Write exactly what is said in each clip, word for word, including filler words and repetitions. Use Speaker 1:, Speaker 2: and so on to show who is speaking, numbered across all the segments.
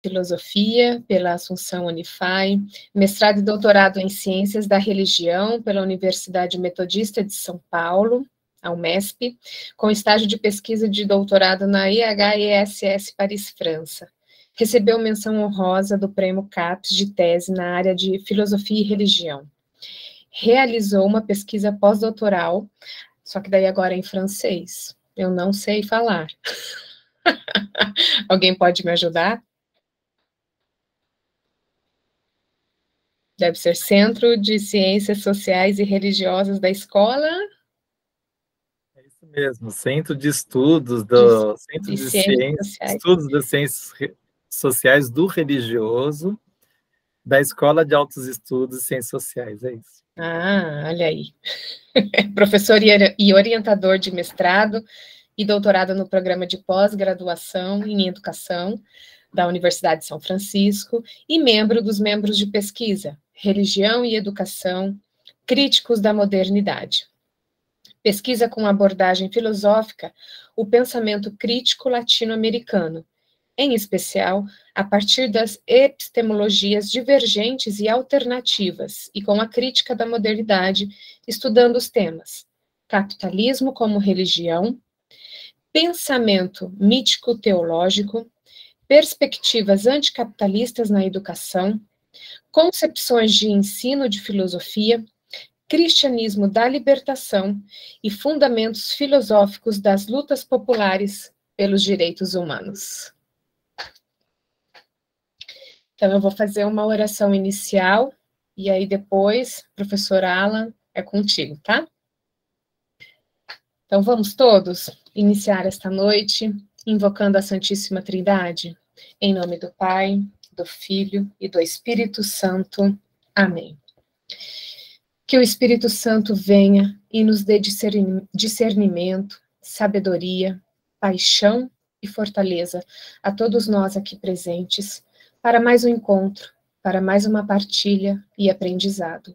Speaker 1: Filosofia pela Assunção Unify, mestrado e doutorado em Ciências da Religião pela Universidade Metodista de São Paulo, a UMESP, com estágio de pesquisa de doutorado na I H E S S Paris, França. Recebeu menção honrosa do Prêmio CAPES de tese na área de Filosofia e Religião. Realizou uma pesquisa pós-doutoral, só que daí agora é em francês. Eu não sei falar. Alguém pode me ajudar? Deve ser Centro de Ciências Sociais e Religiosas da escola.
Speaker 2: É isso mesmo, Centro de Estudos do
Speaker 1: de,
Speaker 2: Centro
Speaker 1: de,
Speaker 2: de
Speaker 1: Ciências
Speaker 2: Ciências, Estudos das Ciências Sociais do Religioso, da Escola de Altos Estudos e Ciências Sociais, é isso.
Speaker 1: Ah, olha aí. Professor e orientador de mestrado e doutorado no programa de pós-graduação em Educação da Universidade de São Francisco e membro dos membros de pesquisa, Religião e Educação, Críticos da Modernidade. Pesquisa com abordagem filosófica o pensamento crítico latino-americano, em especial a partir das epistemologias divergentes e alternativas, e com a crítica da modernidade, estudando os temas capitalismo como religião, pensamento mítico-teológico, perspectivas anticapitalistas na educação, concepções de ensino de filosofia, cristianismo da libertação e fundamentos filosóficos das lutas populares pelos direitos humanos. Então, eu vou fazer uma oração inicial, e aí depois, professor Alan, é contigo, tá? Então, vamos todos iniciar esta noite invocando a Santíssima Trindade, em nome do Pai, do Filho e do Espírito Santo. Amém. Que o Espírito Santo venha e nos dê discernimento, sabedoria, paixão e fortaleza a todos nós aqui presentes, para mais um encontro, para mais uma partilha e aprendizado.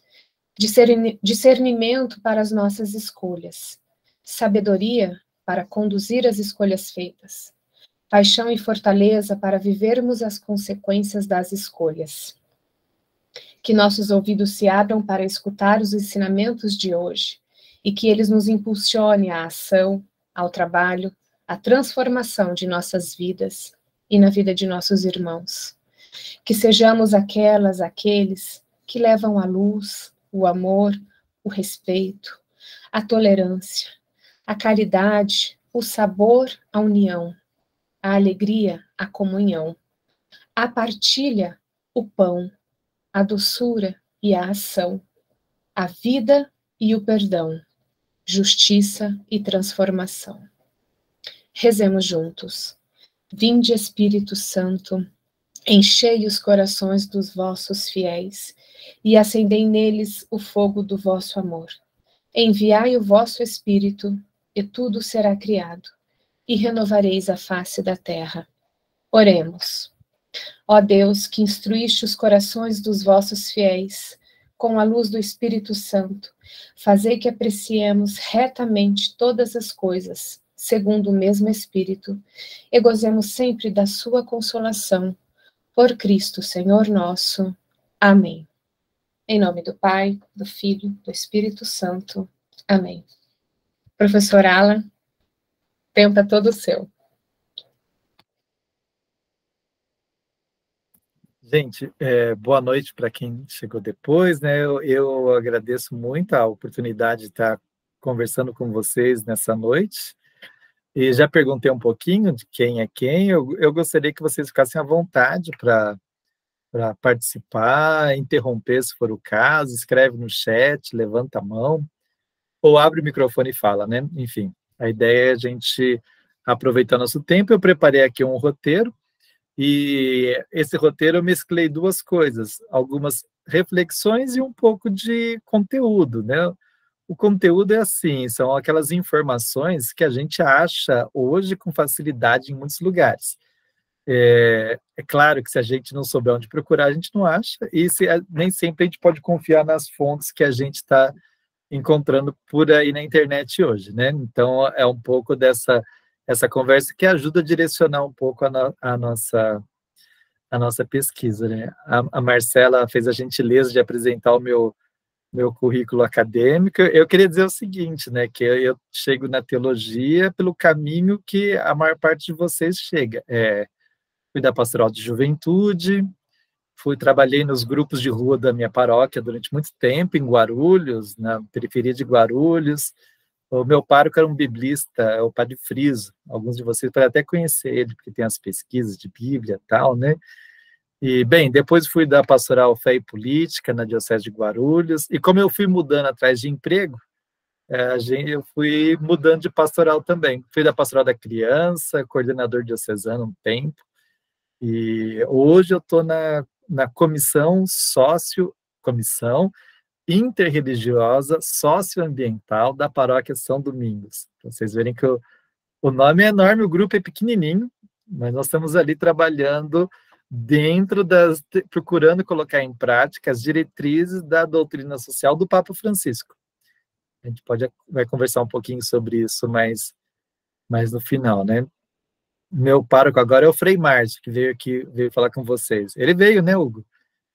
Speaker 1: Discernimento para as nossas escolhas, sabedoria para conduzir as escolhas feitas, paixão e fortaleza para vivermos as consequências das escolhas. Que nossos ouvidos se abram para escutar os ensinamentos de hoje e que eles nos impulsionem à ação, ao trabalho, à transformação de nossas vidas e na vida de nossos irmãos. Que sejamos aquelas, aqueles que levam a luz, o amor, o respeito, a tolerância, a caridade, o sabor, a união, a alegria, a comunhão, a partilha, o pão, a doçura e a ação, a vida e o perdão, justiça e transformação. Rezemos juntos. Vinde, Espírito Santo, enchei os corações dos vossos fiéis e acendei neles o fogo do vosso amor. Enviai o vosso Espírito e tudo será criado, e renovareis a face da terra. Oremos. Ó Deus, que instruíste os corações dos vossos fiéis com a luz do Espírito Santo, fazei que apreciemos retamente todas as coisas, segundo o mesmo Espírito, e gozemos sempre da sua consolação. Por Cristo, Senhor nosso. Amém. Em nome do Pai, do Filho, do Espírito Santo. Amém. Professor Alan, o tempo é todo seu.
Speaker 2: Gente, é, boa noite para quem chegou depois, né? Eu, eu agradeço muito a oportunidade de estar conversando com vocês nessa noite. E já perguntei um pouquinho de quem é quem. Eu, eu gostaria que vocês ficassem à vontade para para participar, interromper se for o caso, escreve no chat, levanta a mão, ou abre o microfone e fala, né? Enfim, a ideia é a gente aproveitar nosso tempo. Eu preparei aqui um roteiro, e esse roteiro eu mesclei duas coisas, algumas reflexões e um pouco de conteúdo, né? O conteúdo é assim, são aquelas informações que a gente acha hoje com facilidade em muitos lugares. É, é claro que se a gente não souber onde procurar, a gente não acha, e se, nem sempre a gente pode confiar nas fontes que a gente está encontrando por aí na internet hoje, né? Então, é um pouco dessa essa conversa que ajuda a direcionar um pouco a, no, a nossa a nossa pesquisa, né? A, a Marcela fez a gentileza de apresentar o meu, meu currículo acadêmico. Eu queria dizer o seguinte, né? Que eu, eu chego na teologia pelo caminho que a maior parte de vocês chega. É, fui da pastoral de juventude, fui, trabalhei nos grupos de rua da minha paróquia durante muito tempo, em Guarulhos, na periferia de Guarulhos. O meu pároco era um biblista, é o Padre Friso. Alguns de vocês podem até conhecer ele, porque tem as pesquisas de Bíblia e tal, né? E, bem, depois fui da pastoral Fé e Política, na Diocese de Guarulhos, e como eu fui mudando atrás de emprego, a gente, eu fui mudando de pastoral também. Fui da pastoral da criança, coordenador diocesano um tempo, e hoje eu estou na, na comissão sócio, comissão interreligiosa socioambiental da paróquia São Domingos. Pra vocês verem que o, o nome é enorme, o grupo é pequenininho, mas nós estamos ali trabalhando dentro das, procurando colocar em prática as diretrizes da doutrina social do Papa Francisco. A gente pode, vai conversar um pouquinho sobre isso mais, mais no final, né? Meu pároco agora é o Frei Márcio, que veio aqui, veio falar com vocês. Ele veio, né, Hugo?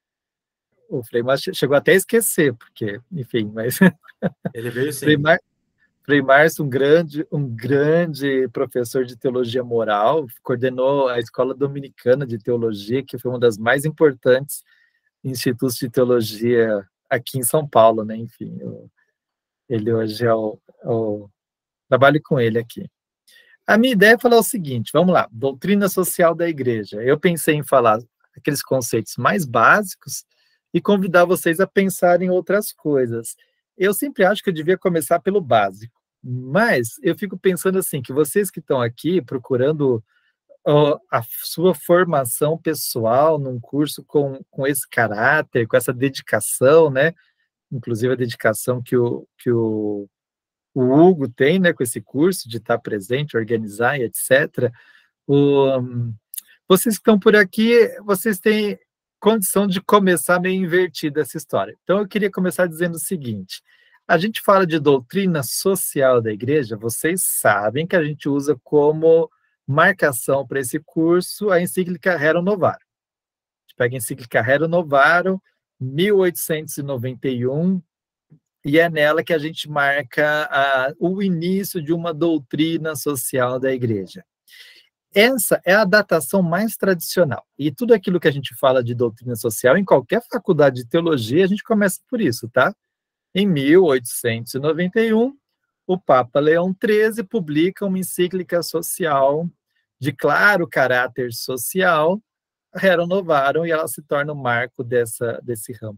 Speaker 2: O Frei Márcio chegou até a esquecer, porque, enfim, mas...
Speaker 3: Ele veio sim.
Speaker 2: Frei, Mar... Frei Márcio, um grande, um grande professor de teologia moral, coordenou a Escola Dominicana de Teologia, que foi uma das mais importantes institutos de teologia aqui em São Paulo, né? Enfim, eu, ele hoje é o, o... Trabalho com ele aqui. A minha ideia é falar o seguinte, vamos lá, doutrina social da igreja. Eu pensei em falar aqueles conceitos mais básicos e convidar vocês a pensar em outras coisas. Eu sempre acho que eu devia começar pelo básico, mas eu fico pensando assim, que vocês que estão aqui procurando ó, a sua formação pessoal num curso com, com esse caráter, com essa dedicação, né? Inclusive a dedicação que o, que o, o Hugo tem, né, com esse curso de estar presente, organizar e etcétera. O, vocês que estão por aqui, vocês têm condição de começar meio invertida essa história. Então, eu queria começar dizendo o seguinte, a gente fala de doutrina social da igreja, vocês sabem que a gente usa como marcação para esse curso a encíclica Rerum Novarum. A gente pega a encíclica Rerum Novarum, mil oitocentos e noventa e um, e é nela que a gente marca a, o início de uma doutrina social da igreja. Essa é a datação mais tradicional. E tudo aquilo que a gente fala de doutrina social, em qualquer faculdade de teologia, a gente começa por isso, tá? Em mil oitocentos e noventa e um, o Papa Leão treze publica uma encíclica social de claro caráter social, Rerum Novarum, e ela se torna o marco dessa, desse ramo.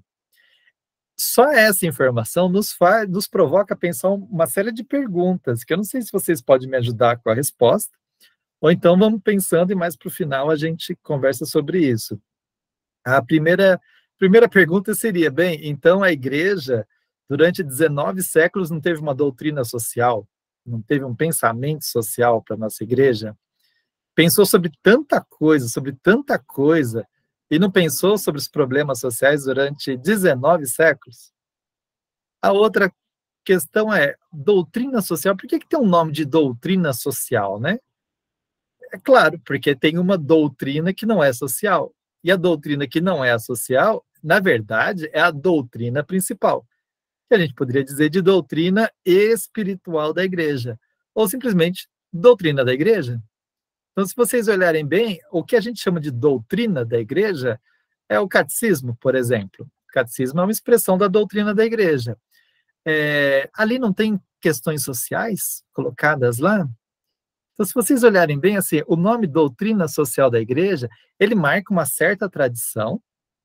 Speaker 2: Só essa informação nos, faz, nos provoca a pensar uma série de perguntas, que eu não sei se vocês podem me ajudar com a resposta, ou então vamos pensando e mais para o final a gente conversa sobre isso. A primeira, primeira pergunta seria, bem, então a igreja, durante dezenove séculos, não teve uma doutrina social? Não teve um pensamento social para a nossa igreja? Pensou sobre tanta coisa, sobre tanta coisa, e não pensou sobre os problemas sociais durante dezenove séculos? A outra questão é, doutrina social, por que que tem um nome de doutrina social, né? É claro, porque tem uma doutrina que não é social. E a doutrina que não é social, na verdade, é a doutrina principal. Que a gente poderia dizer de doutrina espiritual da igreja. Ou simplesmente doutrina da igreja. Então, se vocês olharem bem, o que a gente chama de doutrina da igreja é o catecismo, por exemplo. O catecismo é uma expressão da doutrina da igreja. É, ali não tem questões sociais colocadas lá? Então, se vocês olharem bem, assim, o nome doutrina social da igreja, ele marca uma certa tradição,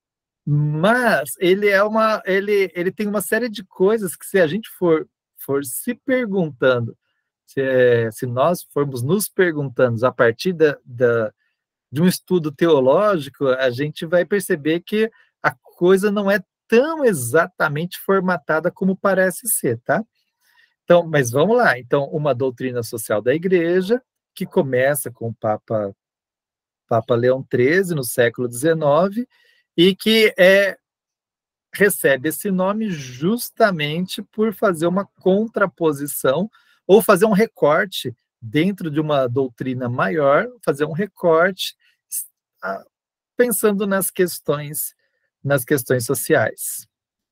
Speaker 2: mas ele, é uma, ele, ele tem uma série de coisas que, se a gente for, for se perguntando, se, se nós formos nos perguntando a partir da, da, de um estudo teológico, a gente vai perceber que a coisa não é tão exatamente formatada como parece ser, tá? Então, mas vamos lá. Então, uma doutrina social da igreja, que começa com o Papa, Papa Leão treze, no século dezenove, e que é, recebe esse nome justamente por fazer uma contraposição, ou fazer um recorte dentro de uma doutrina maior, fazer um recorte pensando nas questões, nas questões sociais.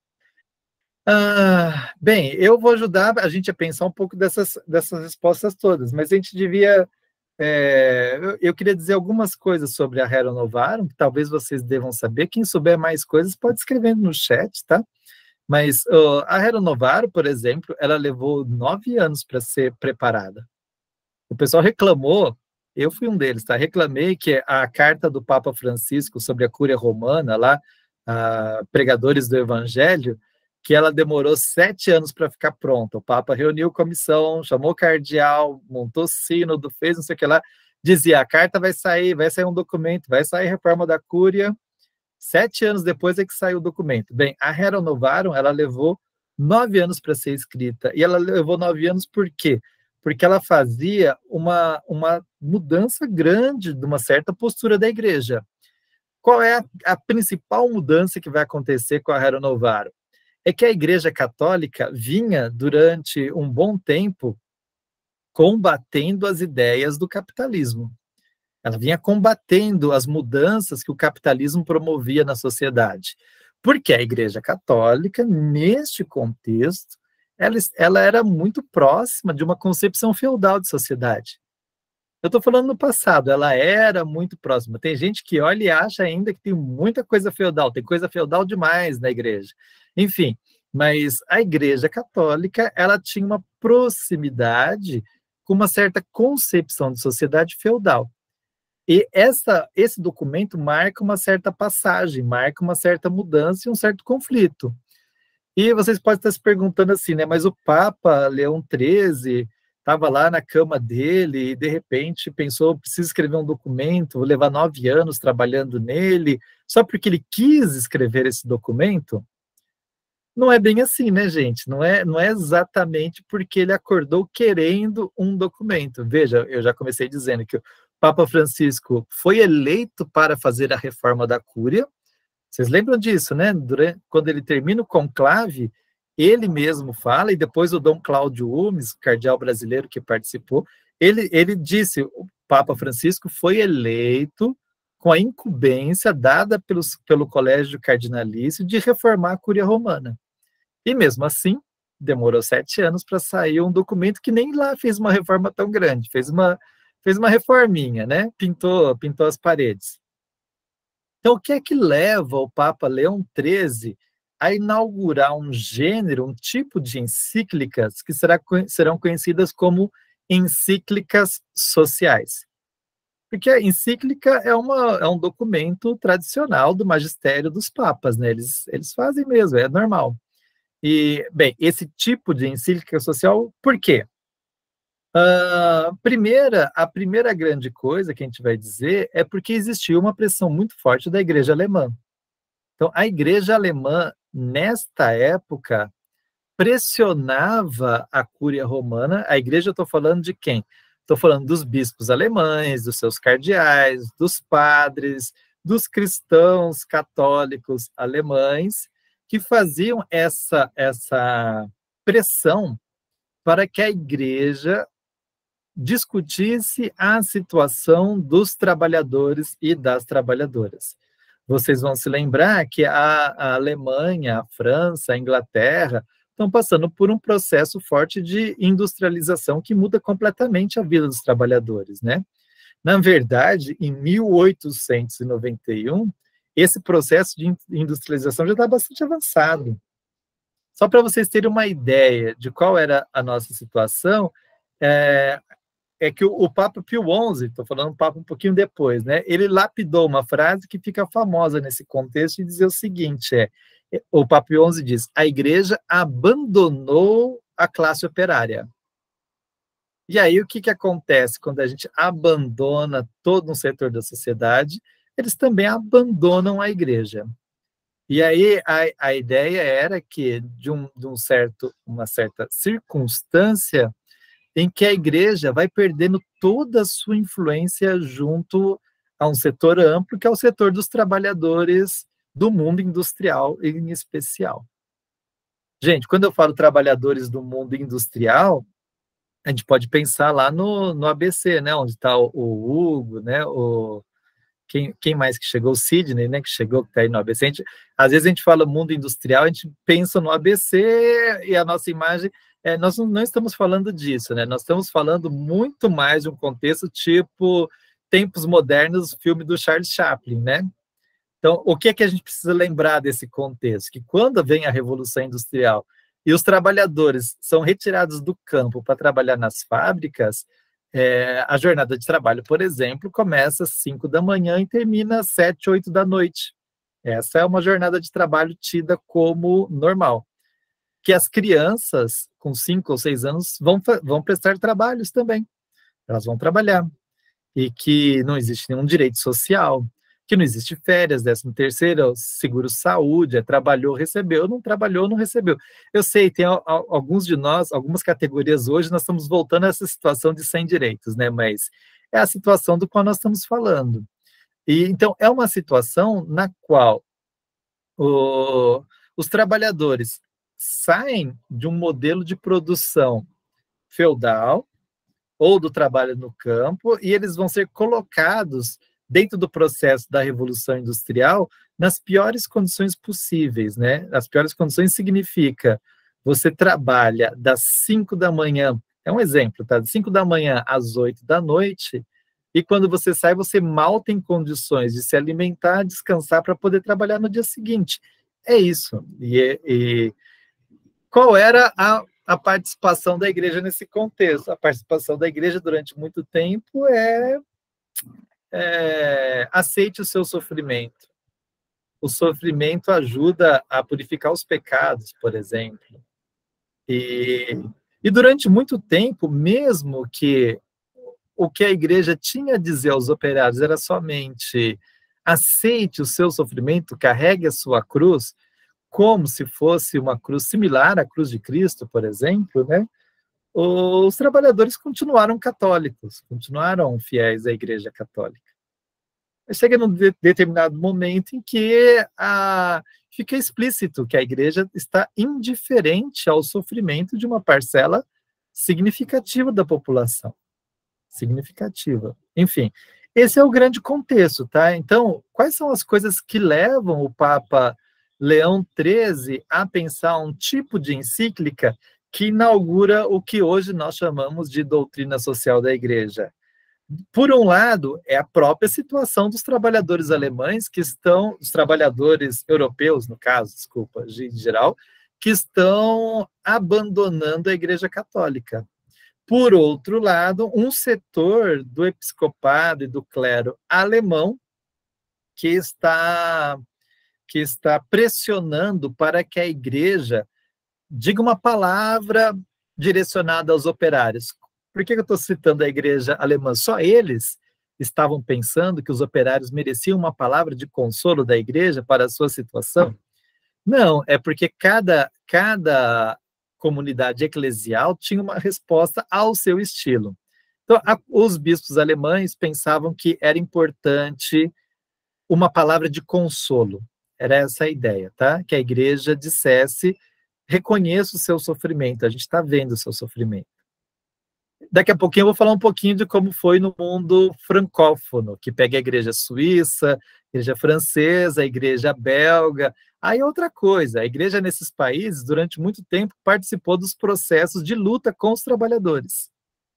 Speaker 2: Ah, bem, eu vou ajudar a gente a pensar um pouco dessas, dessas respostas todas, mas a gente devia... É, eu, eu queria dizer algumas coisas sobre a Rerum Novarum, que talvez vocês devam saber. Quem souber mais coisas pode escrever no chat, tá? Mas uh, a Rerum Novarum, por exemplo, ela levou nove anos para ser preparada. O pessoal reclamou, eu fui um deles, tá? Reclamei que a carta do Papa Francisco sobre a Cúria Romana, lá, a Pregadores do Evangelho, que ela demorou sete anos para ficar pronta. O Papa reuniu comissão, chamou o cardeal, montou sínodo, fez não sei o que lá, dizia, a carta vai sair, vai sair um documento, vai sair reforma da Cúria. Sete anos depois é que saiu o documento. Bem, a Rerum Novarum, ela levou nove anos para ser escrita. E ela levou nove anos por quê? Porque ela fazia uma, uma mudança grande de uma certa postura da igreja. Qual é a, a principal mudança que vai acontecer com a Rerum Novarum? É que a Igreja Católica vinha, durante um bom tempo, combatendo as ideias do capitalismo. Ela vinha combatendo as mudanças que o capitalismo promovia na sociedade. Porque a Igreja Católica, neste contexto, ela, ela era muito próxima de uma concepção feudal de sociedade. Eu estou falando no passado, ela era muito próxima. Tem gente que olha e acha ainda que tem muita coisa feudal, tem coisa feudal demais na igreja. Enfim, mas a Igreja Católica, ela tinha uma proximidade com uma certa concepção de sociedade feudal. E essa, esse documento marca uma certa passagem, marca uma certa mudança e um certo conflito. E vocês podem estar se perguntando assim, né? Mas o Papa Leão treze estava lá na cama dele e, de repente, pensou, preciso escrever um documento, vou levar nove anos trabalhando nele, só porque ele quis escrever esse documento? Não é bem assim, né, gente? Não é, não é exatamente porque ele acordou querendo um documento. Veja, eu já comecei dizendo que o Papa Francisco foi eleito para fazer a reforma da Cúria. Vocês lembram disso, né? Durante, quando ele termina o conclave, ele mesmo fala, e depois o Dom Cláudio Umes, cardeal brasileiro que participou, ele, ele disse, o Papa Francisco foi eleito com a incumbência dada pelos, pelo Colégio Cardinalício de reformar a Cúria Romana. E mesmo assim, demorou sete anos para sair um documento que nem lá fez uma reforma tão grande, fez uma, fez uma reforminha, né? Pintou, pintou as paredes. Então, o que é que leva o Papa Leão treze a inaugurar um gênero, um tipo de encíclicas que será, serão conhecidas como encíclicas sociais? Porque a encíclica é, uma, é um documento tradicional do magistério dos papas, né? Eles, eles fazem mesmo, é normal. E, bem, esse tipo de encíclica social, por quê? Uh, primeira, a primeira grande coisa que a gente vai dizer é porque existiu uma pressão muito forte da igreja alemã. Então, a igreja alemã, nesta época, pressionava a Cúria Romana. A igreja, eu estou falando de quem? Estou falando dos bispos alemães, dos seus cardeais, dos padres, dos cristãos católicos alemães, que faziam essa, essa pressão para que a igreja discutisse a situação dos trabalhadores e das trabalhadoras. Vocês vão se lembrar que a, a Alemanha, a França, a Inglaterra estão passando por um processo forte de industrialização que muda completamente a vida dos trabalhadores, né? Na verdade, em mil oitocentos e noventa e um, esse processo de industrialização já está bastante avançado. Só para vocês terem uma ideia de qual era a nossa situação, é, é que o, o Papa Pio onze, estou falando um Papa um pouquinho depois, né? Ele lapidou uma frase que fica famosa nesse contexto e dizer o seguinte, é, o Papa Pio onze diz, a igreja abandonou a classe operária. E aí o que, que acontece quando a gente abandona todo um setor da sociedade? Eles também abandonam a igreja. E aí a, a ideia era que, de, um, de um certo, uma certa circunstância, em que a igreja vai perdendo toda a sua influência junto a um setor amplo, que é o setor dos trabalhadores do mundo industrial em especial. Gente, quando eu falo trabalhadores do mundo industrial, a gente pode pensar lá no, no A B C, né, onde está o, o Hugo, né, o, quem, quem mais que chegou? O Sidney, né, que chegou, que está aí no A B C. A gente, às vezes a gente fala mundo industrial, a gente pensa no A B C e a nossa imagem, é, nós não, não estamos falando disso, né? Nós estamos falando muito mais de um contexto tipo Tempos Modernos, filme do Charles Chaplin, né? Então, o que é que a gente precisa lembrar desse contexto? Que quando vem a Revolução Industrial e os trabalhadores são retirados do campo para trabalhar nas fábricas, é, a jornada de trabalho, por exemplo, começa às cinco da manhã e termina às sete, oito da noite. Essa é uma jornada de trabalho tida como normal. Que as crianças, com cinco ou seis anos, vão, vão prestar trabalhos também. Elas vão trabalhar. E que não existe nenhum direito social, que não existe férias, décimo terceiro, seguro-saúde, é, trabalhou, recebeu, não trabalhou, não recebeu. Eu sei, tem a, a, alguns de nós, algumas categorias hoje, nós estamos voltando a essa situação de sem direitos, né? Mas é a situação do qual nós estamos falando. E, então, é uma situação na qual o, os trabalhadores saem de um modelo de produção feudal, ou do trabalho no campo, e eles vão ser colocados dentro do processo da Revolução Industrial nas piores condições possíveis, né? As piores condições significa você trabalha das cinco da manhã, é um exemplo, tá? Das cinco da manhã às oito da noite, e quando você sai, você mal tem condições de se alimentar, descansar para poder trabalhar no dia seguinte. É isso. E, e qual era a a participação da igreja nesse contexto? A participação da igreja durante muito tempo é, é aceite o seu sofrimento. O sofrimento ajuda a purificar os pecados, por exemplo. E, e durante muito tempo, mesmo que o que a igreja tinha a dizer aos operários era somente aceite o seu sofrimento, carregue a sua cruz, como se fosse uma cruz similar à cruz de Cristo, por exemplo, né? Os trabalhadores continuaram católicos, continuaram fiéis à Igreja Católica. Chega num de determinado momento em que a, fica explícito que a Igreja está indiferente ao sofrimento de uma parcela significativa da população. Significativa. Enfim, esse é o grande contexto, tá? Então, quais são as coisas que levam o Papa Leão treze a pensar um tipo de encíclica que inaugura o que hoje nós chamamos de doutrina social da Igreja? Por um lado, é a própria situação dos trabalhadores alemães que estão, os trabalhadores europeus, no caso, desculpa, em geral, que estão abandonando a Igreja Católica. Por outro lado, um setor do episcopado e do clero alemão que está que está pressionando para que a igreja diga uma palavra direcionada aos operários. Por que eu estou citando a igreja alemã? Só eles estavam pensando que os operários mereciam uma palavra de consolo da igreja para a sua situação? Não, é porque cada, cada comunidade eclesial tinha uma resposta ao seu estilo. Então, a, os bispos alemães pensavam que era importante uma palavra de consolo. Era essa a ideia, tá? Que a igreja dissesse, reconheça o seu sofrimento, a gente está vendo o seu sofrimento. Daqui a pouquinho eu vou falar um pouquinho de como foi no mundo francófono, que pega a igreja suíça, a igreja francesa, a igreja belga. Aí outra coisa, a igreja nesses países, durante muito tempo, participou dos processos de luta com os trabalhadores.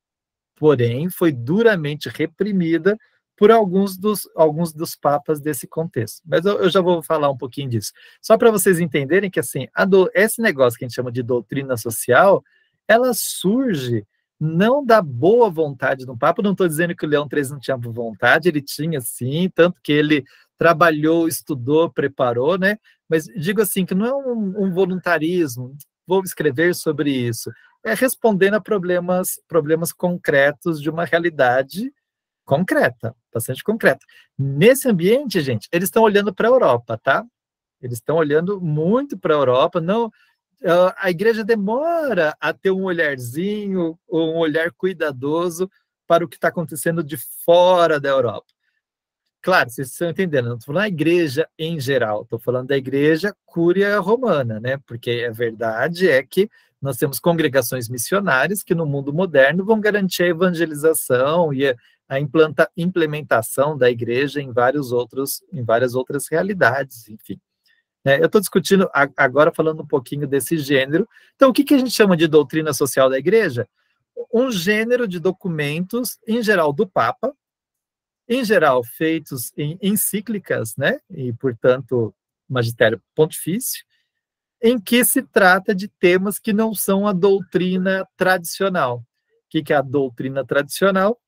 Speaker 2: Porém, foi duramente reprimida por alguns dos, alguns dos papas desse contexto. Mas eu, eu já vou falar um pouquinho disso. Só para vocês entenderem que, assim, a do, esse negócio que a gente chama de doutrina social, ela surge não da boa vontade do papa. Não estou dizendo que o Leão treze não tinha vontade, ele tinha sim, tanto que ele trabalhou, estudou, preparou, né? Mas digo assim, que não é um, um voluntarismo, vou escrever sobre isso, é respondendo a problemas, problemas concretos de uma realidade concreta, bastante concreta. Nesse ambiente, gente, eles estão olhando para a Europa, tá? Eles estão olhando muito para a Europa, não... A igreja demora a ter um olharzinho, um olhar cuidadoso para o que está acontecendo de fora da Europa. Claro, vocês estão entendendo, não estou falando da igreja em geral, estou falando da igreja cúria romana, né? Porque a verdade é que nós temos congregações missionárias que no mundo moderno vão garantir a evangelização e a implanta, implementação da igreja em, vários outros, em várias outras realidades, enfim. É, eu estou discutindo agora, falando um pouquinho desse gênero. Então, o que, que a gente chama de doutrina social da igreja? Um gênero de documentos, em geral do Papa, em geral feitos em encíclicas, né? E, portanto, magistério pontifício, em que se trata de temas que não são a doutrina tradicional. O que, que é a doutrina tradicional?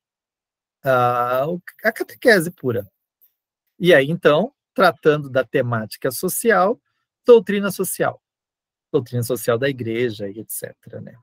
Speaker 2: A, a catequese pura. E aí, então, tratando da temática social, doutrina social. Doutrina social da igreja, e etcétera, né?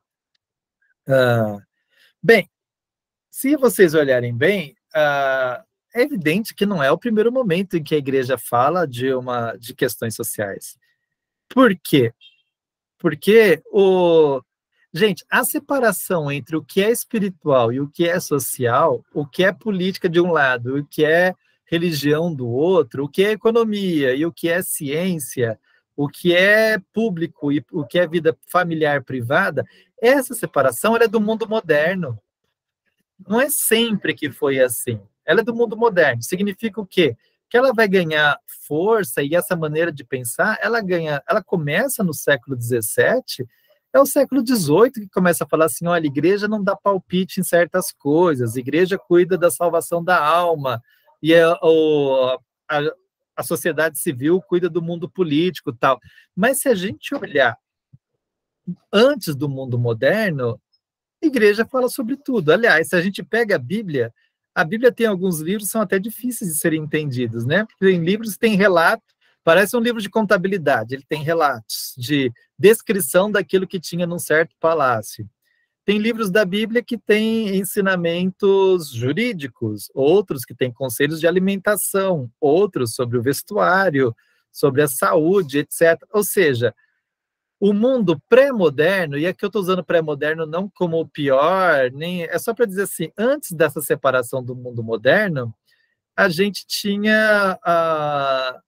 Speaker 2: Ah, bem, se vocês olharem bem, ah, é evidente que não é o primeiro momento em que a igreja fala de, uma, de questões sociais. Por quê? Porque, o... gente, a separação entre o que é espiritual e o que é social, o que é política de um lado, o que é religião do outro, o que é economia e o que é ciência, o que é público e o que é vida familiar privada, essa separação ela é do mundo moderno. Não é sempre que foi assim. Ela é do mundo moderno. Significa o quê? Que ela vai ganhar força, e essa maneira de pensar, ela ganha, ela começa no século dezessete, é o século dezoito que começa a falar assim, olha, a igreja não dá palpite em certas coisas, a igreja cuida da salvação da alma, e a, a, a sociedade civil cuida do mundo político e tal. Mas se a gente olhar antes do mundo moderno, a igreja fala sobre tudo. Aliás, se a gente pega a Bíblia, a Bíblia tem alguns livros que são até difíceis de serem entendidos, né? Tem livros que têm relato, parece um livro de contabilidade, ele tem relatos de descrição daquilo que tinha num certo palácio. Tem livros da Bíblia que têm ensinamentos jurídicos, outros que têm conselhos de alimentação, outros sobre o vestuário, sobre a saúde, etcétera. Ou seja, o mundo pré-moderno, e aqui eu estou usando pré-moderno não como o pior, nem é só para dizer assim, antes dessa separação do mundo moderno, a gente tinha a,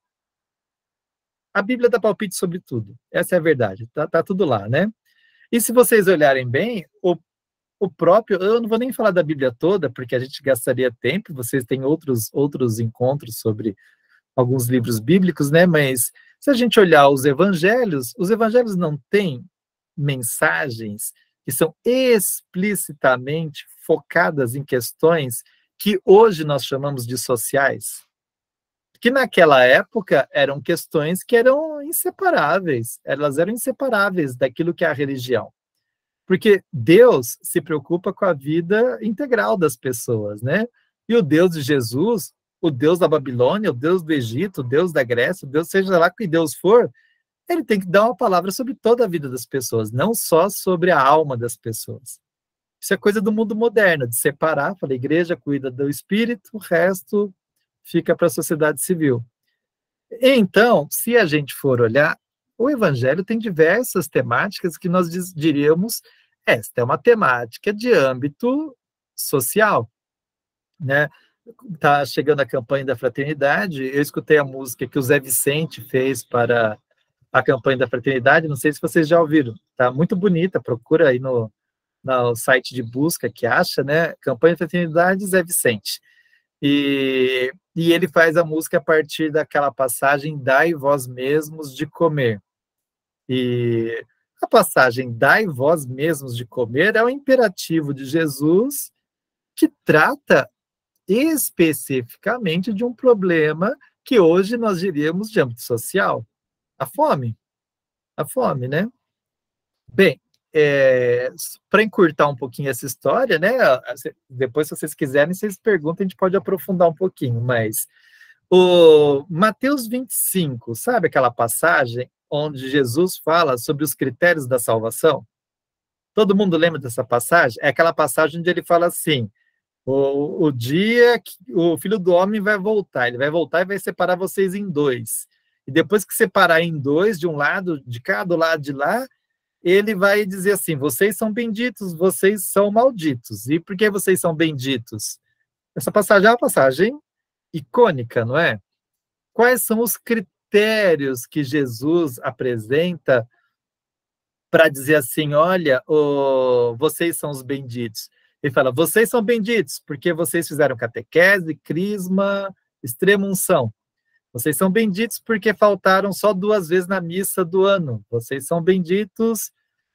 Speaker 2: a Bíblia dá palpite sobre tudo. Essa é a verdade, tá, tá tudo lá, né? E se vocês olharem bem, o, o próprio, eu não vou nem falar da Bíblia toda, porque a gente gastaria tempo, vocês têm outros, outros encontros sobre alguns livros bíblicos, né? Mas se a gente olhar os evangelhos, os evangelhos não têm mensagens que são explicitamente focadas em questões que hoje nós chamamos de sociais, que naquela época eram questões que eram inseparáveis, elas eram inseparáveis daquilo que é a religião. Porque Deus se preocupa com a vida integral das pessoas, né? E o Deus de Jesus, o Deus da Babilônia, o Deus do Egito, o Deus da Grécia, o Deus, seja lá que Deus for, ele tem que dar uma palavra sobre toda a vida das pessoas, não só sobre a alma das pessoas. Isso é coisa do mundo moderno, de separar, fala, a igreja cuida do espírito, o resto fica para a sociedade civil. Então, se a gente for olhar, o evangelho tem diversas temáticas que nós diríamos, esta é uma temática de âmbito social, né? Tá chegando a campanha da fraternidade, eu escutei a música que o Zé Vicente fez para a campanha da fraternidade, não sei se vocês já ouviram, tá muito bonita, procura aí no, no site de busca que acha, né? Campanha da fraternidade Zé Vicente. E, e ele faz a música a partir daquela passagem, dai vós mesmos de comer. E a passagem, dai vós mesmos de comer, é o imperativo de Jesus que trata especificamente de um problema que hoje nós diríamos de âmbito social, a fome. A fome, né? Bem, é, para encurtar um pouquinho essa história, né? Depois, se vocês quiserem, vocês perguntam, a gente pode aprofundar um pouquinho, mas o Mateus vinte e cinco, sabe aquela passagem onde Jesus fala sobre os critérios da salvação? Todo mundo lembra dessa passagem? É aquela passagem onde ele fala assim, o, o dia que o Filho do Homem vai voltar, ele vai voltar e vai separar vocês em dois. E depois que separar em dois, de um lado, de cada lado de lá, ele vai dizer assim, vocês são benditos, vocês são malditos. E por que vocês são benditos? Essa passagem é uma passagem icônica, não é? Quais são os critérios que Jesus apresenta para dizer assim, olha, oh, vocês são os benditos? Ele fala, vocês são benditos, porque vocês fizeram catequese, crisma, extrema-unção. Vocês são benditos porque faltaram só duas vezes na missa do ano. Vocês são benditos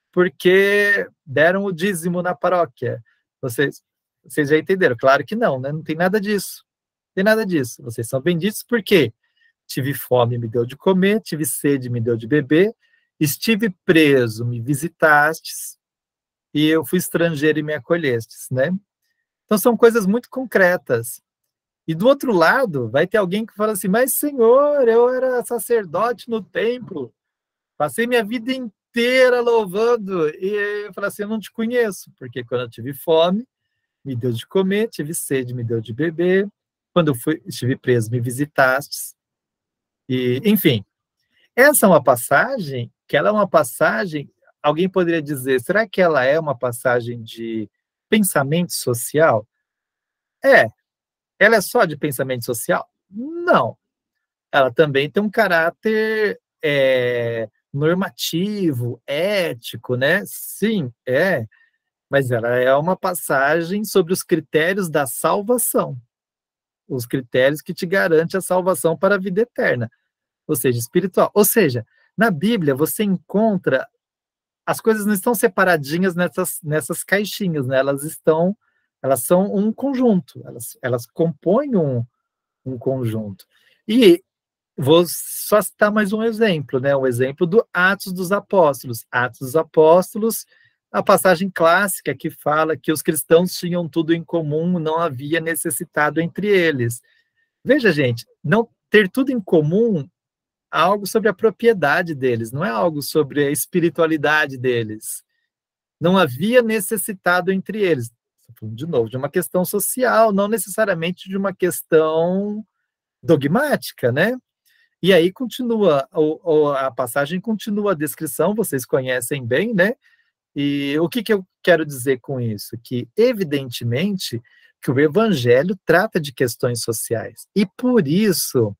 Speaker 2: porque deram o dízimo na paróquia. Vocês, vocês já entenderam? Claro que não, né? Não tem nada disso. Não tem nada disso. Vocês são benditos porque tive fome, me deu de comer, tive sede, me deu de beber, estive preso, me visitastes, e eu fui estrangeiro e me acolhestes, né? Então são coisas muito concretas. E do outro lado, vai ter alguém que fala assim, mas Senhor, eu era sacerdote no templo, passei minha vida inteira louvando, e eu falo assim, eu não te conheço, porque quando eu tive fome, me deu de comer, tive sede, me deu de beber, quando eu fui, estive preso, me visitastes, e, enfim, essa é uma passagem, que ela é uma passagem, alguém poderia dizer, será que ela é uma passagem de pensamento social? É. Ela é só de pensamento social? Não. Ela também tem um caráter é, normativo, ético, né? Sim, é. Mas ela é uma passagem sobre os critérios da salvação. Os critérios que te garantem a salvação para a vida eterna. Ou seja, espiritual. Ou seja, na Bíblia você encontra... As coisas não estão separadinhas nessas, nessas caixinhas, né? Elas estão... Elas são um conjunto, elas, elas compõem um, um conjunto. E vou só citar mais um exemplo, né? Um exemplo do Atos dos Apóstolos. Atos dos Apóstolos, a passagem clássica que fala que os cristãos tinham tudo em comum, não havia necessitado entre eles. Veja, gente, não ter tudo em comum é algo sobre a propriedade deles, não é algo sobre a espiritualidade deles. Não havia necessitado entre eles. De novo, de uma questão social, não necessariamente de uma questão dogmática, né? E aí continua, a passagem continua a descrição, vocês conhecem bem, né? E o que, que eu quero dizer com isso? Que, evidentemente, que o Evangelho trata de questões sociais. E, por isso,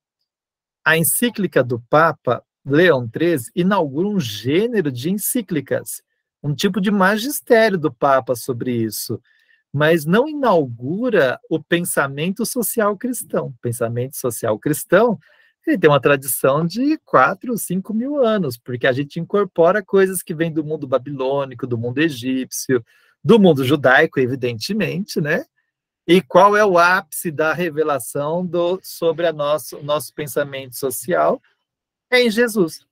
Speaker 2: a encíclica do Papa Leão treze inaugura um gênero de encíclicas, um tipo de magistério do Papa sobre isso, mas não inaugura o pensamento social cristão. O pensamento social cristão, ele tem uma tradição de quatro, cinco mil anos, porque a gente incorpora coisas que vêm do mundo babilônico, do mundo egípcio, do mundo judaico, evidentemente, né? E qual é o ápice da revelação do, sobre a nosso, o nosso pensamento social? É em Jesus.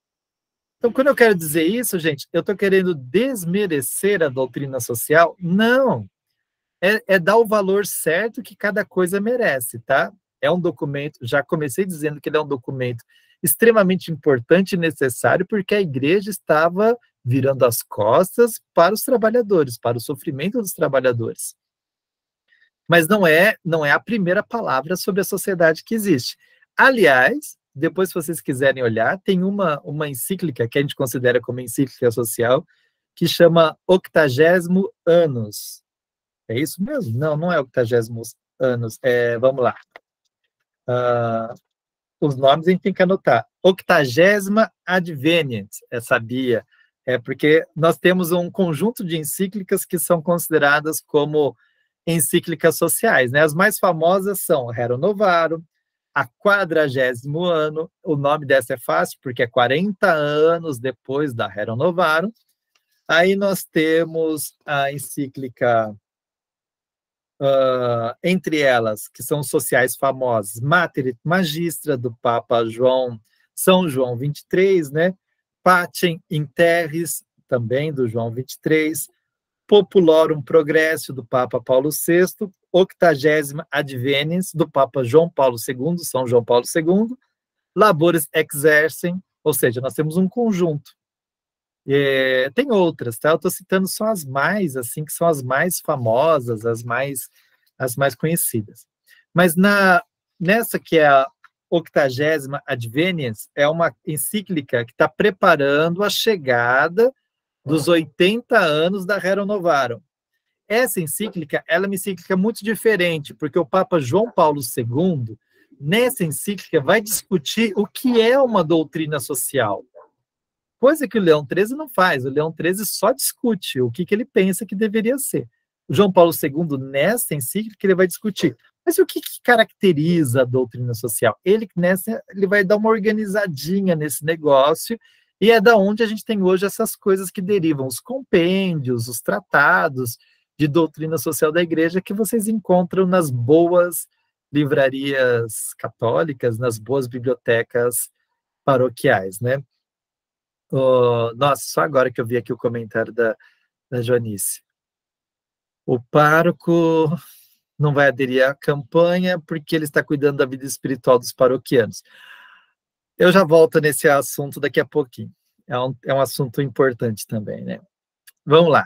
Speaker 2: Então, quando eu quero dizer isso, gente, eu estou querendo desmerecer a doutrina social? Não. É, é dar o valor certo que cada coisa merece, tá? É um documento, já comecei dizendo que ele é um documento extremamente importante e necessário, porque a igreja estava virando as costas para os trabalhadores, para o sofrimento dos trabalhadores. Mas não é, não é a primeira palavra sobre a sociedade que existe. Aliás, depois, se vocês quiserem olhar, tem uma, uma encíclica que a gente considera como encíclica social, que chama Octagésimo Anos. É isso mesmo? Não, não é octagésimos anos. É, vamos lá. Uh, os nomes a gente tem que anotar. Octagésima Adveniens, é sabia. É porque nós temos um conjunto de encíclicas que são consideradas como encíclicas sociais, né? As mais famosas são Rerum Novarum, a quadragésimo ano. O nome dessa é fácil, porque é quarenta anos depois da Rerum Novarum. Aí nós temos a encíclica... Uh, entre elas, que são sociais famosas, Mater et Magistra, do Papa João, São João vinte e três, né? Pacem in Terris, também do João vinte e três, Populorum Progressio, do Papa Paulo sexto, Octagésima Adveniens, do Papa João Paulo segundo, São João Paulo segundo, Labores Exercem, ou seja, nós temos um conjunto. É, tem outras, tá? Eu estou citando só as mais, assim, que são as mais famosas, as mais, as mais conhecidas. Mas na, nessa que é a octagésima Adveniens, é uma encíclica que está preparando a chegada dos oitenta anos da Rerum Novarum. Essa encíclica, ela é uma encíclica muito diferente, porque o Papa João Paulo segundo, nessa encíclica, vai discutir o que é uma doutrina social. Coisa que o Leão treze não faz. O Leão treze só discute o que, que ele pensa que deveria ser. João Paulo segundo, nessa encíclica, ele vai discutir, mas o que, que caracteriza a doutrina social? Ele, nessa, ele vai dar uma organizadinha nesse negócio, e é da onde a gente tem hoje essas coisas que derivam, os compêndios, os tratados de doutrina social da igreja, que vocês encontram nas boas livrarias católicas, nas boas bibliotecas paroquiais, né? Oh, nossa, só agora que eu vi aqui o comentário da, da Joanice. O pároco não vai aderir à campanha porque ele está cuidando da vida espiritual dos paroquianos. Eu já volto nesse assunto daqui a pouquinho. É um, é um assunto importante também, né? Vamos lá.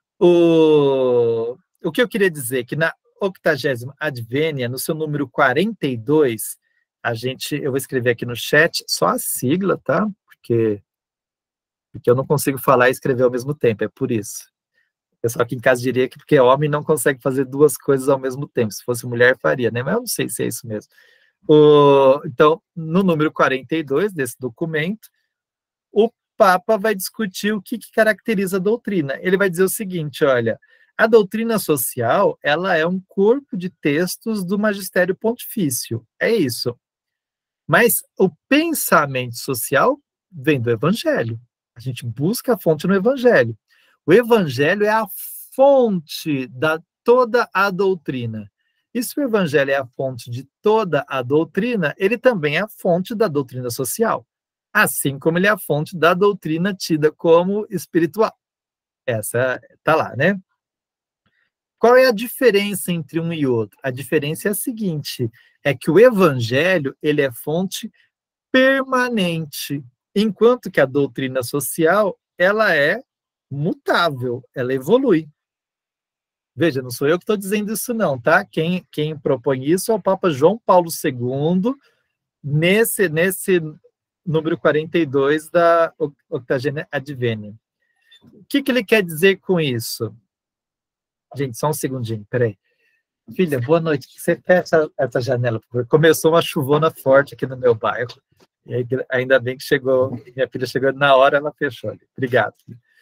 Speaker 2: O, o que eu queria dizer é que na octagésima Advênia, no seu número quarenta e dois, a gente, eu vou escrever aqui no chat só a sigla, tá? Porque, porque eu não consigo falar e escrever ao mesmo tempo, é por isso. O pessoal aqui em casa diria que porque homem não consegue fazer duas coisas ao mesmo tempo. Se fosse mulher, faria, né? Mas eu não sei se é isso mesmo. O, então, no número quarenta e dois desse documento, o Papa vai discutir o que, que caracteriza a doutrina. Ele vai dizer o seguinte, olha, a doutrina social, ela é um corpo de textos do magistério pontifício, é isso. Mas o pensamento social vem do evangelho. A gente busca a fonte no evangelho. O evangelho é a fonte da toda a doutrina. E se o evangelho é a fonte de toda a doutrina, ele também é a fonte da doutrina social. Assim como ele é a fonte da doutrina tida como espiritual. Essa tá lá, né? Qual é a diferença entre um e outro? A diferença é a seguinte, é que o evangelho, ele é fonte permanente, enquanto que a doutrina social, ela é mutável, ela evolui. Veja, não sou eu que estou dizendo isso não, tá? Quem, quem propõe isso é o Papa João Paulo segundo, nesse, nesse número quarenta e dois da octagésima Advênia. O que, que ele quer dizer com isso? Gente, só um segundinho, peraí. Filha, boa noite. Você fecha essa janela, por favor. Começou uma chuvona forte aqui no meu bairro. E aí, ainda bem que chegou, minha filha chegou na hora, ela fechou ali. Obrigado.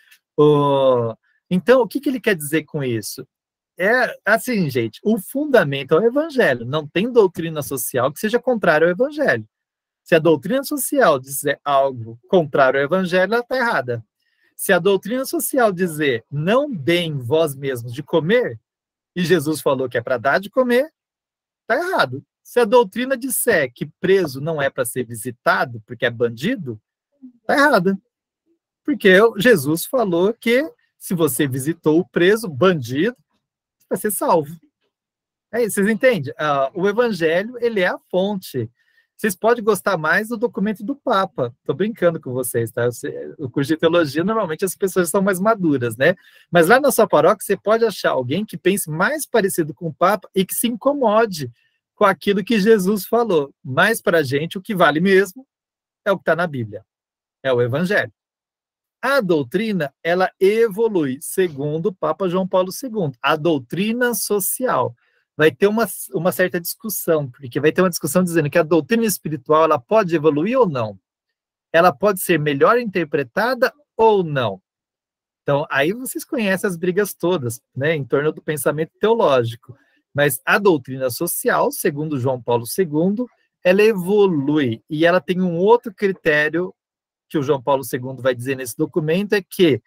Speaker 2: O, então, o que, que ele quer dizer com isso? É assim, gente, o fundamento é o evangelho. Não tem doutrina social que seja contrária ao evangelho. Se a doutrina social dizer algo contrário ao evangelho, ela está errada. Se a doutrina social dizer não deem vós mesmos de comer, e Jesus falou que é para dar de comer, está errado. Se a doutrina disser que preso não é para ser visitado porque é bandido, está errada. Porque Jesus falou que se você visitou o preso, bandido, vai ser salvo. É isso, vocês entendem? Uh, o evangelho, ele é a fonte. Vocês podem gostar mais do documento do Papa. Estou brincando com vocês, tá? O curso de teologia, normalmente, as pessoas são mais maduras, né? Mas lá na sua paróquia, você pode achar alguém que pense mais parecido com o Papa e que se incomode com aquilo que Jesus falou. Mas, para a gente, o que vale mesmo é o que está na Bíblia. É o Evangelho. A doutrina, ela evolui, segundo o Papa João Paulo segundo. A doutrina social. Vai ter uma, uma certa discussão, porque vai ter uma discussão dizendo que a doutrina espiritual ela pode evoluir ou não. Ela pode ser melhor interpretada ou não. Então, aí vocês conhecem as brigas todas, né, em torno do pensamento teológico. Mas a doutrina social, segundo João Paulo segundo, ela evolui. E ela tem um outro critério que o João Paulo segundo vai dizer nesse documento, é que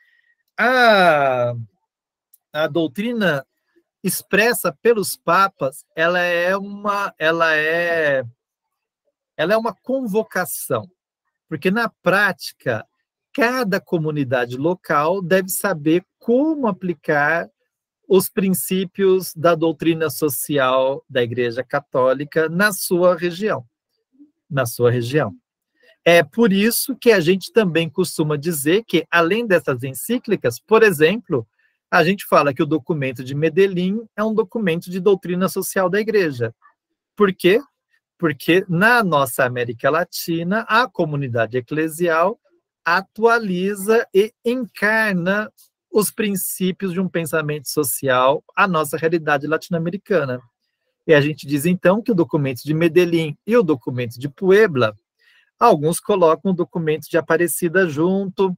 Speaker 2: a, a doutrina expressa pelos papas, ela é uma, ela é, ela é uma convocação, porque na prática cada comunidade local deve saber como aplicar os princípios da doutrina social da Igreja Católica na sua região, na sua região. É por isso que a gente também costuma dizer que, além dessas encíclicas, por exemplo, a gente fala que o documento de Medellín é um documento de doutrina social da Igreja. Por quê? Porque na nossa América Latina, a comunidade eclesial atualiza e encarna os princípios de um pensamento social à nossa realidade latino-americana. E a gente diz, então, que o documento de Medellín e o documento de Puebla, alguns colocam o documento de Aparecida junto,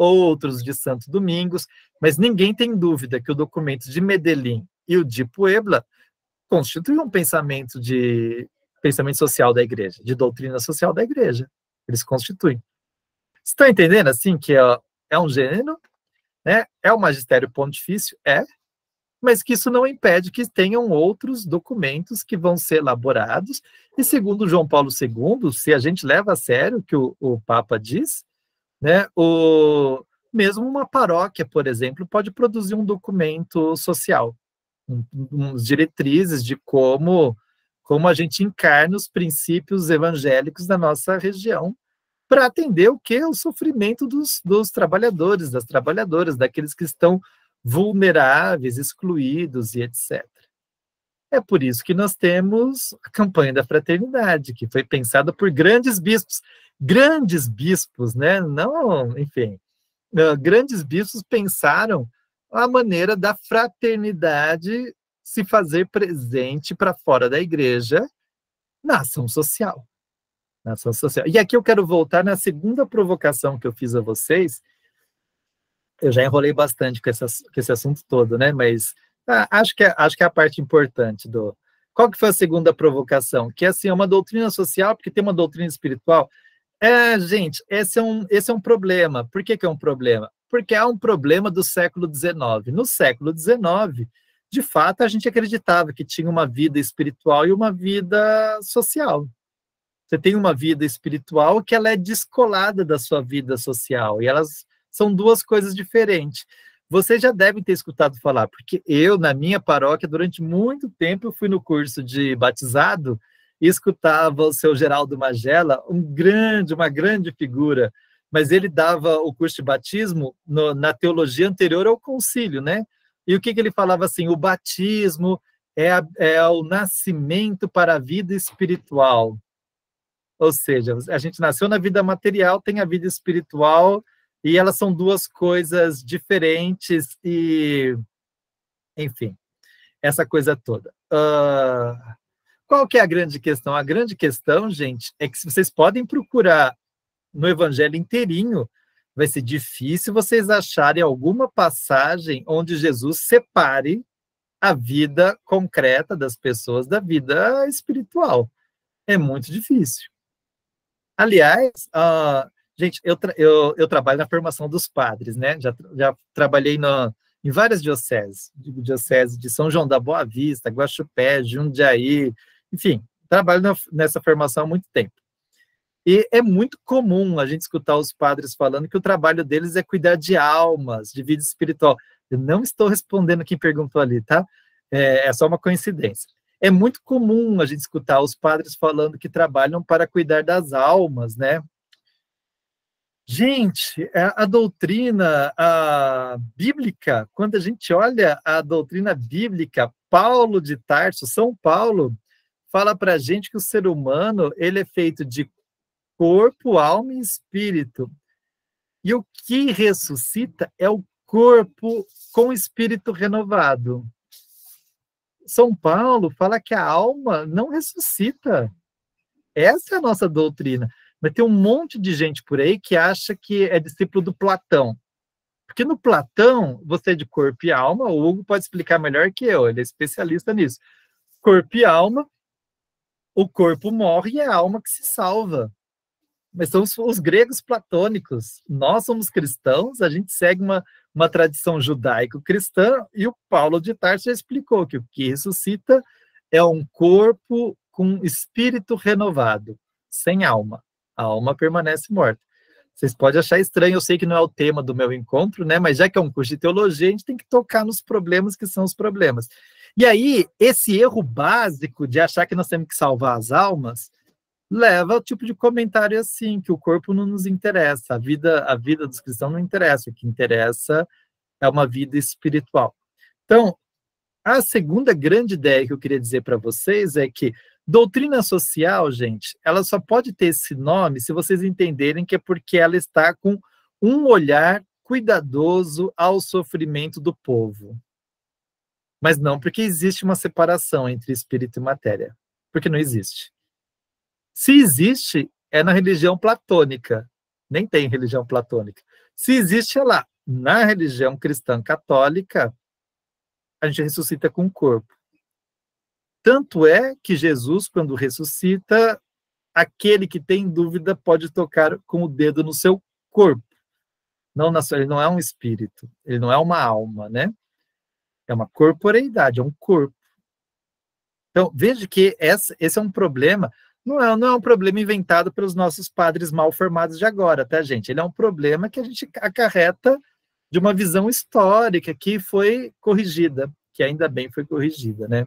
Speaker 2: outros de Santo Domingos, mas ninguém tem dúvida que o documento de Medellín e o de Puebla constituem um pensamento de pensamento social da igreja, de doutrina social da igreja. Eles constituem. Estão entendendo, assim, que é, é um gênero, né? É o magistério pontifício? É, mas que isso não impede que tenham outros documentos que vão ser elaborados, e segundo João Paulo segundo, se a gente leva a sério o que o, o Papa diz, né, o, mesmo uma paróquia, por exemplo, pode produzir um documento social, um, uns diretrizes de como, como a gente encarna os princípios evangélicos da nossa região, para atender o que? O sofrimento dos, dos trabalhadores, das trabalhadoras, daqueles que estão vulneráveis, excluídos e etcétera. É por isso que nós temos a campanha da fraternidade, que foi pensada por grandes bispos, grandes bispos, né? Não, enfim, grandes bispos pensaram a maneira da fraternidade se fazer presente para fora da igreja na ação social. Na ação social. E aqui eu quero voltar na segunda provocação que eu fiz a vocês. Eu já enrolei bastante com, essa, com esse assunto todo, né? Mas ah, acho, que é, acho que é a parte importante do... Qual que foi a segunda provocação? Que, assim, é uma doutrina social, porque tem uma doutrina espiritual. É, gente, esse é um, esse é um problema. Por que que é um problema? Porque é um problema do século dezenove. No século dezenove, de fato, a gente acreditava que tinha uma vida espiritual e uma vida social. Você tem uma vida espiritual que ela é descolada da sua vida social, e elas são duas coisas diferentes. Vocês já devem ter escutado falar, porque eu, na minha paróquia, durante muito tempo, eu fui no curso de batizado e escutava o seu Geraldo Magela, um grande, uma grande figura, mas ele dava o curso de batismo no, na teologia anterior ao concílio, né? E o que, que ele falava assim? O batismo é, a, é o nascimento para a vida espiritual. Ou seja, a gente nasceu na vida material, tem a vida espiritual, e elas são duas coisas diferentes e, enfim, essa coisa toda. Uh, qual que é a grande questão? A grande questão, gente, é que se vocês podem procurar no Evangelho inteirinho, vai ser difícil vocês acharem alguma passagem onde Jesus separe a vida concreta das pessoas da vida espiritual. É muito difícil. Aliás, uh, gente, eu, tra eu, eu trabalho na formação dos padres, né? Já, já trabalhei no, em várias dioceses, diocese de São João da Boa Vista, Guaxupé, Jundiaí, enfim, trabalho na, nessa formação há muito tempo. E é muito comum a gente escutar os padres falando que o trabalho deles é cuidar de almas, de vida espiritual. Eu não estou respondendo quem perguntou ali, tá? É, é só uma coincidência. É muito comum a gente escutar os padres falando que trabalham para cuidar das almas, né? Gente, a, a doutrina a bíblica, quando a gente olha a doutrina bíblica, Paulo de Tarso, São Paulo, fala para a gente que o ser humano ele é feito de corpo, alma e espírito. E o que ressuscita é o corpo com espírito renovado. São Paulo fala que a alma não ressuscita. Essa é a nossa doutrina. Mas tem um monte de gente por aí que acha que é discípulo do Platão. Porque no Platão, você é de corpo e alma, o Hugo pode explicar melhor que eu, ele é especialista nisso. Corpo e alma, o corpo morre e é a alma que se salva. Mas são os, os gregos platônicos. Nós somos cristãos, a gente segue uma, uma tradição judaico-cristã, e o Paulo de Tarso já explicou que o que ressuscita é um corpo com espírito renovado, sem alma. A alma permanece morta. Vocês podem achar estranho, eu sei que não é o tema do meu encontro, né? Mas já que é um curso de teologia, a gente tem que tocar nos problemas que são os problemas. E aí, esse erro básico de achar que nós temos que salvar as almas leva ao tipo de comentário assim, que o corpo não nos interessa, a vida, a vida dos cristãos não interessa, o que interessa é uma vida espiritual. Então, a segunda grande ideia que eu queria dizer para vocês é que doutrina social, gente, ela só pode ter esse nome se vocês entenderem que é porque ela está com um olhar cuidadoso ao sofrimento do povo. Mas não porque existe uma separação entre espírito e matéria, porque não existe. Se existe, é na religião platônica. Nem tem religião platônica. Se existe, é lá. Na religião cristã católica, a gente ressuscita com o corpo. Tanto é que Jesus, quando ressuscita, aquele que tem dúvida pode tocar com o dedo no seu corpo. Não na sua, ele não é um espírito, ele não é uma alma, né? É uma corporeidade, é um corpo. Então, veja que essa, esse é um problema, não é, não é um problema inventado pelos nossos padres mal formados de agora, tá, gente? Ele é um problema que a gente acarreta de uma visão histórica que foi corrigida, que ainda bem foi corrigida, né?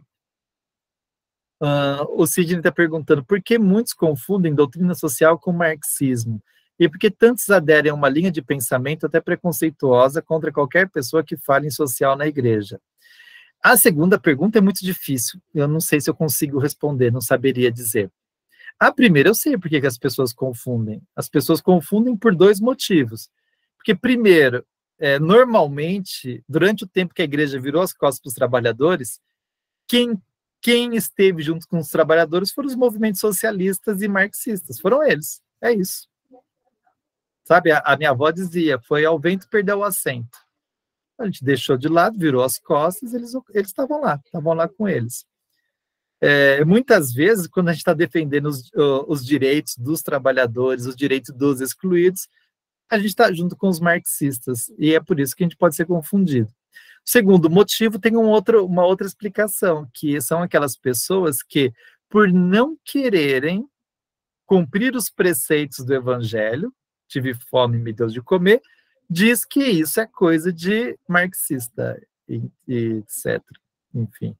Speaker 2: Uh, o Sidney está perguntando por que muitos confundem doutrina social com marxismo e por que tantos aderem a uma linha de pensamento até preconceituosa contra qualquer pessoa que fale em social na igreja. A segunda pergunta é muito difícil, eu não sei se eu consigo responder, não saberia dizer. A primeira, eu sei por que que as pessoas confundem. As pessoas confundem por dois motivos. Porque, primeiro, é, normalmente, durante o tempo que a igreja virou as costas para os trabalhadores, quem Quem esteve junto com os trabalhadores foram os movimentos socialistas e marxistas. Foram eles. É isso. Sabe, a, a minha avó dizia, foi ao vento perder o assento. A gente deixou de lado, virou as costas, eles eles estavam lá, estavam lá com eles. É, muitas vezes, quando a gente está defendendo os, os direitos dos trabalhadores, os direitos dos excluídos, a gente está junto com os marxistas. E é por isso que a gente pode ser confundido. Segundo motivo, tem um outro, uma outra explicação, que são aquelas pessoas que, por não quererem cumprir os preceitos do evangelho, tive fome e me deu de comer, diz que isso é coisa de marxista, e, e etcétera. Enfim.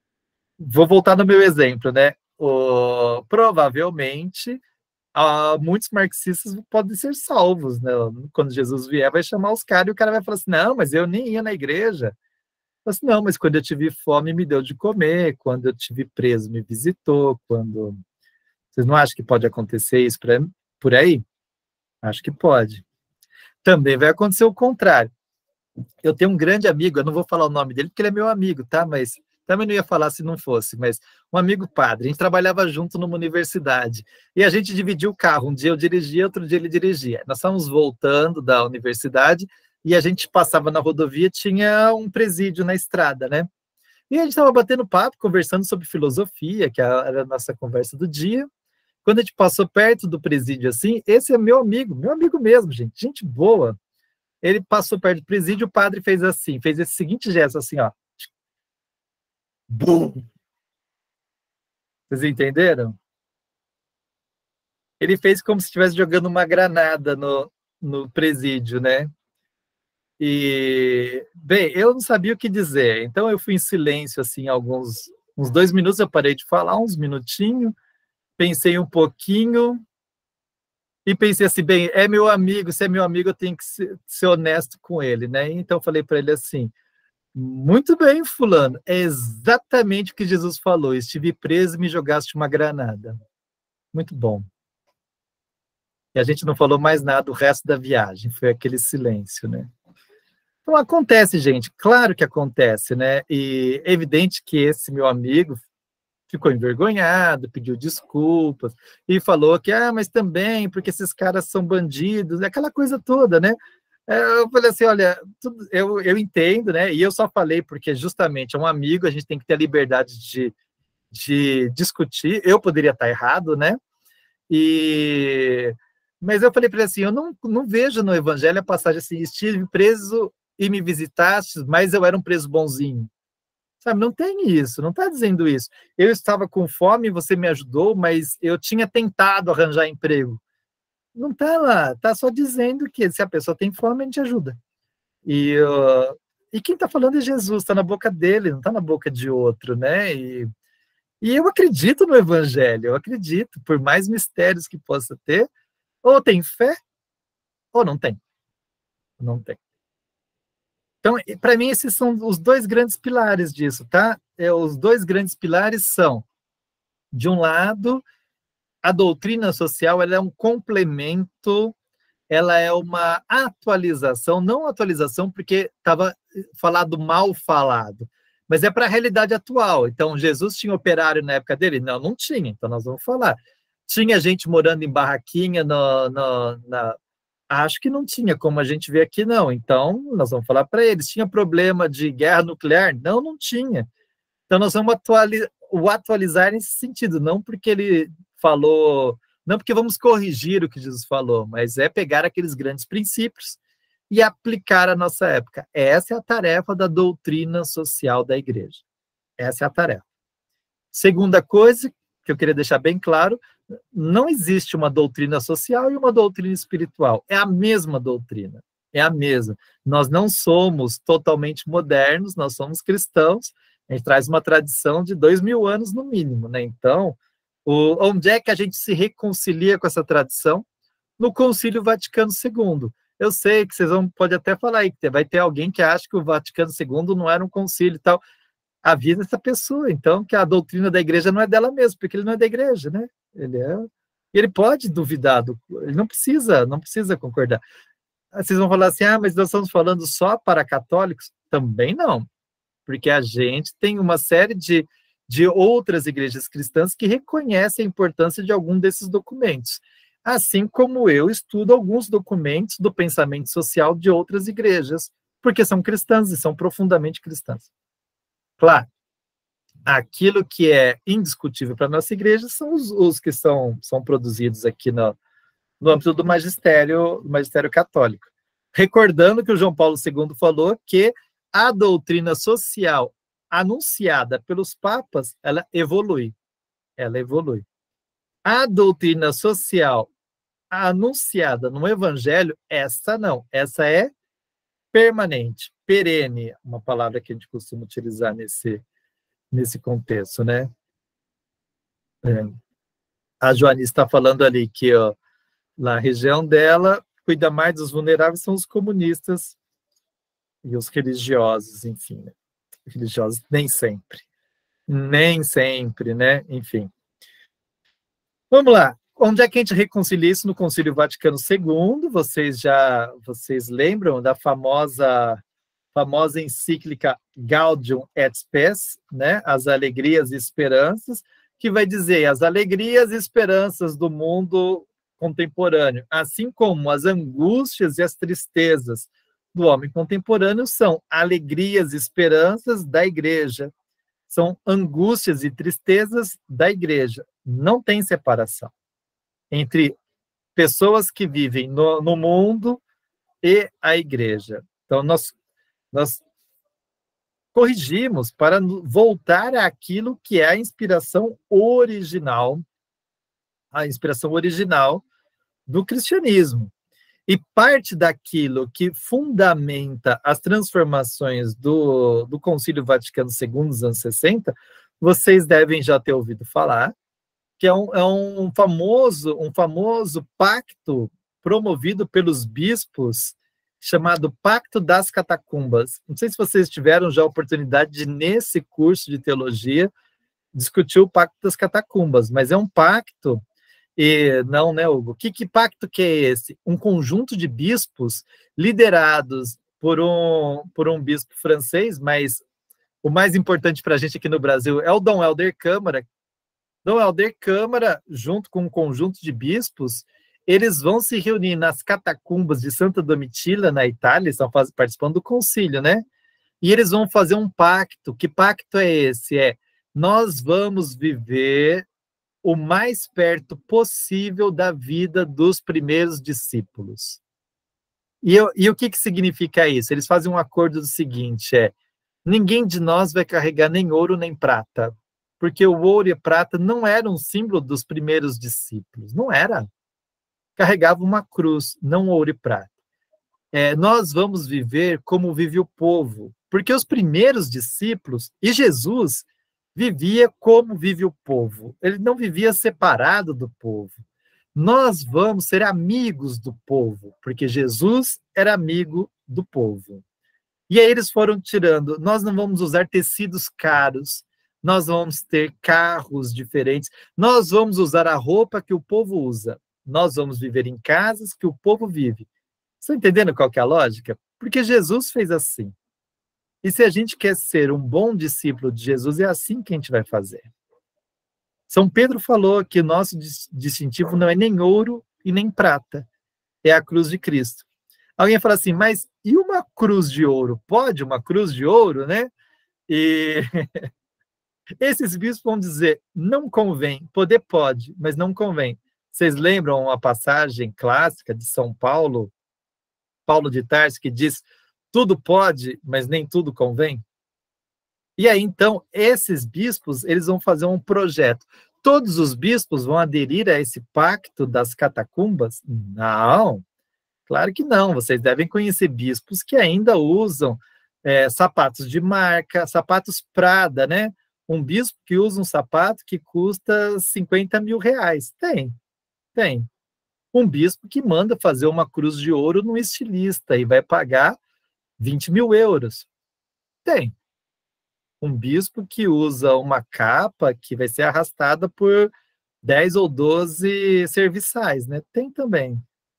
Speaker 2: Vou voltar no meu exemplo, né? O, provavelmente, Uh, muitos marxistas podem ser salvos, né? Quando Jesus vier, vai chamar os caras e o cara vai falar assim, não, mas eu nem ia na igreja. Assim, não, mas quando eu tive fome, me deu de comer, quando eu tive preso, me visitou, quando... Vocês não acham que pode acontecer isso pra... por aí? Acho que pode. Também vai acontecer o contrário. Eu tenho um grande amigo, eu não vou falar o nome dele, porque ele é meu amigo, tá? Mas... também não ia falar se não fosse, mas um amigo padre, a gente trabalhava junto numa universidade, e a gente dividia o carro, um dia eu dirigia, outro dia ele dirigia. Nós estávamos voltando da universidade, e a gente passava na rodovia, tinha um presídio na estrada, né? E a gente estava batendo papo, conversando sobre filosofia, que era a nossa conversa do dia. Quando a gente passou perto do presídio assim, esse é meu amigo, meu amigo mesmo, gente, gente boa. Ele passou perto do presídio, o padre fez assim, fez esse seguinte gesto assim, ó. Bum! Vocês entenderam? Ele fez como se estivesse jogando uma granada no, no presídio, né? E, bem, eu não sabia o que dizer, então eu fui em silêncio, assim, alguns uns dois minutos, eu parei de falar, uns minutinhos, pensei um pouquinho, e pensei assim, bem, é meu amigo, se é meu amigo, eu tenho que ser, ser honesto com ele, né? Então eu falei para ele assim, muito bem, fulano, é exatamente o que Jesus falou, estive preso e me jogaste uma granada. Muito bom. E a gente não falou mais nada o resto da viagem, foi aquele silêncio, né? Então acontece, gente, claro que acontece, né? E é evidente que esse meu amigo ficou envergonhado, pediu desculpas, e falou que, ah, mas também, porque esses caras são bandidos, aquela coisa toda, né? Eu falei assim, olha, tudo, eu, eu entendo, né? E eu só falei porque justamente é um amigo, a gente tem que ter a liberdade de, de discutir. Eu poderia estar errado, né? E... Mas eu falei para ele assim, eu não, não vejo no Evangelho a passagem assim, estive preso e me visitaste, mas eu era um preso bonzinho. Sabe, não tem isso, não está dizendo isso. Eu estava com fome, você me ajudou, mas eu tinha tentado arranjar emprego. Não está lá, está só dizendo que se a pessoa tem fome, a gente ajuda. E, uh, e quem está falando é Jesus, está na boca dele, não está na boca de outro, né? E, e eu acredito no Evangelho, eu acredito, por mais mistérios que possa ter, ou tem fé, ou não tem. Não tem. Então, para mim, esses são os dois grandes pilares disso, tá? É, os dois grandes pilares são, de um lado, a doutrina social, ela é um complemento, ela é uma atualização, não atualização porque estava falado mal falado, mas é para a realidade atual. Então, Jesus tinha operário na época dele? Não, não tinha, então nós vamos falar. Tinha gente morando em barraquinha no, no, na, Acho que não tinha, como a gente vê aqui, não. Então, nós vamos falar para eles. Tinha problema de guerra nuclear? Não, não tinha. Então, nós vamos atualizar, o atualizar nesse sentido, não porque ele falou, não porque vamos corrigir o que Jesus falou, mas é pegar aqueles grandes princípios e aplicar à nossa época. Essa é a tarefa da doutrina social da igreja. Essa é a tarefa. Segunda coisa, que eu queria deixar bem claro, não existe uma doutrina social e uma doutrina espiritual. É a mesma doutrina. É a mesma. Nós não somos totalmente modernos, nós somos cristãos. A gente traz uma tradição de dois mil anos no mínimo, né? Então, o, onde é que a gente se reconcilia com essa tradição? No Concílio Vaticano segundo. Eu sei que vocês vão, pode até falar aí, que vai ter alguém que acha que o Vaticano segundo não era um concílio e tal. Avisa essa pessoa, então, que a doutrina da igreja não é dela mesmo, porque ele não é da igreja, né? Ele é, ele pode duvidar, do, ele não precisa, não precisa concordar. Vocês vão falar assim, ah, mas nós estamos falando só para católicos? Também não, porque a gente tem uma série de, de outras igrejas cristãs que reconhecem a importância de algum desses documentos, assim como eu estudo alguns documentos do pensamento social de outras igrejas, porque são cristãs e são profundamente cristãs. Claro, aquilo que é indiscutível para a nossa igreja são os, os que são, são produzidos aqui no, no âmbito do magistério, do magistério católico. Recordando que o João Paulo segundo falou que a doutrina social anunciada pelos papas, ela evolui. Ela evolui. A doutrina social anunciada no evangelho, essa não. Essa é permanente, perene, uma palavra que a gente costuma utilizar nesse, nesse contexto, né? É. A Joanice está falando ali que, ó, na região dela, cuida mais dos vulneráveis são os comunistas e os religiosos, enfim, né? Religiosos nem sempre, nem sempre, né? Enfim. Vamos lá. Onde é que a gente reconcilia isso? No Concílio Vaticano segundo, vocês já, vocês lembram da famosa, famosa encíclica Gaudium et Spes, né? As alegrias e esperanças, que vai dizer as alegrias e esperanças do mundo contemporâneo, assim como as angústias e as tristezas do homem contemporâneo são alegrias e esperanças da igreja, são angústias e tristezas da igreja. Não tem separação entre pessoas que vivem no, no mundo e a igreja. Então, nós, nós corrigimos para voltar àquilo que é a inspiração original, a inspiração original do cristianismo. E parte daquilo que fundamenta as transformações do, do Concílio Vaticano segundo dos anos sessenta, vocês devem já ter ouvido falar, que é um, é um, famoso, um famoso pacto promovido pelos bispos, chamado Pacto das Catacumbas. Não sei se vocês tiveram já a oportunidade de, nesse curso de teologia, discutir o Pacto das Catacumbas, mas é um pacto, e não, né, Hugo? Que, que pacto que é esse? Um conjunto de bispos liderados por um, por um bispo francês, mas o mais importante para a gente aqui no Brasil é o Dom Helder Câmara. Dom Helder Câmara, junto com um conjunto de bispos, eles vão se reunir nas catacumbas de Santa Domitila, na Itália, estão faz, participando do concílio, né? E eles vão fazer um pacto. Que pacto é esse? É, nós vamos viver o mais perto possível da vida dos primeiros discípulos. E, eu, e o que, que significa isso? Eles fazem um acordo do seguinte, é, ninguém de nós vai carregar nem ouro nem prata, porque o ouro e a prata não eram um símbolo dos primeiros discípulos, não era. Carregava uma cruz, não ouro e prata. É, nós vamos viver como vive o povo, porque os primeiros discípulos, e Jesus vivia como vive o povo, ele não vivia separado do povo. Nós vamos ser amigos do povo, porque Jesus era amigo do povo. E aí eles foram tirando, nós não vamos usar tecidos caros, nós vamos ter carros diferentes, nós vamos usar a roupa que o povo usa, nós vamos viver em casas que o povo vive. Estão entendendo qual que é a lógica? Porque Jesus fez assim. E se a gente quer ser um bom discípulo de Jesus, é assim que a gente vai fazer. São Pedro falou que o nosso distintivo não é nem ouro e nem prata, é a cruz de Cristo. Alguém fala assim, mas e uma cruz de ouro? Pode uma cruz de ouro, né? E esses bispos vão dizer, não convém, poder pode, mas não convém. Vocês lembram uma passagem clássica de São Paulo, Paulo de Tarso, que diz, tudo pode, mas nem tudo convém? E aí, então, esses bispos, eles vão fazer um projeto. Todos os bispos vão aderir a esse pacto das catacumbas? Não, claro que não. Vocês devem conhecer bispos que ainda usam é, sapatos de marca, sapatos Prada, né? Um bispo que usa um sapato que custa cinquenta mil reais. Tem, tem. Um bispo que manda fazer uma cruz de ouro no estilista e vai pagar vinte mil euros. Tem. Um bispo que usa uma capa que vai ser arrastada por dez ou doze serviçais, né? Tem também.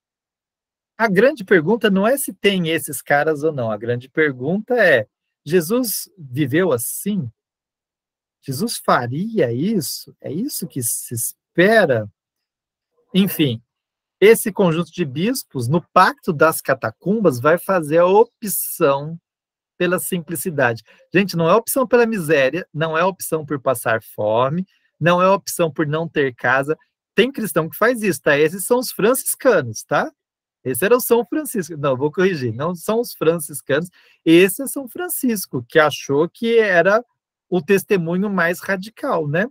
Speaker 2: A grande pergunta não é se tem esses caras ou não. A grande pergunta é, Jesus viveu assim? Jesus faria isso? É isso que se espera? Enfim, esse conjunto de bispos, no Pacto das Catacumbas, vai fazer a opção pela simplicidade. Gente, não é opção pela miséria, não é opção por passar fome, não é opção por não ter casa. Tem cristão que faz isso, tá? Esses são os franciscanos, tá? Esse era o São Francisco. Não, vou corrigir, não são os franciscanos. Esse é São Francisco, que achou que era o testemunho mais radical, né?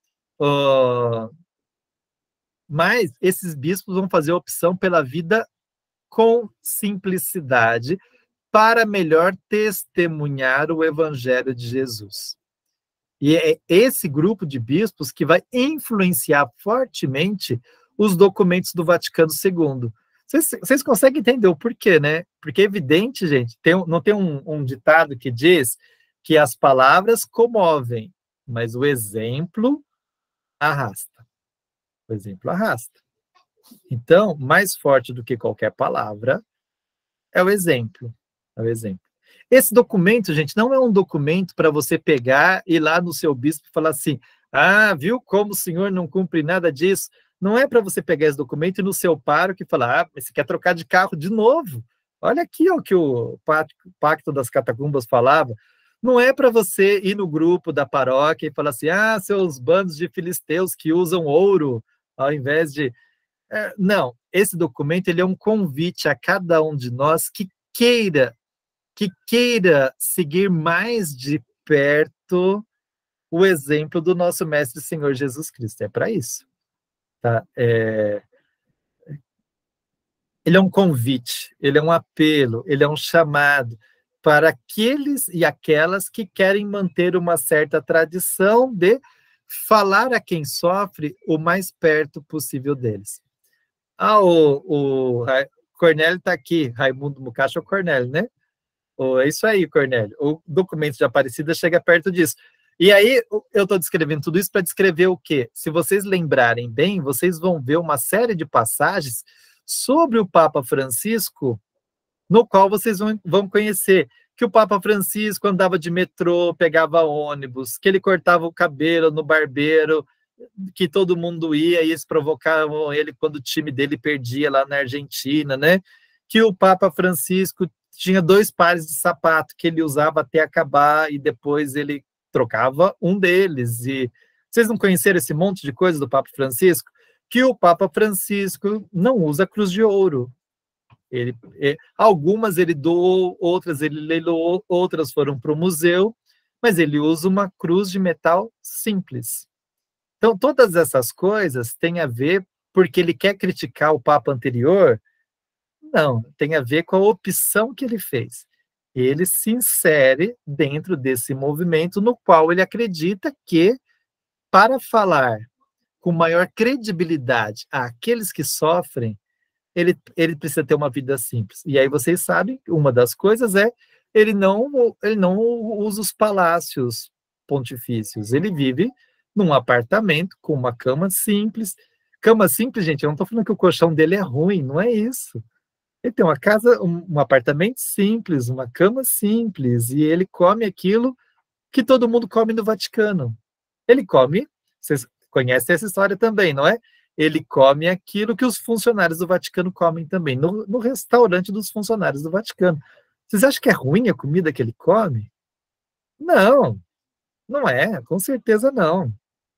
Speaker 2: Uh, mas esses bispos vão fazer a opção pela vida com simplicidade, para melhor testemunhar o Evangelho de Jesus. E é esse grupo de bispos que vai influenciar fortemente os documentos do Vaticano segundo. Vocês, vocês conseguem entender o porquê, né? Porque é evidente, gente, tem, não tem um, um ditado que diz que as palavras comovem, mas o exemplo arrasta. O exemplo arrasta. Então, mais forte do que qualquer palavra é o exemplo. É o exemplo. Esse documento, gente, não é um documento para você pegar e ir lá no seu bispo e falar assim, ah, viu como o senhor não cumpre nada disso? Não é para você pegar esse documento e no seu pároco e falar, ah, você quer trocar de carro de novo? Olha aqui ó, o que o Pacto das Catacumbas falava. Não é para você ir no grupo da paróquia e falar assim, ah, seus bandos de filisteus que usam ouro ao invés de... É, não, esse documento ele é um convite a cada um de nós que queira que queira seguir mais de perto o exemplo do nosso Mestre Senhor Jesus Cristo. É para isso. Tá? É... Ele é um convite, ele é um apelo, ele é um chamado para aqueles e aquelas que querem manter uma certa tradição de falar a quem sofre o mais perto possível deles. Ah, o, o Cornélio está aqui, Raimundo Mucacho é o Cornélio, né? Oh, é isso aí, Cornélio. O documento de Aparecida chega perto disso. E aí, eu estou descrevendo tudo isso para descrever o quê? Se vocês lembrarem bem, vocês vão ver uma série de passagens sobre o Papa Francisco, no qual vocês vão, vão conhecer que o Papa Francisco andava de metrô, pegava ônibus, que ele cortava o cabelo no barbeiro, que todo mundo ia e eles provocavam ele quando o time dele perdia lá na Argentina, né? Que o Papa Francisco tinha dois pares de sapato que ele usava até acabar e depois ele trocava um deles. E vocês não conheceram esse monte de coisa do Papa Francisco? Que o Papa Francisco não usa cruz de ouro. Ele, é, algumas ele doou, outras ele leiloou, outras foram para o museu, mas ele usa uma cruz de metal simples. Então, todas essas coisas têm a ver porque ele quer criticar o Papa anterior. Não, tem a ver com a opção que ele fez. Ele se insere dentro desse movimento no qual ele acredita que, para falar com maior credibilidade àqueles que sofrem, ele, ele precisa ter uma vida simples. E aí vocês sabem, uma das coisas é, ele não, ele não usa os palácios pontifícios, ele vive num apartamento com uma cama simples. Cama simples, gente, eu não estou falando que o colchão dele é ruim, não é isso. Ele tem uma casa, um, um apartamento simples, uma cama simples, e ele come aquilo que todo mundo come no Vaticano. Ele come, vocês conhecem essa história também, não é? ele come aquilo que os funcionários do Vaticano comem também, no, no restaurante dos funcionários do Vaticano. Vocês acham que é ruim a comida que ele come? Não, não é, com certeza não.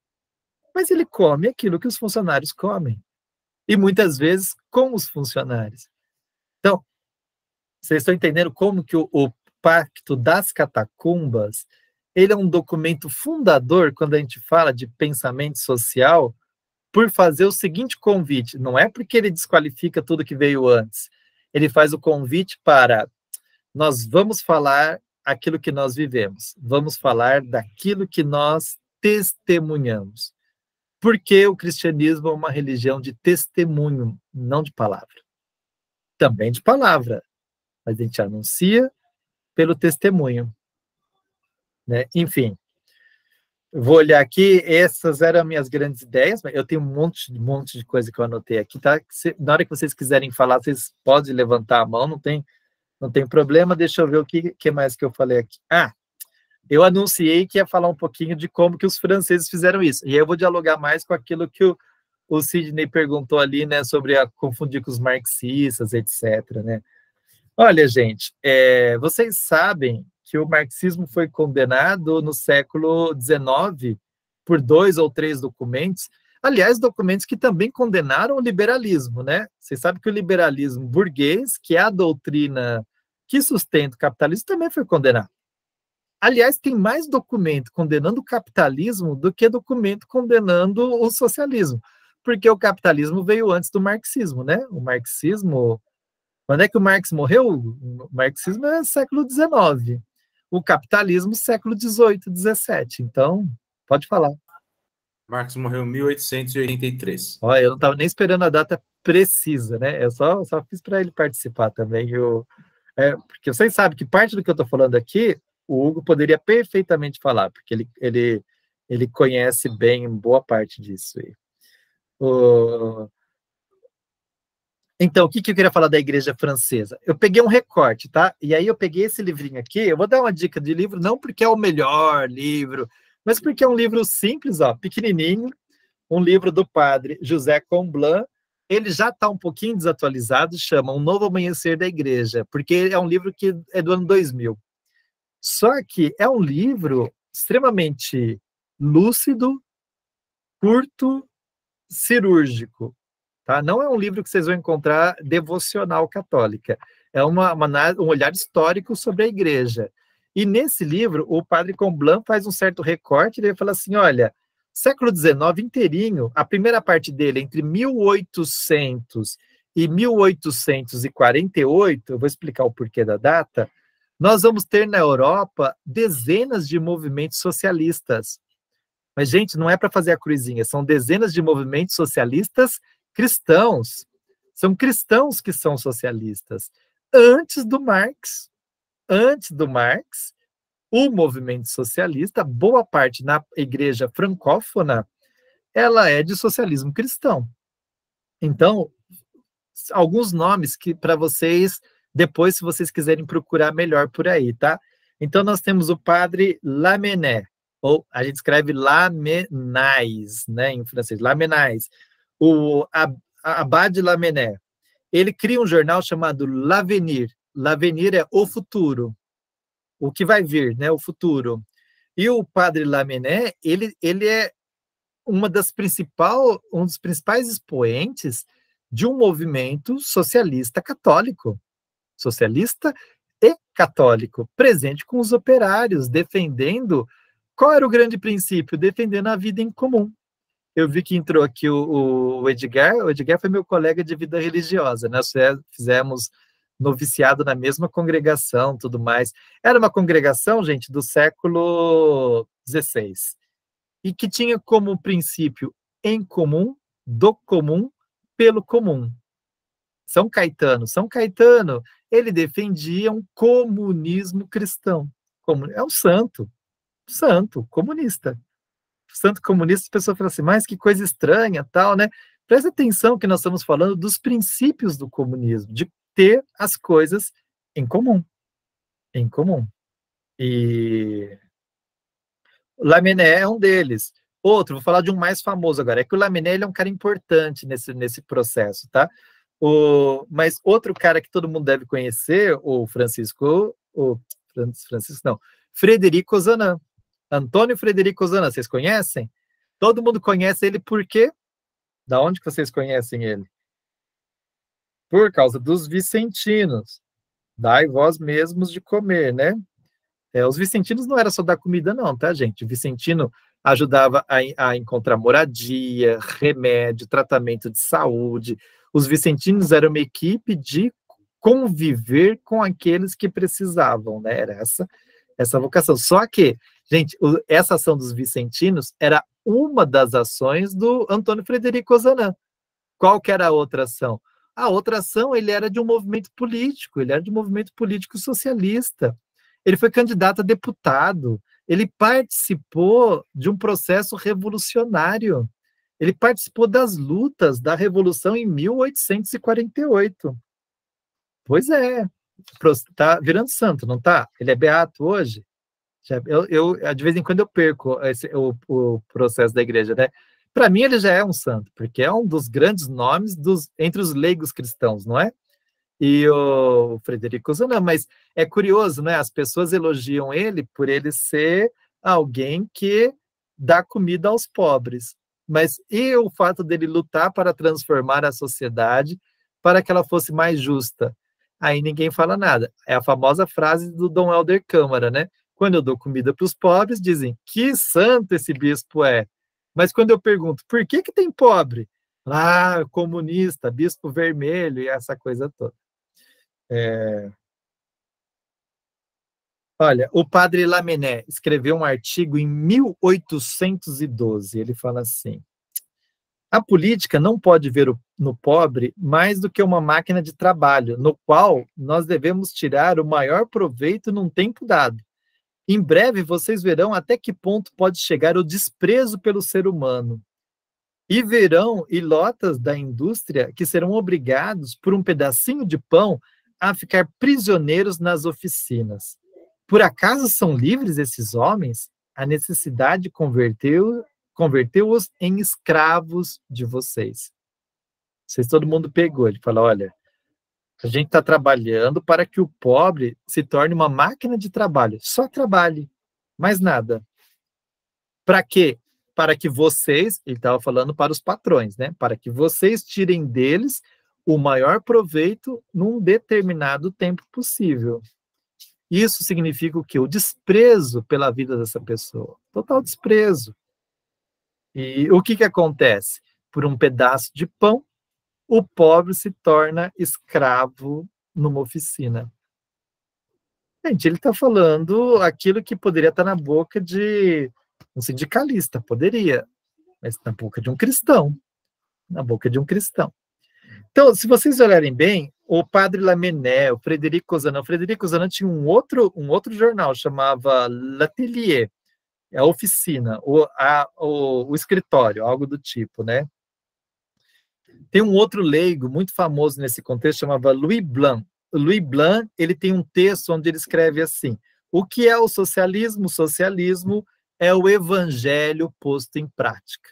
Speaker 2: Mas ele come aquilo que os funcionários comem. E muitas vezes com os funcionários. Então, vocês estão entendendo como que o, o Pacto das Catacumbas, ele é um documento fundador quando a gente fala de pensamento social, por fazer o seguinte convite, não é porque ele desqualifica tudo que veio antes, ele faz o convite para, nós vamos falar aquilo que nós vivemos, vamos falar daquilo que nós testemunhamos, porque o cristianismo é uma religião de testemunho, não de palavra, também de palavra, mas a gente anuncia pelo testemunho, né? Enfim, vou olhar aqui, essas eram minhas grandes ideias, mas eu tenho um monte, um monte de coisa que eu anotei aqui, tá? Na hora que vocês quiserem falar, vocês podem levantar a mão, não tem, não tem problema, deixa eu ver o que, que mais que eu falei aqui. Ah, eu anunciei que ia falar um pouquinho de como que os franceses fizeram isso, e aí eu vou dialogar mais com aquilo que o, o Sidney perguntou ali, né, sobre a confundir com os marxistas, etcétera, né? Olha, gente, é, vocês sabem que o marxismo foi condenado no século dezenove por dois ou três documentos, aliás, documentos que também condenaram o liberalismo, né? Vocês sabem que o liberalismo burguês, que é a doutrina que sustenta o capitalismo, também foi condenado. Aliás, tem mais documento condenando o capitalismo do que documento condenando o socialismo, porque o capitalismo veio antes do marxismo, né? O marxismo... Quando é que o Marx morreu? O marxismo é século dezenove. O capitalismo, século dezoito, dezessete. Então, pode falar.
Speaker 3: Marx morreu em mil oitocentos e oitenta e três.
Speaker 2: Olha, eu não estava nem esperando a data precisa, né? Eu só, só fiz para ele participar também. Eu, é, porque vocês sabem que parte do que eu estou falando aqui, o Hugo poderia perfeitamente falar, porque ele, ele, ele conhece bem boa parte disso aí. O... Então, o que, que eu queria falar da igreja francesa? Eu peguei um recorte, tá? E aí eu peguei esse livrinho aqui, eu vou dar uma dica de livro, não porque é o melhor livro, mas porque é um livro simples, ó, pequenininho, um livro do padre José Comblan. Ele já está um pouquinho desatualizado, chama Um Novo Amanhecer da Igreja, porque é um livro que é do ano dois mil. Só que é um livro extremamente lúcido, curto, cirúrgico. Tá? Não é um livro que vocês vão encontrar devocional católica, é uma, uma, um olhar histórico sobre a igreja. E nesse livro, o padre Comblan faz um certo recorte, ele fala assim, olha, século dezenove inteirinho, a primeira parte dele, entre mil e oitocentos e mil oitocentos e quarenta e oito, eu vou explicar o porquê da data, nós vamos ter na Europa dezenas de movimentos socialistas. Mas, gente, não é para fazer a cruzinha, são dezenas de movimentos socialistas cristãos, são cristãos que são socialistas. Antes do Marx, antes do Marx, o movimento socialista, boa parte na igreja francófona, ela é de socialismo cristão. Então, alguns nomes que para vocês, depois, se vocês quiserem procurar melhor por aí, tá? Então, nós temos o padre Lamennais, ou a gente escreve Lamennais, né, em francês, Lamennais. O Abade Lamennais, ele cria um jornal chamado L'Avenir. L'Avenir é o futuro, o que vai vir, né, o futuro. E o padre Lamennais, ele, ele é uma das principal, um dos principais expoentes de um movimento socialista católico, socialista e católico, presente com os operários, defendendo, qual era o grande princípio? Defendendo a vida em comum. Eu vi que entrou aqui o, o Edgar, o Edgar foi meu colega de vida religiosa, nós fizemos noviciado na mesma congregação, tudo mais. Era uma congregação, gente, do século dezesseis, e que tinha como princípio em comum, do comum, pelo comum. São Caetano, São Caetano, ele defendia um comunismo cristão. É um santo, santo, comunista. Santo comunista, as pessoas falam assim, mas que coisa estranha, tal, né? Presta atenção que nós estamos falando dos princípios do comunismo, de ter as coisas em comum, em comum. E Lamennais é um deles. Outro, vou falar de um mais famoso agora, é que o Lamennais ele é um cara importante nesse, nesse processo, tá? O, mas outro cara que todo mundo deve conhecer, o Francisco, o Francisco não, Frederico Ozanam, Antônio Frederico Ozanam, vocês conhecem? Todo mundo conhece ele por quê? Da onde que vocês conhecem ele? Por causa dos vicentinos. Dai vós mesmos de comer, né? É, os vicentinos não era só dar comida não, tá, gente? O vicentino ajudava a, a encontrar moradia, remédio, tratamento de saúde. Os vicentinos eram uma equipe de conviver com aqueles que precisavam, né? Era essa, essa vocação. Só que, gente, o, essa ação dos vicentinos era uma das ações do Antônio Frederico Ozanam. Qual que era a outra ação? A outra ação, ele era de um movimento político, ele era de um movimento político socialista. Ele foi candidato a deputado, ele participou de um processo revolucionário, ele participou das lutas da Revolução em mil oitocentos e quarenta e oito. Pois é, tá virando santo, não tá? Ele é beato hoje? Eu, eu, de vez em quando eu perco esse, o, o processo da igreja, né? Para mim ele já é um santo, porque é um dos grandes nomes dos, entre os leigos cristãos, não é? E o Frederico Ozanam, mas é curioso, né? As pessoas elogiam ele por ele ser alguém que dá comida aos pobres. Mas e o fato dele lutar para transformar a sociedade para que ela fosse mais justa? Aí ninguém fala nada. É a famosa frase do Dom Helder Câmara, né? Quando eu dou comida para os pobres, dizem, que santo esse bispo é. Mas quando eu pergunto, por que que tem pobre? Ah, comunista, bispo vermelho e essa coisa toda. É... Olha, o padre Lamennais escreveu um artigo em mil oitocentos e doze. Ele fala assim: a política não pode ver no pobre mais do que uma máquina de trabalho, no qual nós devemos tirar o maior proveito num tempo dado. Em breve vocês verão até que ponto pode chegar o desprezo pelo ser humano. E verão ilotas da indústria que serão obrigados, por um pedacinho de pão, a ficar prisioneiros nas oficinas. Por acaso são livres esses homens? A necessidade converteu, converteu-os em escravos de vocês. Vocês, todo mundo pegou. Ele fala, olha, a gente está trabalhando para que o pobre se torne uma máquina de trabalho. Só trabalhe, mais nada. Para quê? Para que vocês, ele estava falando para os patrões, né? Para que vocês tirem deles o maior proveito num determinado tempo possível. Isso significa o quê? O desprezo pela vida dessa pessoa. Total desprezo. E o que que acontece? Por um pedaço de pão, o pobre se torna escravo numa oficina. Gente, ele está falando aquilo que poderia estar na boca de um sindicalista, poderia, mas na boca de um cristão. Na boca de um cristão. Então, se vocês olharem bem, o padre Lamennais, o Frederico Ozanam, o Frederico Ozanam tinha um outro, um outro jornal, chamava L'Atelier, a oficina, o, a, o, o escritório, algo do tipo, né? Tem um outro leigo muito famoso nesse contexto, chamava Louis Blanc. O Louis Blanc, ele tem um texto onde ele escreve assim: o que é o socialismo? O socialismo é o evangelho posto em prática.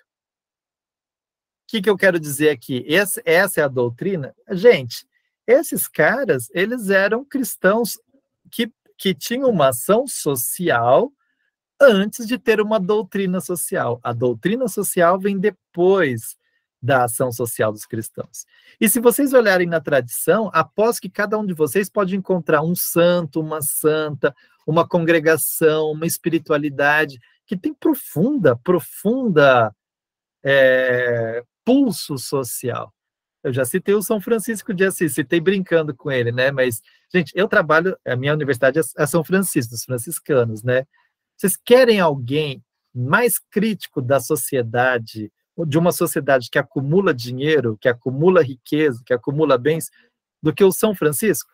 Speaker 2: O que, que eu quero dizer aqui? Essa, essa é a doutrina? Gente, esses caras, eles eram cristãos que, que tinham uma ação social antes de ter uma doutrina social. A doutrina social vem depois da ação social dos cristãos. E se vocês olharem na tradição, aposto que cada um de vocês pode encontrar um santo, uma santa, uma congregação, uma espiritualidade que tem profunda, profunda é, pulso social. Eu já citei o São Francisco de Assis, citei brincando com ele, né? Mas, gente, eu trabalho, a minha universidade é São Francisco, dos franciscanos, né? Vocês querem alguém mais crítico da sociedade, de uma sociedade que acumula dinheiro, que acumula riqueza, que acumula bens, do que o São Francisco?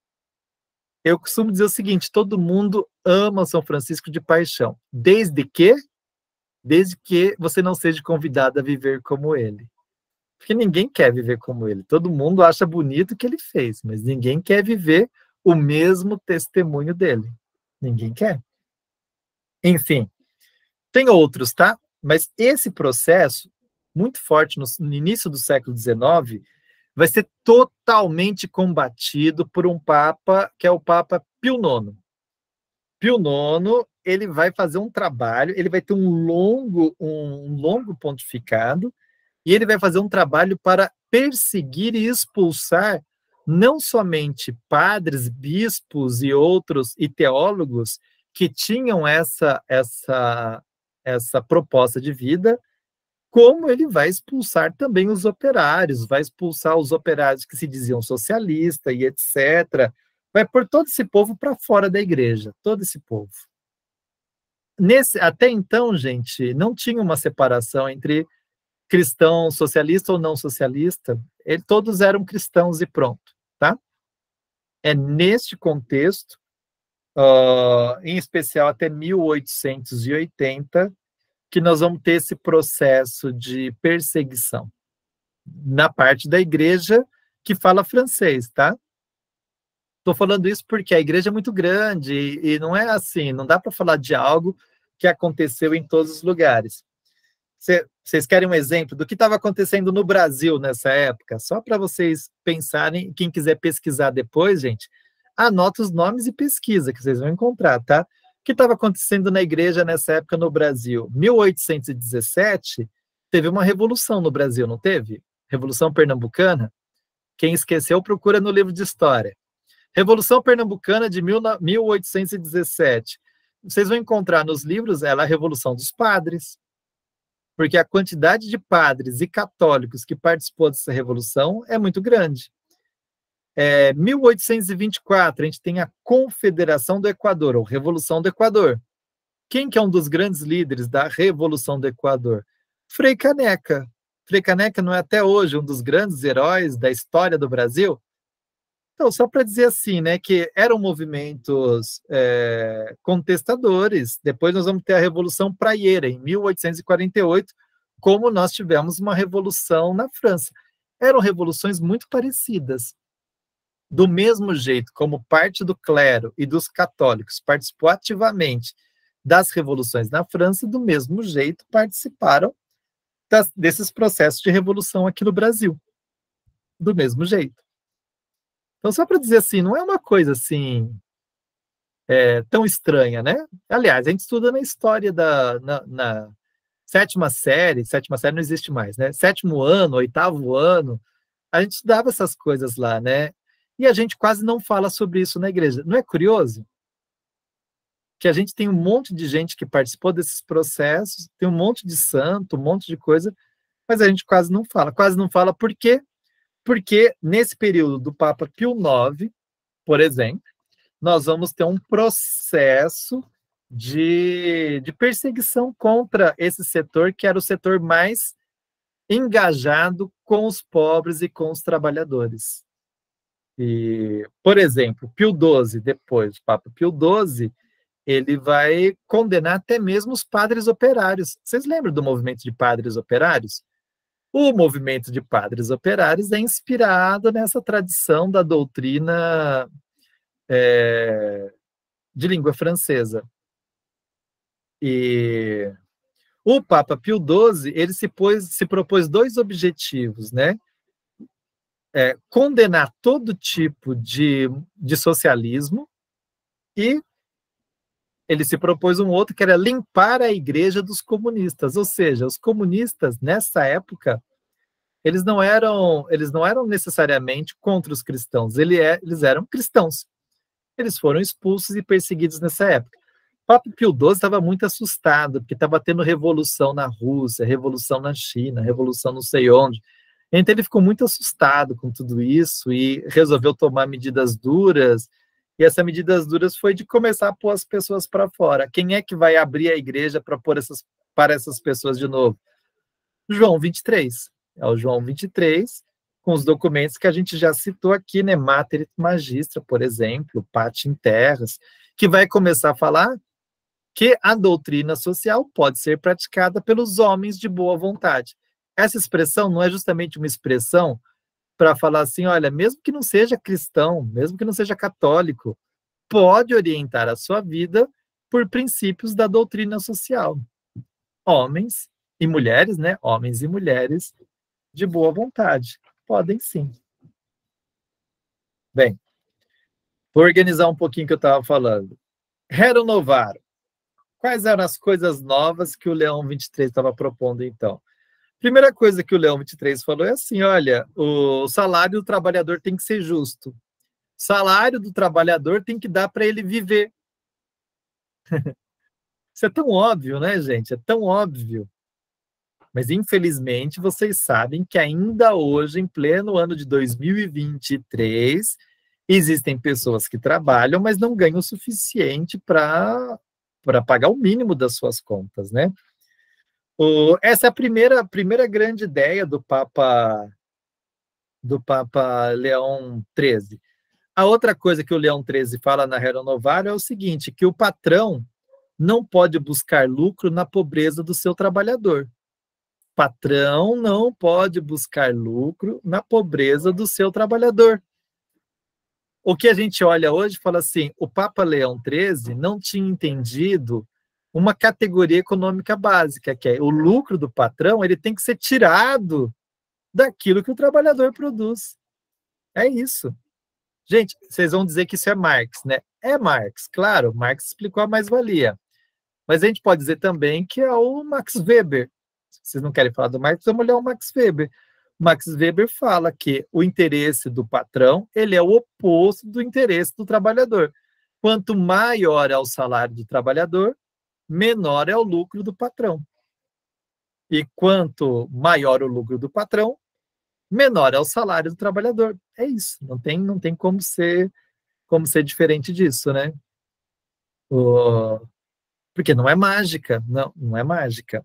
Speaker 2: Eu costumo dizer o seguinte: todo mundo ama São Francisco de paixão, desde que, desde que você não seja convidado a viver como ele. Porque ninguém quer viver como ele. Todo mundo acha bonito o que ele fez, mas ninguém quer viver o mesmo testemunho dele. Ninguém quer. Enfim, tem outros, tá? Mas esse processo, muito forte no, no início do século dezenove, vai ser totalmente combatido por um Papa, que é o Papa Pio nono. Pio nono, ele vai fazer um trabalho, ele vai ter um longo, um longo pontificado, e ele vai fazer um trabalho para perseguir e expulsar não somente padres, bispos e outros, e teólogos que tinham essa, essa, essa proposta de vida, como ele vai expulsar também os operários, vai expulsar os operários que se diziam socialistas e etcétera. Vai pôr todo esse povo para fora da igreja, todo esse povo. Nesse, até então, gente, não tinha uma separação entre cristão socialista ou não socialista, ele, todos eram cristãos e pronto, tá? É neste contexto, uh, em especial até mil oitocentos e oitenta, que nós vamos ter esse processo de perseguição na parte da igreja que fala francês, tá? Estou falando isso porque a igreja é muito grande e, e não é assim, não dá para falar de algo que aconteceu em todos os lugares. Vocês querem um exemplo do que estava acontecendo no Brasil nessa época? Só para vocês pensarem, quem quiser pesquisar depois, gente, anota os nomes e pesquisa, que vocês vão encontrar, tá? O que estava acontecendo na igreja nessa época no Brasil? mil oitocentos e dezessete, teve uma revolução no Brasil, não teve? Revolução Pernambucana? Quem esqueceu, procura no livro de história. Revolução Pernambucana de mil oitocentos e dezessete. Vocês vão encontrar nos livros ela a Revolução dos Padres, porque a quantidade de padres e católicos que participou dessa revolução é muito grande. É, mil oitocentos e vinte e quatro, a gente tem a Confederação do Equador, ou Revolução do Equador. Quem que é um dos grandes líderes da Revolução do Equador? Frei Caneca. Frei Caneca não é até hoje um dos grandes heróis da história do Brasil? Então, só para dizer assim, né, que eram movimentos é, contestadores. Depois nós vamos ter a Revolução Praieira, em mil oitocentos e quarenta e oito, como nós tivemos uma revolução na França. Eram revoluções muito parecidas. Do mesmo jeito como parte do clero e dos católicos participou ativamente das revoluções na França, do mesmo jeito participaram das, desses processos de revolução aqui no Brasil. Do mesmo jeito. Então, só para dizer assim, não é uma coisa assim é, tão estranha, né? Aliás, a gente estuda na história da na, na sétima série, sétima série não existe mais, né? Sétimo ano, oitavo ano, a gente estudava essas coisas lá, né? E a gente quase não fala sobre isso na igreja. Não é curioso? Que a gente tem um monte de gente que participou desses processos, tem um monte de santo, um monte de coisa, mas a gente quase não fala. Quase não fala por quê? Porque nesse período do Papa Pio nono, por exemplo, nós vamos ter um processo de, de perseguição contra esse setor, que era o setor mais engajado com os pobres e com os trabalhadores. E, por exemplo, Pio doze, depois, o Papa Pio doze, ele vai condenar até mesmo os padres operários. Vocês lembram do movimento de padres operários? O movimento de padres operários é inspirado nessa tradição da doutrina é, de língua francesa. E o Papa Pio doze, ele se, pôs, se propôs dois objetivos, né? É, condenar todo tipo de, de socialismo, e ele se propôs um outro, que era limpar a igreja dos comunistas. Ou seja, os comunistas, nessa época, eles não eram, eles não eram necessariamente contra os cristãos, ele é, eles eram cristãos. Eles foram expulsos e perseguidos nessa época. O Papa Pio doze estava muito assustado, porque estava tendo revolução na Rússia, revolução na China, revolução não sei onde. Então ele ficou muito assustado com tudo isso e resolveu tomar medidas duras. E essas medidas duras foi de começar a pôr as pessoas para fora. Quem é que vai abrir a igreja para pôr essas, para essas pessoas de novo? João vinte e três. É o João vinte e três, com os documentos que a gente já citou aqui, né? Mater et Magistra, por exemplo, Pater Terras, que vai começar a falar que a doutrina social pode ser praticada pelos homens de boa vontade. Essa expressão não é justamente uma expressão para falar assim, olha, mesmo que não seja cristão, mesmo que não seja católico, pode orientar a sua vida por princípios da doutrina social. Homens e mulheres, né? Homens e mulheres de boa vontade. Podem sim. Bem, vou organizar um pouquinho o que eu estava falando. Rerum Novarum. Quais eram as coisas novas que o Leão vinte e três estava propondo, então? Primeira coisa que o Leão vinte e três falou é assim, olha, o salário do trabalhador tem que ser justo. O salário do trabalhador tem que dar para ele viver. Isso é tão óbvio, né, gente? É tão óbvio. Mas, infelizmente, vocês sabem que ainda hoje, em pleno ano de dois mil e vinte e três, existem pessoas que trabalham, mas não ganham o suficiente para para pagar o mínimo das suas contas, né? O, essa é a primeira, a primeira grande ideia do Papa, do Papa Leão treze. A outra coisa que o Leão treze fala na Rerum Novarum é o seguinte, que o patrão não pode buscar lucro na pobreza do seu trabalhador. Patrão não pode buscar lucro na pobreza do seu trabalhador. O que a gente olha hoje fala assim, o Papa Leão treze não tinha entendido uma categoria econômica básica, que é o lucro do patrão, ele tem que ser tirado daquilo que o trabalhador produz. É isso. Gente, vocês vão dizer que isso é Marx, né? É Marx, claro, Marx explicou a mais-valia. Mas a gente pode dizer também que é o Max Weber. Se vocês não querem falar do Marx, vamos olhar o Max Weber. Max Weber fala que o interesse do patrão, ele é o oposto do interesse do trabalhador. Quanto maior é o salário do trabalhador, menor é o lucro do patrão. E quanto maior o lucro do patrão, menor é o salário do trabalhador. É isso, não tem, não tem como ser, como ser diferente disso, né? O... Porque não é mágica, não, não é mágica.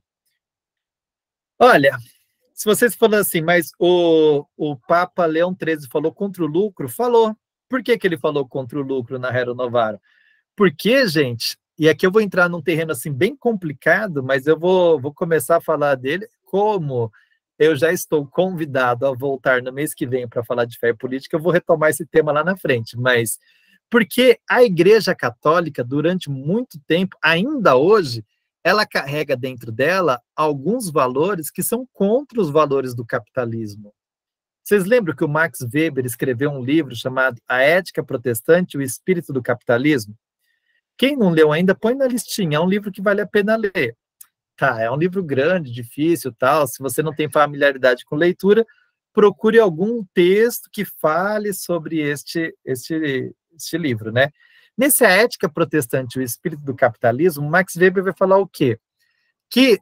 Speaker 2: Olha, se vocês falam assim, mas o, o Papa Leão treze falou contra o lucro, falou. Por que que ele falou contra o lucro na Rerum Novarum? Porque, gente, e aqui eu vou entrar num terreno assim bem complicado, mas eu vou, vou começar a falar dele como eu já estou convidado a voltar no mês que vem para falar de fé e política, eu vou retomar esse tema lá na frente, mas porque a Igreja Católica, durante muito tempo, ainda hoje, ela carrega dentro dela alguns valores que são contra os valores do capitalismo. Vocês lembram que o Max Weber escreveu um livro chamado A Ética Protestante e o Espírito do Capitalismo? Quem não leu ainda, põe na listinha, é um livro que vale a pena ler. Tá, é um livro grande, difícil, tal, se você não tem familiaridade com leitura, procure algum texto que fale sobre este, este, este livro, né? Nesse A Ética Protestante e o Espírito do Capitalismo, Max Weber vai falar o quê? Que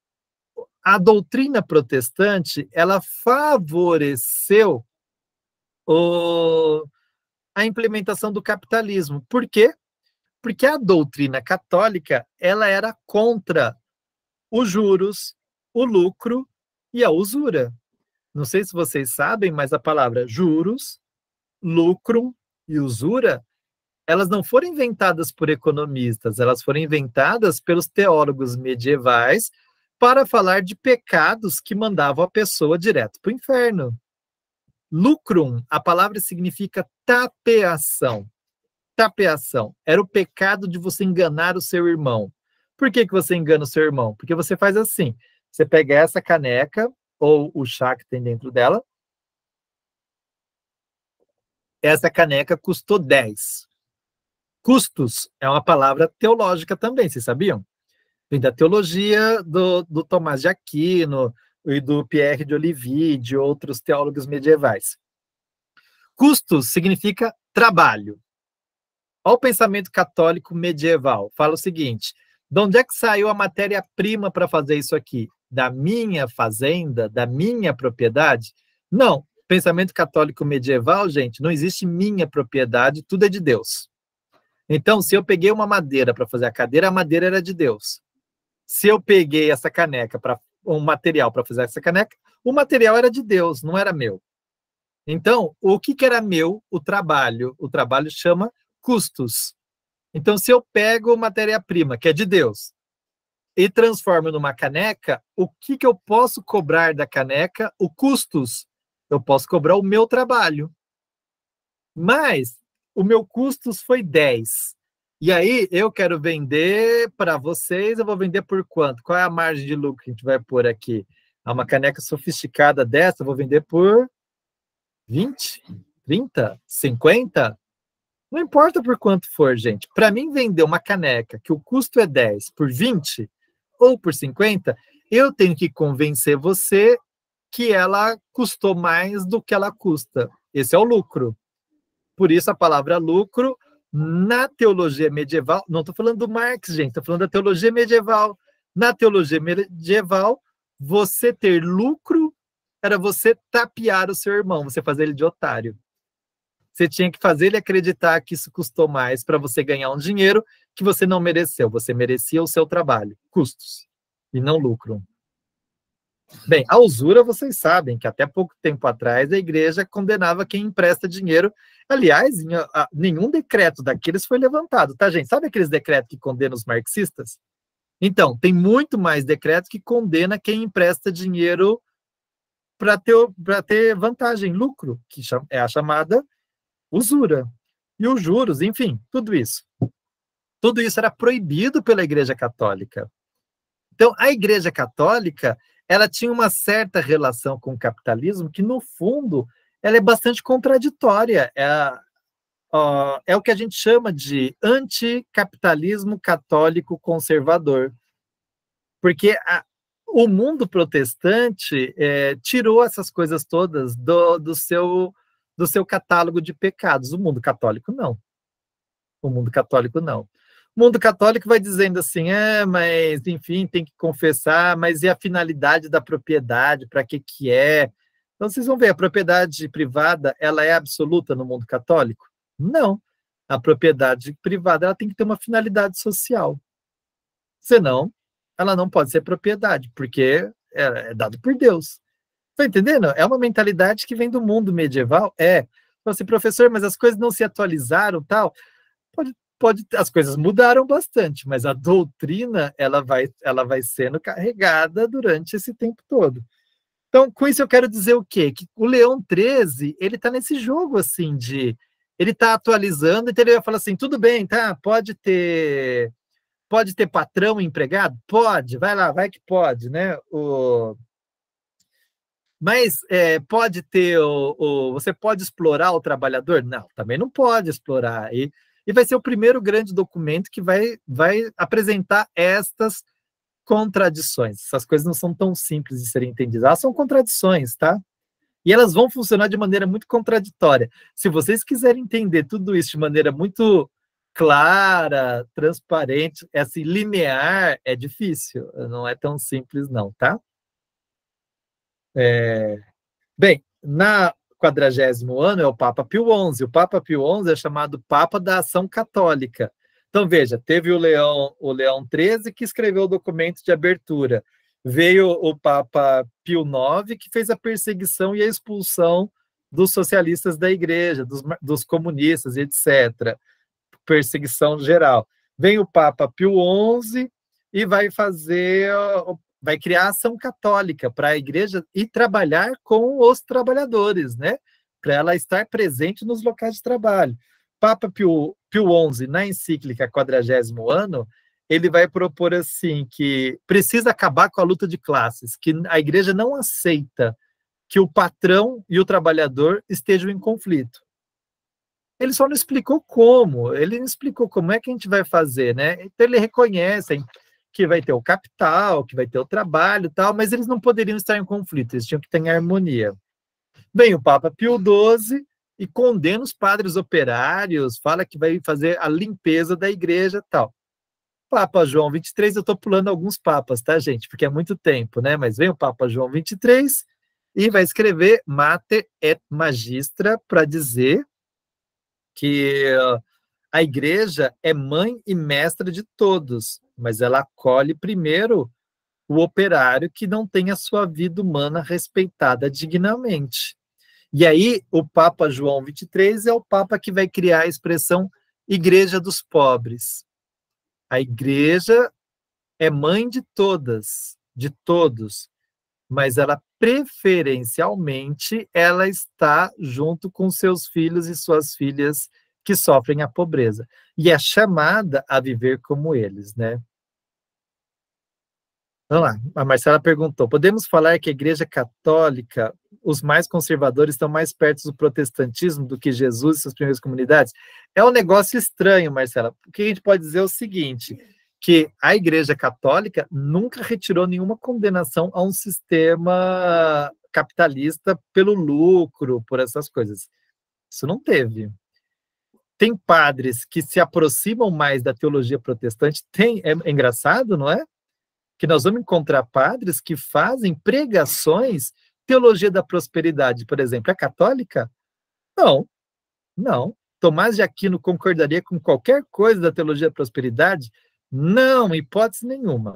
Speaker 2: a doutrina protestante, ela favoreceu o, a implementação do capitalismo. Por quê? Porque a doutrina católica, ela era contra os juros, o lucro e a usura. Não sei se vocês sabem, mas a palavra juros, lucro e usura, elas não foram inventadas por economistas, elas foram inventadas pelos teólogos medievais para falar de pecados que mandavam a pessoa direto para o inferno. Lucrum, a palavra significa tapeação. Tapeação. Era o pecado de você enganar o seu irmão. Por que que você engana o seu irmão? Porque você faz assim, você pega essa caneca, ou o chá que tem dentro dela, essa caneca custou dez. Custos é uma palavra teológica também, vocês sabiam? Vem da teologia do, do Tomás de Aquino e do Pierre de Olivier, de outros teólogos medievais. Custos significa trabalho. Olha o pensamento católico medieval. Fala o seguinte, de onde é que saiu a matéria-prima para fazer isso aqui? Da minha fazenda? Da minha propriedade? Não. Pensamento católico medieval, gente, não existe minha propriedade, tudo é de Deus. Então, se eu peguei uma madeira para fazer a cadeira, a madeira era de Deus. Se eu peguei essa caneca, para um material para fazer essa caneca, o material era de Deus, não era meu. Então, o que, que era meu? O trabalho. O trabalho chama custos. Então, se eu pego matéria-prima, que é de Deus, e transformo numa caneca, o que, que eu posso cobrar da caneca? O custos. Eu posso cobrar o meu trabalho. Mas o meu custos foi dez. E aí, eu quero vender para vocês, eu vou vender por quanto? Qual é a margem de lucro que a gente vai pôr aqui? Uma caneca sofisticada dessa, eu vou vender por vinte, trinta, cinquenta? Não importa por quanto for, gente. Para mim, vender uma caneca que o custo é dez por vinte ou por cinquenta, eu tenho que convencer você que ela custou mais do que ela custa. Esse é o lucro. Por isso, a palavra lucro, na teologia medieval, não estou falando do Marx, gente, estou falando da teologia medieval. Na teologia medieval, você ter lucro era você tapear o seu irmão, você fazer ele de otário. Você tinha que fazer ele acreditar que isso custou mais para você ganhar um dinheiro que você não mereceu. Você merecia o seu trabalho, custos, e não lucro. Bem, a usura, vocês sabem que até pouco tempo atrás a igreja condenava quem empresta dinheiro. Aliás, nenhum decreto daqueles foi levantado, tá, gente? Sabe aqueles decretos que condenam os marxistas? Então, tem muito mais decretos que condena quem empresta dinheiro para ter, para ter vantagem, lucro, que é a chamada usura. E os juros, enfim, tudo isso. Tudo isso era proibido pela Igreja Católica. Então, a Igreja Católica, ela tinha uma certa relação com o capitalismo que, no fundo, ela é bastante contraditória. É, ó, é o que a gente chama de anticapitalismo católico conservador. Porque a, o mundo protestante é, tirou essas coisas todas do, do, seu, do seu catálogo de pecados. O mundo católico, não. O mundo católico, não. O mundo católico vai dizendo assim, é, mas, enfim, tem que confessar, mas e a finalidade da propriedade, para que que é? Então, vocês vão ver, a propriedade privada, ela é absoluta no mundo católico? Não. A propriedade privada, ela tem que ter uma finalidade social. Senão, ela não pode ser propriedade, porque é dado por Deus. Está entendendo? É uma mentalidade que vem do mundo medieval. É. Então, assim, professor, mas as coisas não se atualizaram, tal. Pode Pode, as coisas mudaram bastante, mas a doutrina ela vai, ela vai sendo carregada durante esse tempo todo. Então, com isso eu quero dizer o quê? Que o Leão treze, ele está nesse jogo assim de... Ele está atualizando, então ele vai falar assim, tudo bem, tá? Pode ter, pode ter patrão e empregado? Pode, vai lá, vai que pode, né? O... Mas é, pode ter, o, o... você pode explorar o trabalhador? Não, também não pode explorar. E E vai ser o primeiro grande documento que vai, vai apresentar estas contradições. Essas coisas não são tão simples de serem entendidas. Elas são contradições, tá? E elas vão funcionar de maneira muito contraditória. Se vocês quiserem entender tudo isso de maneira muito clara, transparente, assim, linear, é difícil. Não é tão simples, não, tá? É... Bem, na... quadragésimo ano é o Papa Pio onze. O Papa Pio onze é chamado Papa da Ação Católica. Então, veja, teve o Leão, o Leão treze, que escreveu o documento de abertura. Veio o Papa Pio nove, que fez a perseguição e a expulsão dos socialistas da igreja, dos, dos comunistas, etcétera. Perseguição geral. Vem o Papa Pio onze e vai fazer... vai criar ação católica para a igreja e trabalhar com os trabalhadores, né? Para ela estar presente nos locais de trabalho. Papa Pio, Pio onze, na encíclica quadragésimo ano, ele vai propor assim que precisa acabar com a luta de classes, que a igreja não aceita que o patrão e o trabalhador estejam em conflito. Ele só não explicou como, ele não explicou como é que a gente vai fazer, né? Então ele reconhece que vai ter o capital, que vai ter o trabalho e tal, mas eles não poderiam estar em conflito, eles tinham que estar em harmonia. Vem o Papa Pio doze e condena os padres operários, fala que vai fazer a limpeza da igreja e tal. Papa João vinte e três, eu estou pulando alguns papas, tá, gente? Porque é muito tempo, né? Mas vem o Papa João vinte e três e vai escrever Mater et Magistra para dizer que a igreja é mãe e mestra de todos, mas ela acolhe primeiro o operário que não tem a sua vida humana respeitada dignamente. E aí, o Papa João vinte e três é o Papa que vai criar a expressão Igreja dos Pobres. A igreja é mãe de todas, de todos, mas ela, preferencialmente, ela está junto com seus filhos e suas filhas que sofrem a pobreza, e é chamada a viver como eles, né? Vamos lá, a Marcela perguntou, podemos falar que a Igreja Católica, os mais conservadores estão mais perto do protestantismo do que Jesus e suas primeiras comunidades? É um negócio estranho, Marcela. O que a gente pode dizer é o seguinte, que a Igreja Católica nunca retirou nenhuma condenação a um sistema capitalista pelo lucro, por essas coisas. Isso não teve. Tem padres que se aproximam mais da teologia protestante, tem, é, é engraçado, não é? Que nós vamos encontrar padres que fazem pregações, teologia da prosperidade, por exemplo, é católica? Não, não. Tomás de Aquino concordaria com qualquer coisa da teologia da prosperidade? Não, hipótese nenhuma.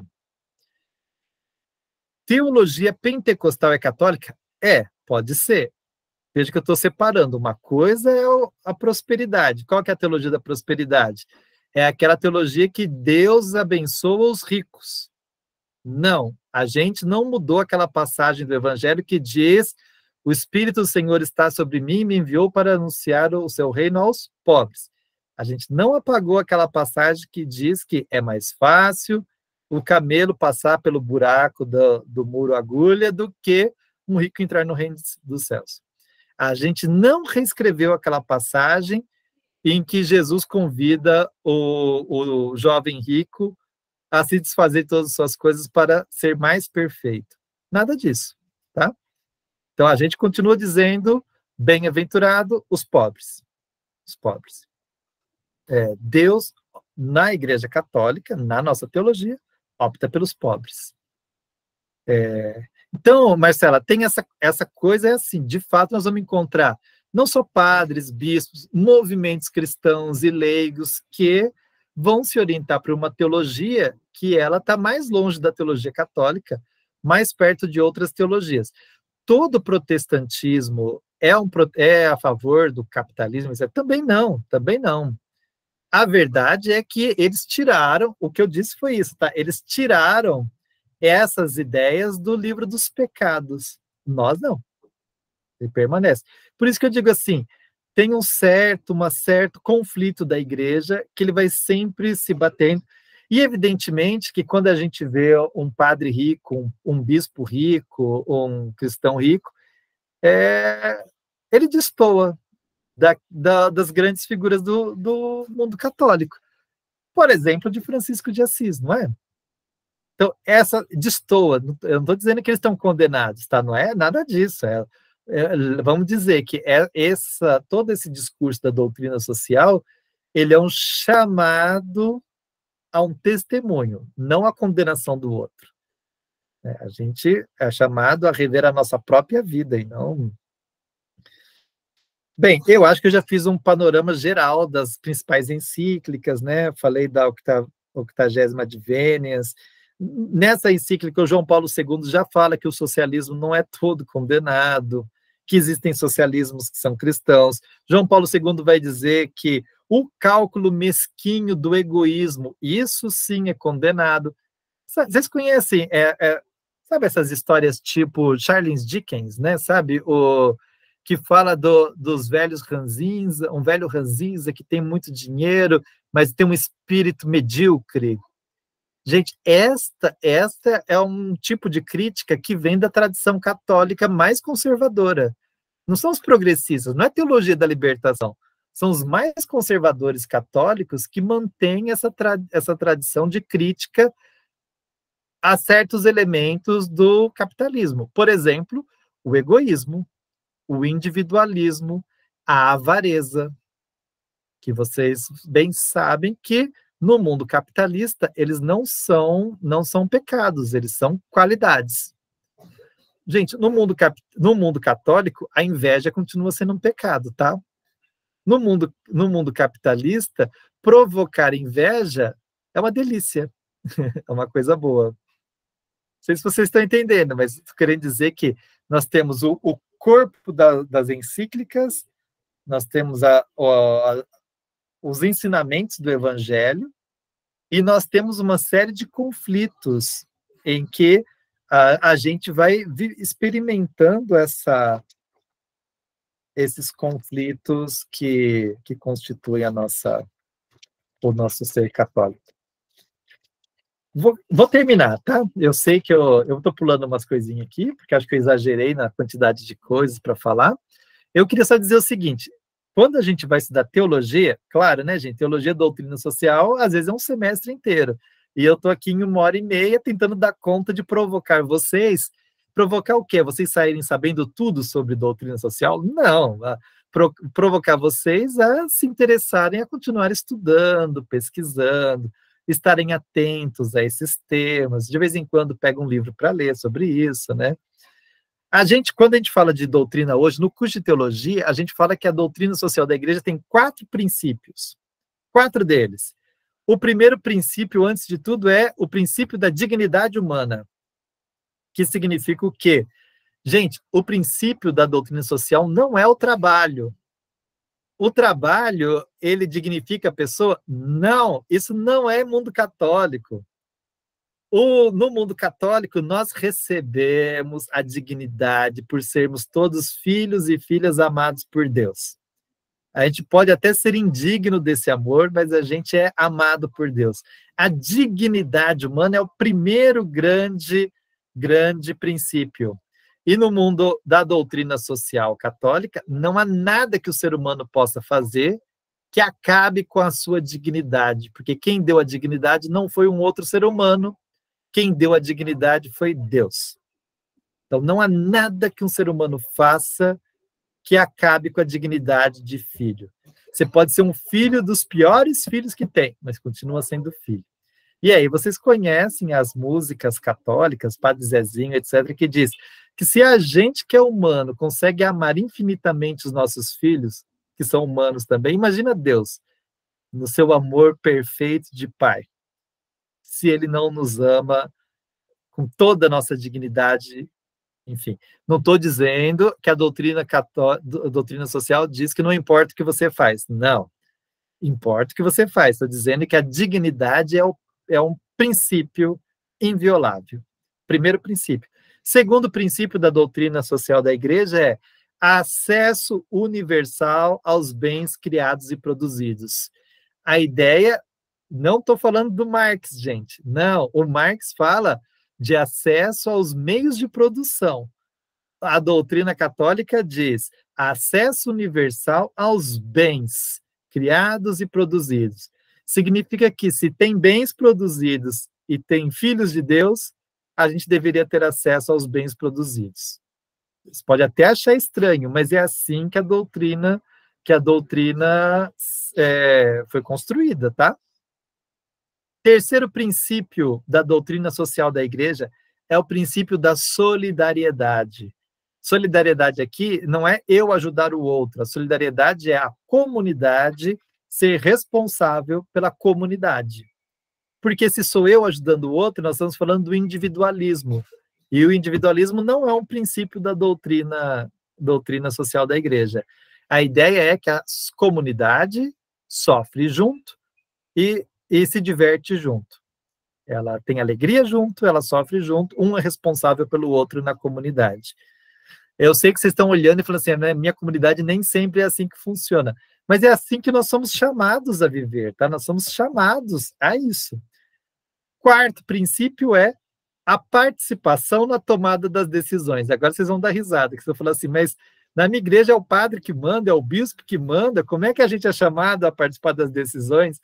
Speaker 2: Teologia pentecostal é católica? É, pode ser. Veja que eu estou separando. Uma coisa é a prosperidade. Qual que é a teologia da prosperidade? É aquela teologia que Deus abençoa os ricos. Não, a gente não mudou aquela passagem do Evangelho que diz o Espírito do Senhor está sobre mim e me enviou para anunciar o seu reino aos pobres. A gente não apagou aquela passagem que diz que é mais fácil o camelo passar pelo buraco do, do muro agulha do que um rico entrar no reino dos céus. A gente não reescreveu aquela passagem em que Jesus convida o, o jovem rico a se desfazer de todas as suas coisas para ser mais perfeito. Nada disso, tá? Então, a gente continua dizendo, bem-aventurado os pobres. Os pobres. É, Deus, na Igreja Católica, na nossa teologia, opta pelos pobres. É, então, Marcela, tem essa, essa coisa, é assim, de fato, nós vamos encontrar não só padres, bispos, movimentos cristãos e leigos que vão se orientar para uma teologia que ela está mais longe da teologia católica, mais perto de outras teologias. Todo protestantismo é, um, é a favor do capitalismo? Também não, também não. A verdade é que eles tiraram, o que eu disse foi isso, tá? Eles tiraram essas ideias do livro dos pecados. Nós não. Ele permanece. Por isso que eu digo assim, tem um certo, um certo conflito da igreja que ele vai sempre se batendo. E, evidentemente, que quando a gente vê um padre rico, um, um bispo rico, um cristão rico, é, ele destoa da, da, das grandes figuras do, do mundo católico. Por exemplo, de Francisco de Assis, não é? Então, essa destoa. Eu não estou dizendo que eles estão condenados, tá? Não é nada disso. É, É, vamos dizer que é essa, todo esse discurso da doutrina social, ele é um chamado a um testemunho, não a condenação do outro. É, a gente é chamado a rever a nossa própria vida e não... Bem, eu acho que eu já fiz um panorama geral das principais encíclicas, né? Falei da octagésima Adveniens. Nessa encíclica, o João Paulo segundo já fala que o socialismo não é todo condenado, que existem socialismos que são cristãos. João Paulo segundo vai dizer que o cálculo mesquinho do egoísmo, isso sim é condenado. Vocês conhecem, é, é, sabe essas histórias tipo Charles Dickens, né? Sabe, o que fala do, dos velhos ranzinza, um velho ranzinza que tem muito dinheiro, mas tem um espírito medíocre. Gente, esta, esta é um tipo de crítica que vem da tradição católica mais conservadora. Não são os progressistas, não é a teologia da libertação. São os mais conservadores católicos que mantêm essa, tra essa tradição de crítica a certos elementos do capitalismo. Por exemplo, o egoísmo, o individualismo, a avareza, que vocês bem sabem que no mundo capitalista, eles não são, não são pecados, eles são qualidades. Gente, no mundo, cap... no mundo católico, a inveja continua sendo um pecado, tá? No mundo, no mundo capitalista, provocar inveja é uma delícia, é uma coisa boa. Não sei se vocês estão entendendo, mas estou querendo dizer que nós temos o, o corpo da, das encíclicas, nós temos a, a os ensinamentos do Evangelho, e nós temos uma série de conflitos em que a, a gente vai experimentando essa, esses conflitos que, que constituem a nossa, o nosso ser católico. Vou, vou terminar, tá? Eu sei que eu estou pulando umas coisinhas aqui, porque acho que eu exagerei na quantidade de coisas para falar. Eu queria só dizer o seguinte, quando a gente vai estudar teologia, claro, né, gente? Teologia, doutrina social, às vezes é um semestre inteiro. E eu estou aqui em uma hora e meia tentando dar conta de provocar vocês. Provocar o quê? Vocês saírem sabendo tudo sobre doutrina social? Não. Pro, provocar vocês a se interessarem a continuar estudando, pesquisando, estarem atentos a esses temas. De vez em quando pega um livro para ler sobre isso, né? A gente, quando a gente fala de doutrina hoje, no curso de teologia, a gente fala que a doutrina social da igreja tem quatro princípios. Quatro deles. O primeiro princípio, antes de tudo, é o princípio da dignidade humana, que significa o quê? Gente, o princípio da doutrina social não é o trabalho. O trabalho, ele dignifica a pessoa? Não, isso não é mundo católico. O, no mundo católico, nós recebemos a dignidade por sermos todos filhos e filhas amados por Deus. A gente pode até ser indigno desse amor, mas a gente é amado por Deus. A dignidade humana é o primeiro grande, grande princípio. E no mundo da doutrina social católica, não há nada que o ser humano possa fazer que acabe com a sua dignidade, porque quem deu a dignidade não foi um outro ser humano, quem deu a dignidade foi Deus. Então, não há nada que um ser humano faça que acabe com a dignidade de filho. Você pode ser um filho dos piores filhos que tem, mas continua sendo filho. E aí, vocês conhecem as músicas católicas, Padre Zezinho, etcétera, que diz que se a gente que é humano consegue amar infinitamente os nossos filhos, que são humanos também, imagina Deus, no seu amor perfeito de pai, se ele não nos ama com toda a nossa dignidade, enfim. Não estou dizendo que a doutrina, cató... a doutrina social diz que não importa o que você faz. Não. Importa o que você faz. Estou dizendo que a dignidade é, o... é um princípio inviolável. Primeiro princípio. Segundo princípio da doutrina social da igreja é acesso universal aos bens criados e produzidos. A ideia, não estou falando do Marx, gente. Não, o Marx fala de acesso aos meios de produção. A doutrina católica diz acesso universal aos bens criados e produzidos. Significa que se tem bens produzidos e tem filhos de Deus, a gente deveria ter acesso aos bens produzidos. Você pode até achar estranho, mas é assim que a doutrina, que a doutrina é, foi construída, tá? Terceiro princípio da doutrina social da igreja é o princípio da solidariedade. Solidariedade aqui não é eu ajudar o outro, a solidariedade é a comunidade ser responsável pela comunidade. Porque se sou eu ajudando o outro, nós estamos falando do individualismo. E o individualismo não é um princípio da doutrina, doutrina social da igreja. A ideia é que a comunidade sofre junto e, e se diverte junto. Ela tem alegria junto, ela sofre junto, um é responsável pelo outro na comunidade. Eu sei que vocês estão olhando e falando assim, né, minha comunidade nem sempre é assim que funciona. Mas é assim que nós somos chamados a viver, tá? Nós somos chamados a isso. Quarto princípio é a participação na tomada das decisões. Agora vocês vão dar risada, que você fala assim, mas na minha igreja é o padre que manda, é o bispo que manda, como é que a gente é chamado a participar das decisões?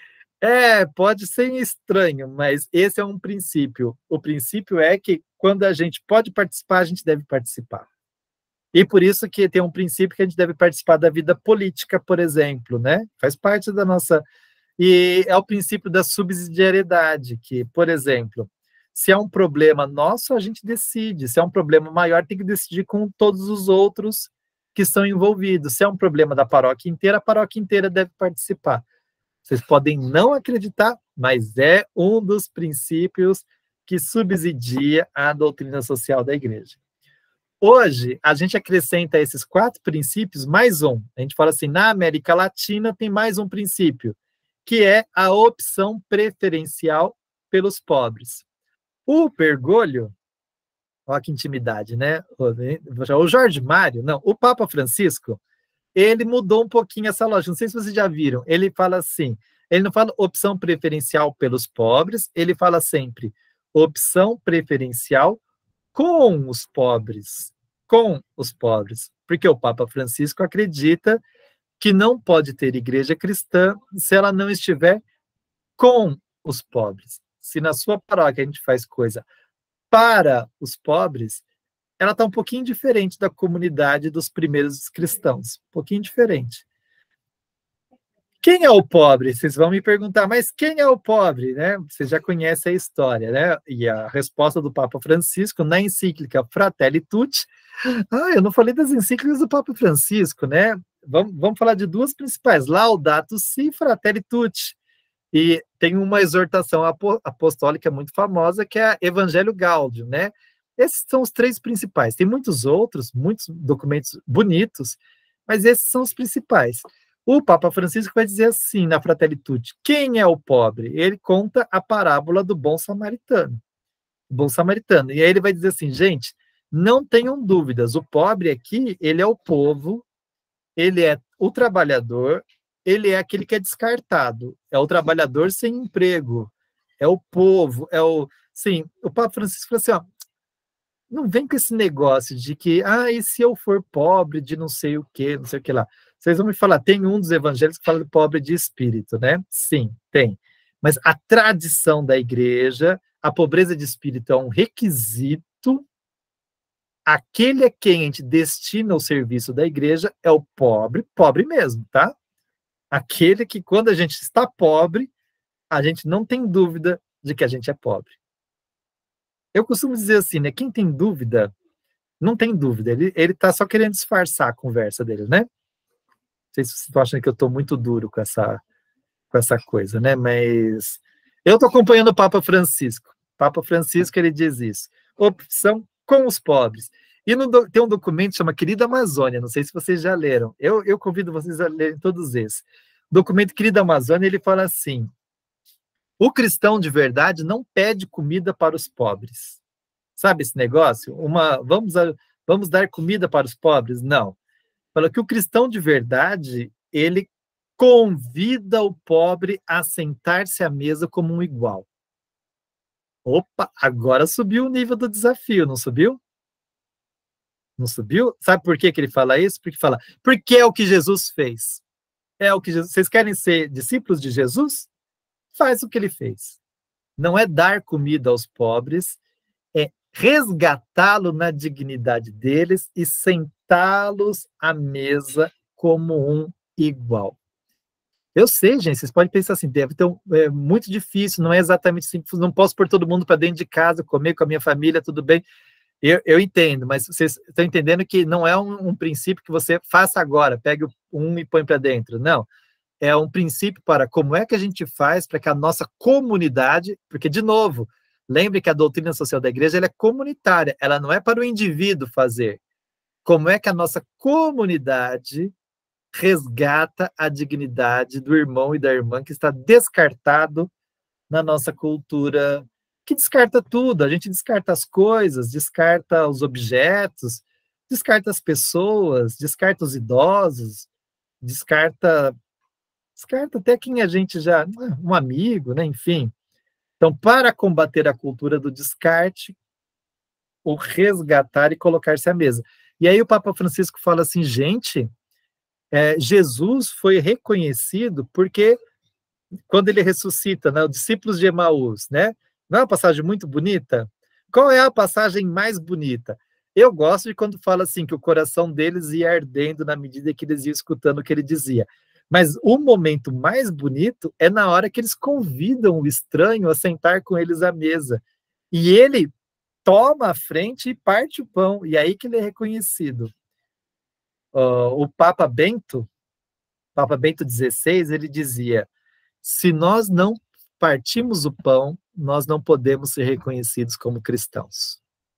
Speaker 2: É, pode ser estranho, mas esse é um princípio. O princípio é que quando a gente pode participar, a gente deve participar. E por isso que tem um princípio que a gente deve participar da vida política, por exemplo, né? Faz parte da nossa... E é o princípio da subsidiariedade, que, por exemplo, se é um problema nosso, a gente decide. Se é um problema maior, tem que decidir com todos os outros que estão envolvidos. Se é um problema da paróquia inteira, a paróquia inteira deve participar. Vocês podem não acreditar, mas é um dos princípios que subsidia a doutrina social da igreja. Hoje, a gente acrescenta a esses quatro princípios mais um. A gente fala assim, na América Latina tem mais um princípio, que é a opção preferencial pelos pobres. O Bergoglio, Olha que intimidade, né? O Jorge Mário, não, o Papa Francisco, ele mudou um pouquinho essa lógica. Não sei se vocês já viram. Ele fala assim, ele não fala opção preferencial pelos pobres, ele fala sempre opção preferencial com os pobres, com os pobres. Porque o Papa Francisco acredita que não pode ter igreja cristã se ela não estiver com os pobres. Se na sua paróquia a gente faz coisa para os pobres, ela está um pouquinho diferente da comunidade dos primeiros cristãos, um pouquinho diferente. Quem é o pobre? Vocês vão me perguntar, mas quem é o pobre? Né? Vocês já conhecem a história, né? E a resposta do Papa Francisco na encíclica Fratelli Tutti. Ah, eu não falei das encíclicas do Papa Francisco, né? Vamos, vamos falar de duas principais, Laudato Si, Fratelli Tutti. E tem uma exortação apostólica muito famosa, que é a Evangelho Gaudium, né? Esses são os três principais. Tem muitos outros, muitos documentos bonitos, mas esses são os principais. O Papa Francisco vai dizer assim, na Fratelli Tutti, quem é o pobre? Ele conta a parábola do bom samaritano. Bom samaritano. E aí ele vai dizer assim, gente, não tenham dúvidas, o pobre aqui, ele é o povo, ele é o trabalhador, ele é aquele que é descartado, é o trabalhador sem emprego, é o povo, é o... Sim, o Papa Francisco falou assim, ó, não vem com esse negócio de que, ah, e se eu for pobre de não sei o que, não sei o que lá. Vocês vão me falar, tem um dos evangelhos que fala de pobre de espírito, né? Sim, tem. Mas a tradição da igreja, a pobreza de espírito é um requisito. Aquele a quem a gente destina o serviço da igreja é o pobre, pobre mesmo, tá? Aquele que, quando a gente está pobre, a gente não tem dúvida de que a gente é pobre. Eu costumo dizer assim, né? Quem tem dúvida, não tem dúvida. Ele, ele tá só querendo disfarçar a conversa dele, né? Não sei se vocês estão achando que eu estou muito duro com essa, com essa coisa, né? Mas eu estou acompanhando o Papa Francisco. O Papa Francisco, ele diz isso. Opção com os pobres. E no, tem um documento que chama Querida Amazônia, não sei se vocês já leram. Eu, eu convido vocês a lerem todos esses. O documento Querida Amazônia, ele fala assim, o cristão de verdade não pede comida para os pobres. Sabe esse negócio? Uma, vamos, a, vamos dar comida para os pobres? Não. Fala que o cristão de verdade, ele convida o pobre a sentar-se à mesa como um igual. Opa, agora subiu o nível do desafio, não subiu? Não subiu? Sabe por que que ele fala isso? Porque fala, porque é o que Jesus fez. É o que Jesus... Vocês querem ser discípulos de Jesus? Faz o que ele fez. Não é dar comida aos pobres, é resgatá-lo na dignidade deles e sentá-los à mesa como um igual. Eu sei, gente, vocês podem pensar assim, deve ter um, é muito difícil, não é exatamente simples, não posso pôr todo mundo para dentro de casa, comer com a minha família, tudo bem. Eu, eu entendo, mas vocês estão entendendo que não é um, um princípio que você faça agora, pegue um e põe para dentro, não. É um princípio para como é que a gente faz para que a nossa comunidade, porque, de novo, lembre que a doutrina social da igreja ela é comunitária, ela não é para o indivíduo fazer. Como é que a nossa comunidade resgata a dignidade do irmão e da irmã que está descartado na nossa cultura, que descarta tudo, a gente descarta as coisas, descarta os objetos, descarta as pessoas, descarta os idosos, descarta, descarta até quem a gente já, um amigo, né, enfim. Então, para combater a cultura do descarte, o resgatar e colocar-se à mesa. E aí o Papa Francisco fala assim, gente, é, Jesus foi reconhecido porque quando ele ressuscita, né, os discípulos de Emaús, né, não é uma passagem muito bonita? Qual é a passagem mais bonita? Eu gosto de quando fala assim, que o coração deles ia ardendo na medida que eles iam escutando o que ele dizia. Mas o momento mais bonito é na hora que eles convidam o estranho a sentar com eles à mesa. E ele toma a frente e parte o pão, e é aí que ele é reconhecido. Uh, o Papa Bento, Papa Bento dezesseis, ele dizia, se nós não partimos o pão, nós não podemos ser reconhecidos como cristãos.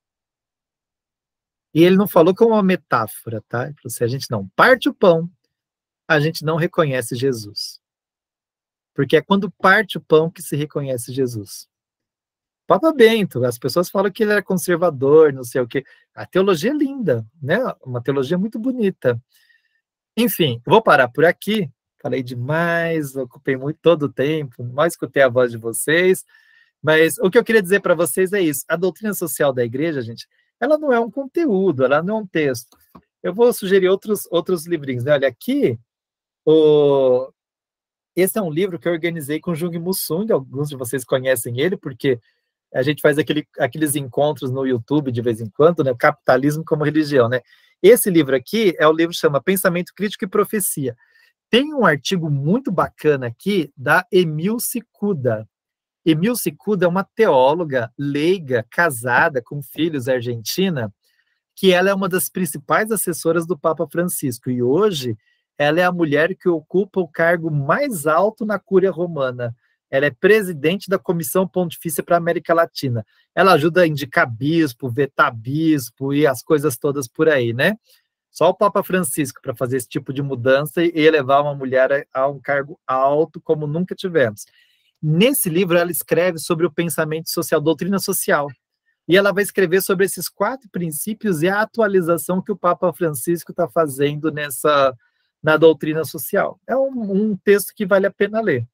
Speaker 2: E ele não falou como uma metáfora, tá? Se a gente não parte o pão, a gente não reconhece Jesus. Porque é quando parte o pão que se reconhece Jesus. Papa Bento, as pessoas falam que ele era conservador, não sei o quê. A teologia é linda, né? Uma teologia muito bonita. Enfim, vou parar por aqui. Falei demais, ocupei muito todo o tempo, mal escutei a voz de vocês. Mas o que eu queria dizer para vocês é isso. A doutrina social da igreja, gente, ela não é um conteúdo, ela não é um texto. Eu vou sugerir outros, outros livrinhos, né? Olha, aqui, o... esse é um livro que eu organizei com Jung Musung, alguns de vocês conhecem ele, porque a gente faz aquele, aqueles encontros no YouTube de vez em quando, né? Capitalismo como religião, né? Esse livro aqui é o livro que chama Pensamento Crítico e Profecia. Tem um artigo muito bacana aqui da Emilce Cuda. Emilce Cuda é uma teóloga leiga, casada, com filhos, argentina, que ela é uma das principais assessoras do Papa Francisco, e hoje ela é a mulher que ocupa o cargo mais alto na Cúria Romana. Ela é presidente da Comissão Pontifícia para a América Latina. Ela ajuda a indicar bispo, vetar bispo e as coisas todas por aí, né? Só o Papa Francisco para fazer esse tipo de mudança e elevar uma mulher a um cargo alto como nunca tivemos. Nesse livro, ela escreve sobre o pensamento social, doutrina social. E ela vai escrever sobre esses quatro princípios e a atualização que o Papa Francisco está fazendo nessa, na doutrina social. É um, um texto que vale a pena ler.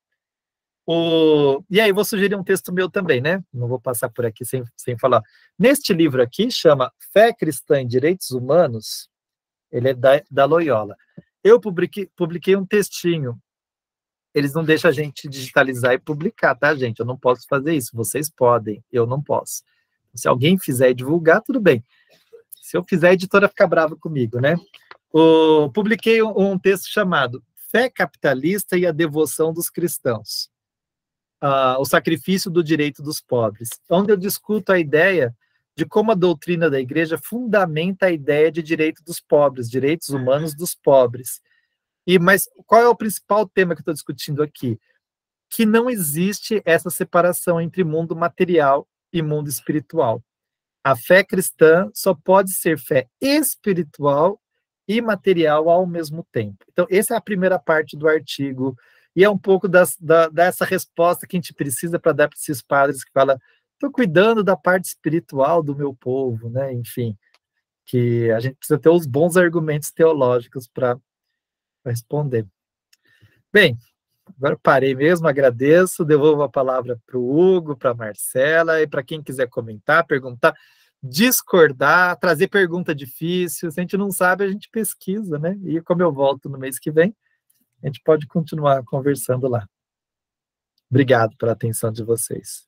Speaker 2: O, e aí, vou sugerir um texto meu também, né? Não vou passar por aqui sem, sem falar. Neste livro aqui, chama Fé Cristã em Direitos Humanos, ele é da, da Loyola. Eu publiquei, publiquei um textinho. Eles não deixam a gente digitalizar e publicar, tá, gente? Eu não posso fazer isso. Vocês podem, eu não posso. Se alguém fizer e divulgar, tudo bem. Se eu fizer, a editora fica brava comigo, né? O, publiquei um, um texto chamado Fé Capitalista e a Devoção dos Cristãos. Uh, o sacrifício do direito dos pobres, onde eu discuto a ideia de como a doutrina da igreja fundamenta a ideia de direito dos pobres, direitos humanos dos pobres. E, mas qual é o principal tema que eu estou discutindo aqui? Que não existe essa separação entre mundo material e mundo espiritual. A fé cristã só pode ser fé espiritual e material ao mesmo tempo. Então, essa é a primeira parte do artigo, e é um pouco das, da, dessa resposta que a gente precisa para dar para esses padres que falam, estou cuidando da parte espiritual do meu povo, né? Enfim, que a gente precisa ter os bons argumentos teológicos para responder. Bem, agora parei mesmo, agradeço, devolvo a palavra para o Hugo, para a Marcela, e para quem quiser comentar, perguntar, discordar, trazer pergunta difícil, se a gente não sabe, a gente pesquisa, né? E como eu volto no mês que vem, a gente pode continuar conversando lá. Obrigado pela atenção de vocês.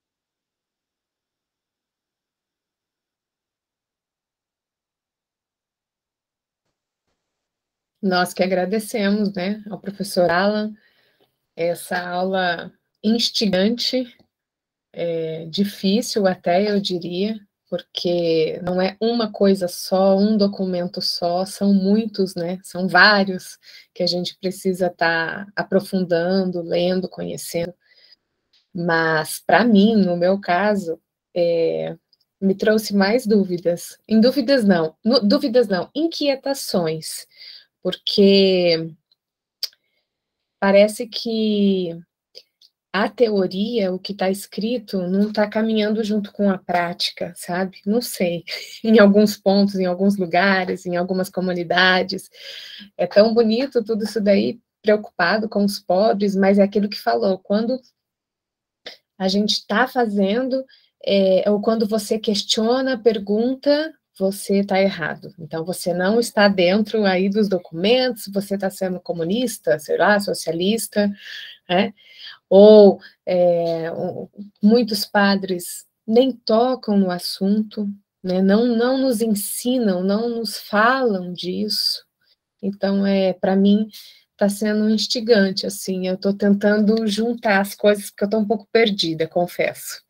Speaker 1: Nós que agradecemos, né, ao professor Alan, essa aula instigante, é, difícil até, eu diria, porque não é uma coisa só, um documento só, são muitos, né? São vários que a gente precisa estar tá aprofundando, lendo, conhecendo. Mas, para mim, no meu caso, é, me trouxe mais dúvidas. Em dúvidas não, no, dúvidas não, inquietações, porque parece que a teoria, o que está escrito, não está caminhando junto com a prática, sabe? Não sei. Em alguns pontos, em alguns lugares, em algumas comunidades. É tão bonito tudo isso daí, preocupado com os pobres, mas é aquilo que falou, quando a gente está fazendo, é, ou quando você questiona, pergunta, você está errado. Então, você não está dentro aí dos documentos, você está sendo comunista, sei lá, socialista, né? Ou é, muitos padres nem tocam no assunto, né? não, não nos ensinam, não nos falam disso. Então, é, para mim, está sendo instigante, assim, eu estou tentando juntar as coisas, porque eu estou um pouco perdida, confesso.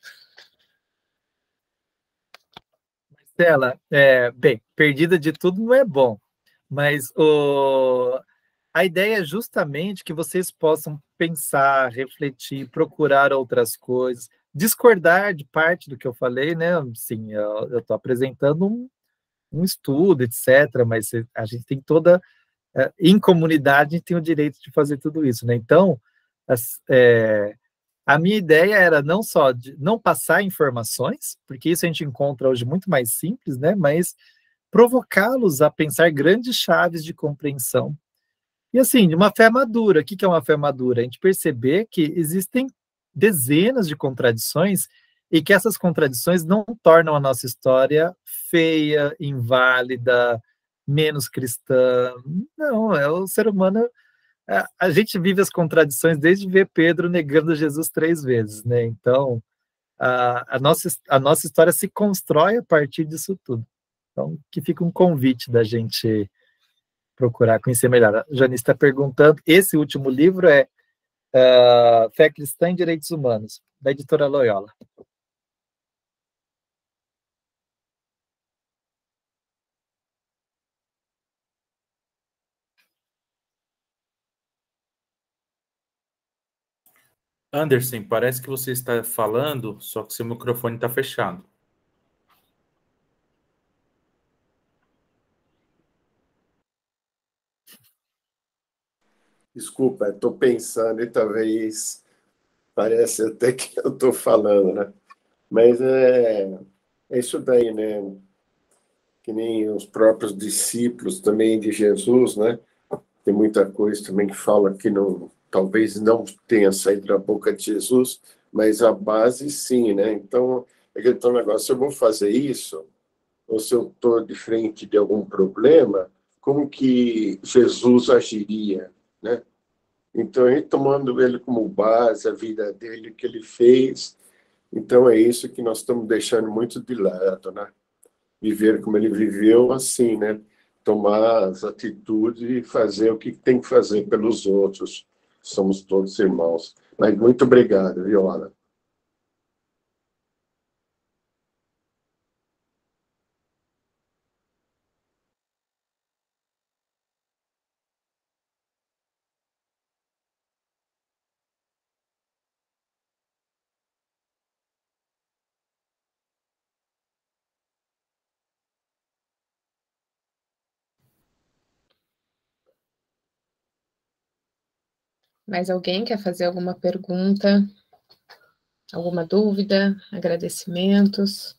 Speaker 2: Marcela, é, bem, perdida de tudo não é bom, mas o... a ideia é justamente que vocês possam pensar, refletir, procurar outras coisas, discordar de parte do que eu falei, né? Sim, eu estou apresentando um, um estudo, etcétera, mas a gente tem toda... Em comunidade, a gente tem o direito de fazer tudo isso, né? Então, as, é, A minha ideia era não só de não passar informações, porque isso a gente encontra hoje muito mais simples, né? Mas provocá-los a pensar grandes chaves de compreensão. E assim, de uma fé madura. O que é uma fé madura? A gente perceber que existem dezenas de contradições e que essas contradições não tornam a nossa história feia, inválida, menos cristã. Não, é o ser humano... A gente vive as contradições desde ver Pedro negando Jesus três vezes, né? Então, a, a, nossa, a nossa história se constrói a partir disso tudo. Então, que fica um convite da gente procurar conhecer melhor. A Janice está perguntando, esse último livro é uh, Fé Cristã em Direitos Humanos, da editora Loyola.
Speaker 3: Anderson, parece que você está falando, só que seu microfone está fechado.
Speaker 4: Desculpa, estou pensando e talvez parece até que eu estou falando, né? Mas é, é isso daí, né? Que nem os próprios discípulos também de Jesus, né? Tem muita coisa também que fala que não, talvez não tenha saído da boca de Jesus, mas a base sim, né? Então, é aquele tal negócio, se eu vou fazer isso, ou se eu estou de frente de algum problema, como que Jesus agiria, né? Então, a gente tomando ele como base, a vida dele, que ele fez, então é isso que nós estamos deixando muito de lado, né? Viver como ele viveu, assim, né? Tomar as atitudes e fazer o que tem que fazer pelos outros. Somos todos irmãos. Mas muito obrigado, Viola.
Speaker 1: Mais alguém quer fazer alguma pergunta? Alguma dúvida? Agradecimentos?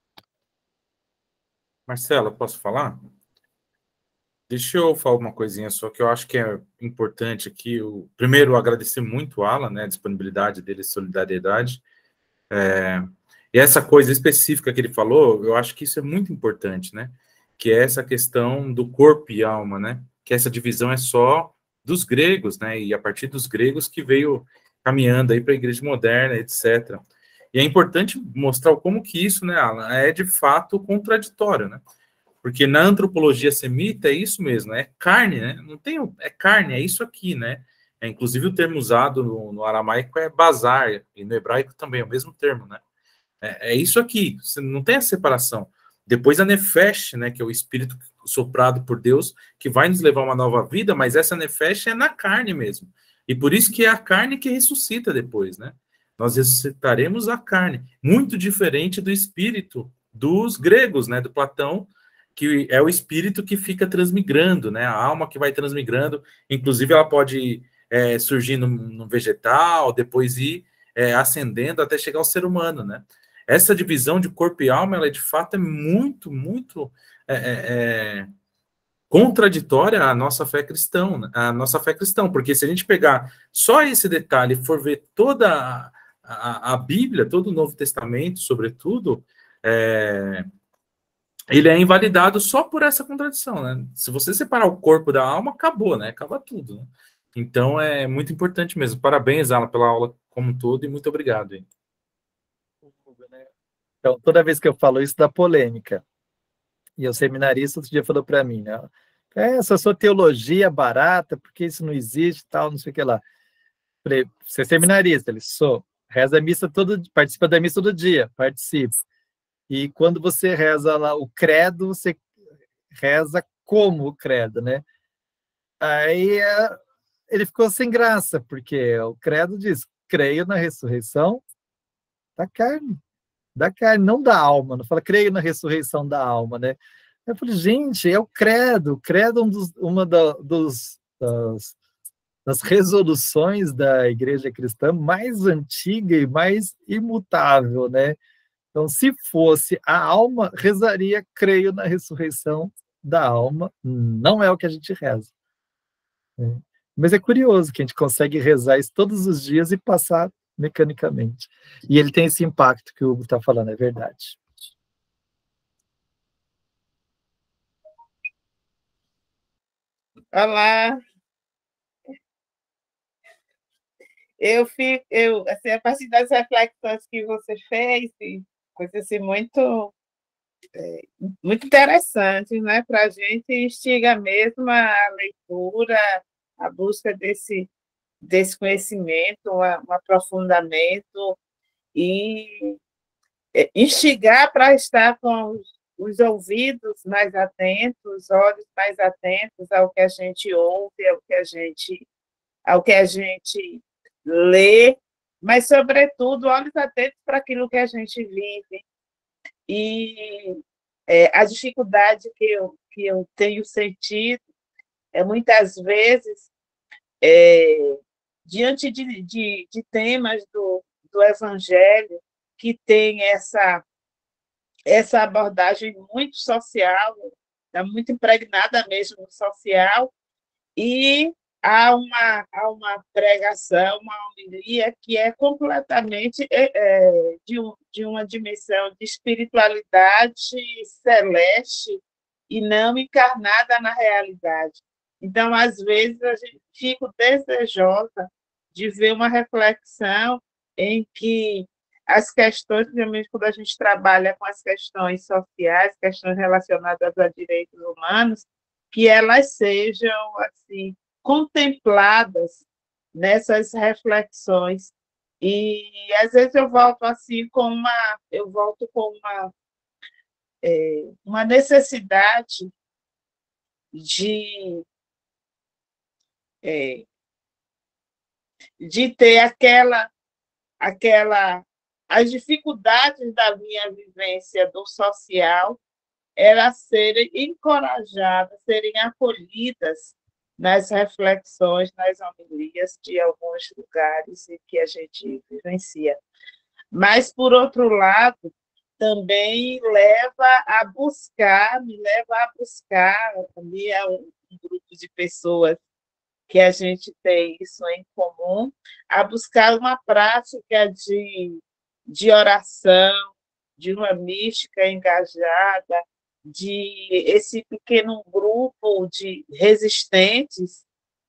Speaker 3: Marcela, posso falar? Deixa eu falar uma coisinha só que eu acho que é importante aqui. O, primeiro, agradecer muito o Alan, né, a disponibilidade dele, solidariedade. É, e essa coisa específica que ele falou, eu acho que isso é muito importante, né? Que é essa questão do corpo e alma, né? Que essa divisão é só dos gregos, né? E a partir dos gregos que veio caminhando aí para a igreja moderna, etcétera. E é importante mostrar como que isso, né, Alan, é de fato contraditório, né? Porque na antropologia semita é isso mesmo, é carne, né? Não tem, é carne, é isso aqui, né? É, inclusive o termo usado no, no aramaico é bazar, e no hebraico também é o mesmo termo, né? É, é isso aqui, você não tem a separação. Depois a nefesh, né, que é o espírito soprado por Deus, que vai nos levar a uma nova vida, mas essa nefesh é na carne mesmo. E por isso que é a carne que ressuscita depois, né? Nós ressuscitaremos a carne, muito diferente do espírito dos gregos, né, do Platão, que é o espírito que fica transmigrando, né? A alma que vai transmigrando, inclusive ela pode é, surgir no, no vegetal, depois ir é, ascendendo até chegar ao ser humano, né? Essa divisão de corpo e alma, ela de fato é muito, muito é, é, contraditória à nossa fé cristã, à nossa fé cristã, porque se a gente pegar só esse detalhe e for ver toda a, a, a Bíblia, todo o Novo Testamento, sobretudo, é, ele é invalidado só por essa contradição, né? Se você separar o corpo da alma, acabou, né? Acaba tudo, né? Então, é muito importante mesmo. Parabéns, Alan, pela aula como um todo e muito obrigado. Hein?
Speaker 2: Então, toda vez que eu falo isso, dá polêmica. E o seminarista outro dia falou para mim, né? Essa sua teologia barata, porque isso não existe, tal, não sei o que lá. Falei, você é seminarista? Ele, sou. Reza a missa todo, participa da missa todo dia, participa. E quando você reza lá o credo, você reza como o credo, né? Aí ele ficou sem graça, porque o credo diz, creio na ressurreição da carne, da carne, não da alma. Não fala, creio na ressurreição da alma, né? Eu falei, gente, é o credo. O credo é um dos, uma da, dos, das, das resoluções da igreja cristã mais antiga e mais imutável, né? Então, se fosse a alma, rezaria, creio na ressurreição da alma. Não é o que a gente reza, né? Mas é curioso que a gente consegue rezar isso todos os dias e passar mecanicamente. E ele tem esse impacto que o Hugo está falando, é verdade.
Speaker 5: Olá, eu fico, eu, assim, a partir das reflexões que você fez, coisa assim muito, é, muito interessante, né? Para a gente instiga mesmo a leitura, a busca desse, desse conhecimento, um aprofundamento e instigar para estar com os, os ouvidos mais atentos, os olhos mais atentos ao que a gente ouve, ao que a gente, ao que a gente lê, mas, sobretudo, olhos atentos para aquilo que a gente vive. E é, a dificuldade que eu, que eu tenho sentido é, muitas vezes, é, diante de, de, de temas do, do Evangelho, que tem essa, essa abordagem muito social, está muito impregnada mesmo no social, e há uma, há uma pregação, uma homilia que é completamente é, de, um, de uma dimensão de espiritualidade celeste e não encarnada na realidade. Então, às vezes, a gente fica desejosa de ver uma reflexão em que as questões, principalmente quando a gente trabalha com as questões sociais, questões relacionadas a direitos humanos, que elas sejam assim contempladas nessas reflexões. E às vezes eu volto assim com uma eu volto com uma é, uma necessidade de é, de ter aquela aquela as dificuldades da minha vivência do social, elas serem encorajadas, serem acolhidas nas reflexões, nas homilias de alguns lugares em que a gente vivencia. Mas, por outro lado, também leva a buscar, me leva a buscar, também é um grupo de pessoas que a gente tem isso em comum, a buscar uma prática de, de oração, de uma mística engajada, de esse pequeno grupo de resistentes,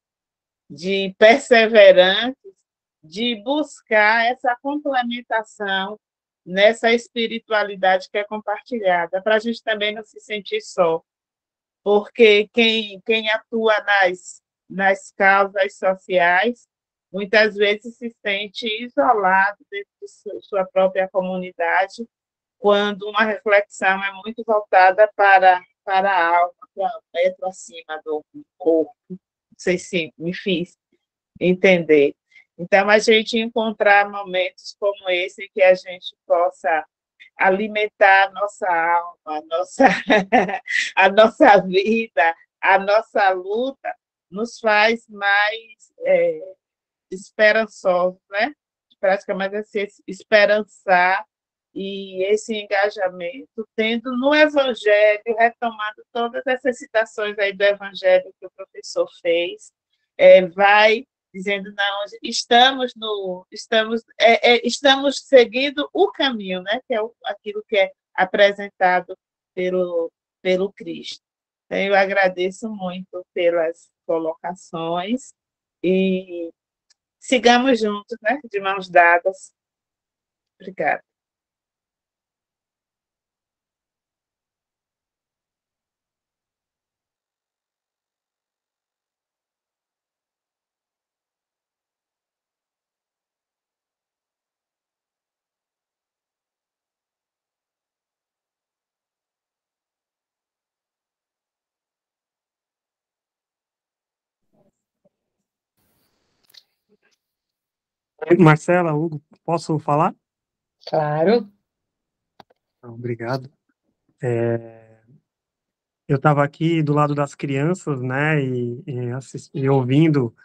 Speaker 5: de perseverantes, de buscar essa complementação nessa espiritualidade que é compartilhada, para a gente também não se sentir só, porque quem, quem atua nas, nas causas sociais muitas vezes se sente isolado dentro de sua própria comunidade, quando uma reflexão é muito voltada para, para a alma, para o metro acima do corpo. Não sei se me fiz entender. Então, a gente encontrar momentos como esse em que a gente possa alimentar a nossa alma, a nossa, a nossa vida, a nossa luta, nos faz mais é, esperançosos, né? Praticamente assim, esperançar e esse engajamento, tendo no Evangelho, retomando todas essas citações aí do Evangelho que o professor fez, é, vai dizendo, não, estamos no, estamos, é, é, estamos seguindo o caminho, né? Que é o, aquilo que é apresentado pelo, pelo Cristo. Então, eu agradeço muito pelas colocações e sigamos juntos, né? De mãos dadas. Obrigada.
Speaker 6: Marcela, Hugo, posso falar?
Speaker 1: Claro.
Speaker 6: Obrigado. É, eu estava aqui do lado das crianças, né, e, e, assist, e ouvindo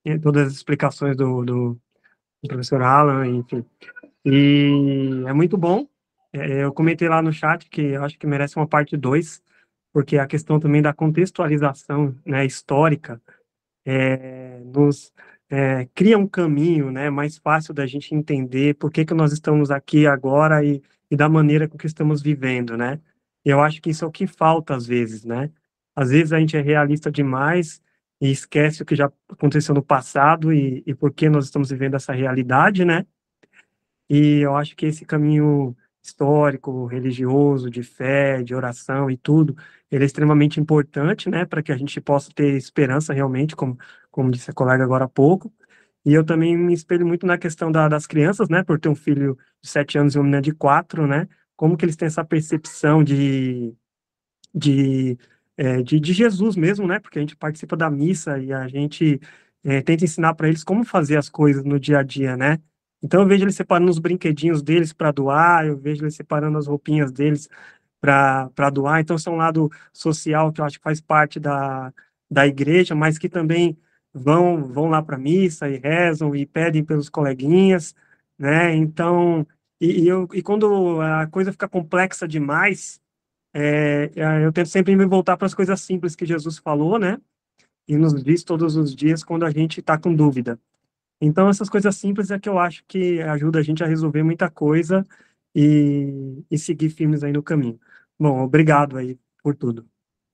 Speaker 6: em todas as explicações do, do, do professor Alan, enfim. E é muito bom. É, eu comentei lá no chat que eu acho que merece uma parte dois, porque a questão também da contextualização, né, histórica é, nos é, cria um caminho, né, mais fácil da gente entender por que que nós estamos aqui agora e, e da maneira com que estamos vivendo, né? E eu acho que isso é o que falta às vezes, né? Às vezes a gente é realista demais e esquece o que já aconteceu no passado e, e por que nós estamos vivendo essa realidade, né? E eu acho que esse caminho histórico, religioso, de fé, de oração e tudo, ele é extremamente importante, né, para que a gente possa ter esperança realmente, como, como disse a colega agora há pouco. E eu também me espelho muito na questão da, das crianças, né, por ter um filho de sete anos e uma menina de quatro, né, como que eles têm essa percepção de, de, é, de, de Jesus mesmo, né, porque a gente participa da missa e a gente é, tenta ensinar para eles como fazer as coisas no dia a dia, né. Então eu vejo eles separando os brinquedinhos deles para doar, eu vejo eles separando as roupinhas deles para para doar. Então isso é um lado social que eu acho que faz parte da, da igreja, mas que também vão vão lá para a missa e rezam e pedem pelos coleguinhas, né? Então, e, e eu, e quando a coisa fica complexa demais, é, eu tento sempre me voltar para as coisas simples que Jesus falou, né? E nos diz todos os dias quando a gente está com dúvida. Então, essas coisas simples é que eu acho que ajuda a gente a resolver muita coisa e, e seguir firmes aí no caminho. Bom, obrigado aí por tudo.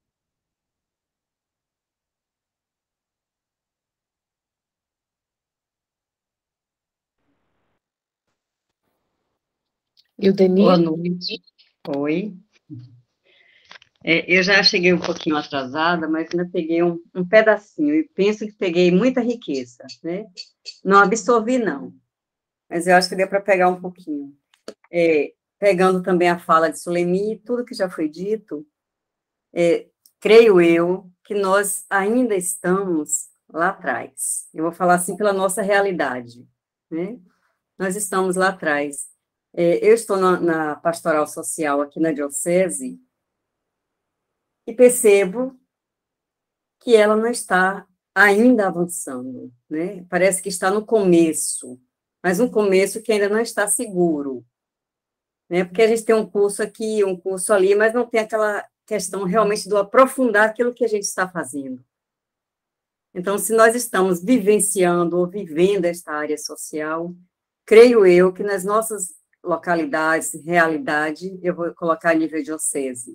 Speaker 1: E o
Speaker 7: Boa
Speaker 1: Denis?
Speaker 7: noite. Oi. É, eu já cheguei um pouquinho atrasada, mas ainda peguei um, um pedacinho, e penso que peguei muita riqueza, né? Não absorvi, não, mas eu acho que deu para pegar um pouquinho. É, pegando também a fala de Suleimi, tudo que já foi dito, é, creio eu que nós ainda estamos lá atrás. Eu vou falar assim pela nossa realidade, né? Nós estamos lá atrás. É, eu estou na, na pastoral social aqui na diocese, e percebo que ela não está ainda avançando, né? Parece que está no começo, mas um começo que ainda não está seguro, né? Porque a gente tem um curso aqui, um curso ali, mas não tem aquela questão realmente do aprofundar aquilo que a gente está fazendo. Então, se nós estamos vivenciando ou vivendo esta área social, creio eu que nas nossas localidades, realidade, eu vou colocar a nível diocese,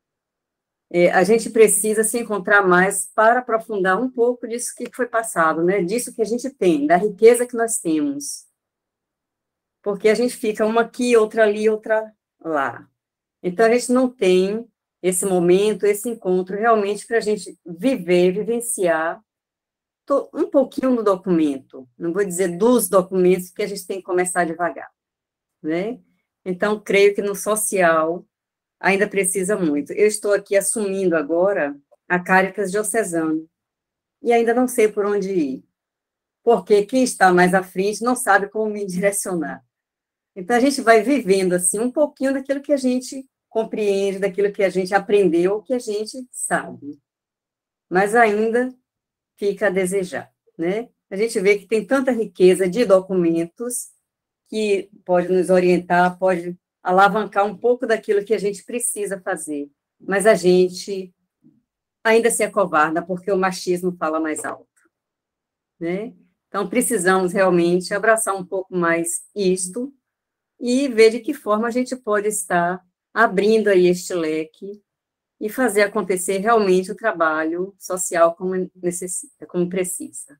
Speaker 7: É, a gente precisa se encontrar mais para aprofundar um pouco disso que foi passado, né? Disso que a gente tem, da riqueza que nós temos. Porque a gente fica uma aqui, outra ali, outra lá. Então, a gente não tem esse momento, esse encontro, realmente para a gente viver, vivenciar um pouquinho do documento. Não vou dizer dos documentos, porque a gente tem que começar devagar, né? Então, creio que no social ainda precisa muito. Eu estou aqui assumindo agora a Caritas Diocesana, e ainda não sei por onde ir, porque quem está mais à frente não sabe como me direcionar. Então, a gente vai vivendo, assim, um pouquinho daquilo que a gente compreende, daquilo que a gente aprendeu, que a gente sabe. Mas ainda fica a desejar, né? A gente vê que tem tanta riqueza de documentos que pode nos orientar, pode alavancar um pouco daquilo que a gente precisa fazer, mas a gente ainda se acovarda porque o machismo fala mais alto, né? Então, precisamos realmente abraçar um pouco mais isto e ver de que forma a gente pode estar abrindo aí este leque e fazer acontecer realmente o trabalho social como necessita, como precisa.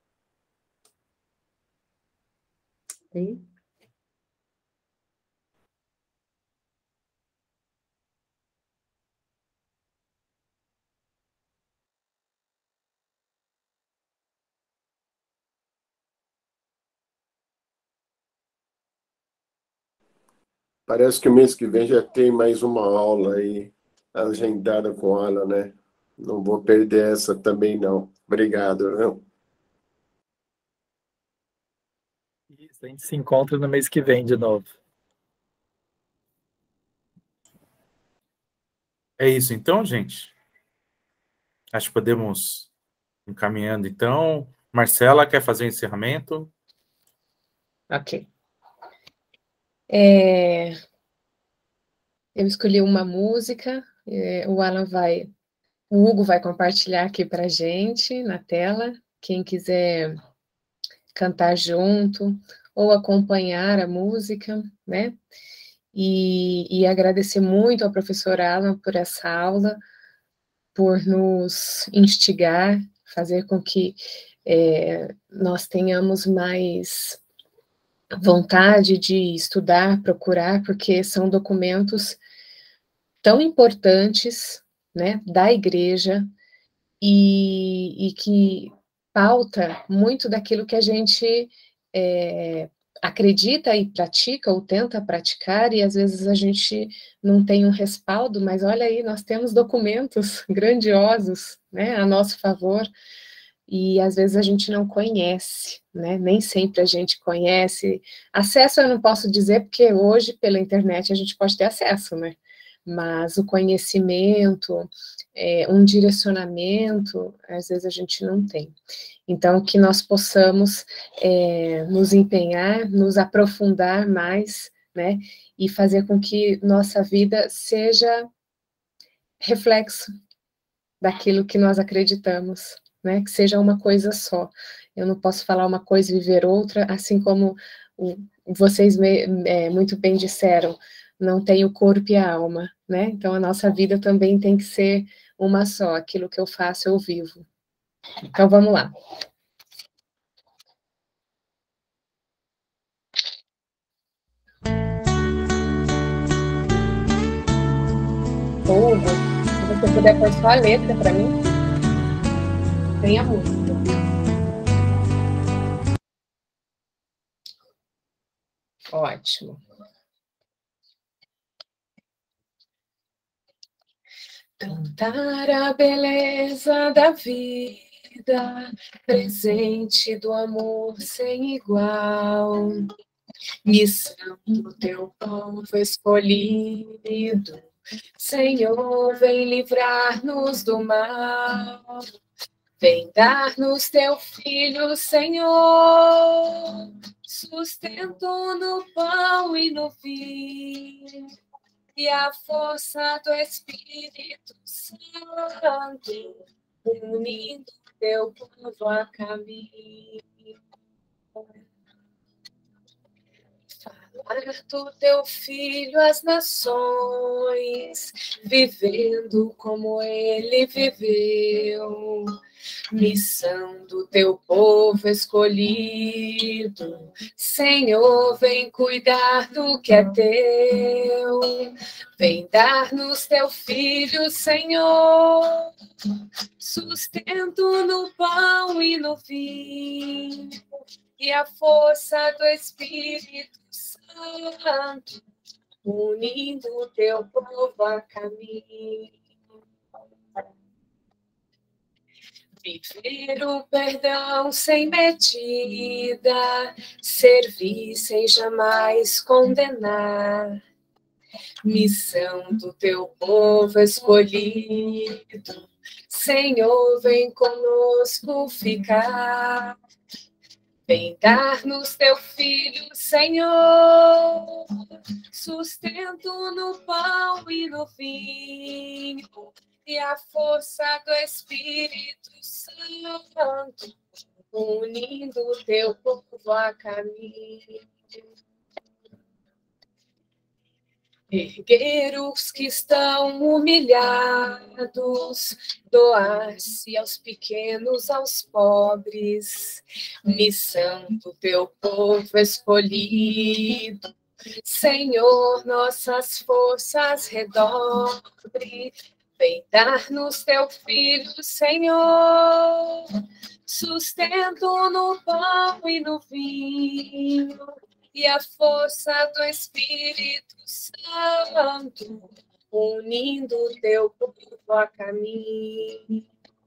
Speaker 7: Ok?
Speaker 4: Parece que o mês que vem já tem mais uma aula aí agendada com ela, né? Não vou perder essa também, não. Obrigado, viu?
Speaker 2: Isso, a gente se encontra no mês que vem de novo.
Speaker 3: É isso então, gente? Acho que podemos ir encaminhando, então. Marcela, quer fazer o encerramento?
Speaker 1: Ok. É, eu escolhi uma música, é, o Alan vai, o Hugo vai compartilhar aqui para a gente na tela. Quem quiser cantar junto ou acompanhar a música, né? E, e agradecer muito ao professor Alan por essa aula, por nos instigar, fazer com que é, nós tenhamos mais vontade de estudar, procurar, porque são documentos tão importantes, né, da igreja, e, e que pauta muito daquilo que a gente é, acredita e pratica, ou tenta praticar, e às vezes a gente não tem um respaldo, mas olha aí, nós temos documentos grandiosos, né, a nosso favor, e às vezes a gente não conhece, né, nem sempre a gente conhece. Acesso eu não posso dizer, porque hoje, pela internet, a gente pode ter acesso, né, mas o conhecimento, é, um direcionamento, às vezes a gente não tem. Então, que nós possamos é, nos empenhar, nos aprofundar mais, né, e fazer com que nossa vida seja reflexo daquilo que nós acreditamos, né, que seja uma coisa só. Eu não posso falar uma coisa e viver outra, assim como o, vocês me, é, muito bem disseram, não tem o corpo e a alma, né, então a nossa vida também tem que ser uma só, aquilo que eu faço eu vivo. Então, vamos lá. Hugo, se você puder pôr só a letra para mim, tem a música. Ótimo. Cantar a beleza da vida, presente do amor sem igual, missão do teu povo escolhido, Senhor, vem livrar-nos do mal, vem dar-nos teu Filho, Senhor, sustento no pão e no vinho, e a força do Espírito Santo, unindo teu povo a caminho. Falar do teu Filho às nações, vivendo como ele viveu. Missão do teu povo escolhido, Senhor, vem cuidar do que é teu, vem dar-nos teu Filho, Senhor, sustento no pão e no vinho, e a força do Espírito Santo, unindo o teu povo a caminho. Viver o perdão sem medida, servir sem jamais condenar. Missão do teu povo escolhido, Senhor, vem conosco ficar. Vem dar-nos teu Filho, Senhor, sustento no pão e no vinho, e a força do Espírito Santo, unindo o teu povo a caminho. Erguer os que estão humilhados, doar-se aos pequenos, aos pobres, missão do teu povo escolhido. Senhor, nossas forças redobre, vem dar-nos teu Filho, Senhor, sustento no pão e no vinho, e a força do Espírito Santo, unindo o teu povo a caminho.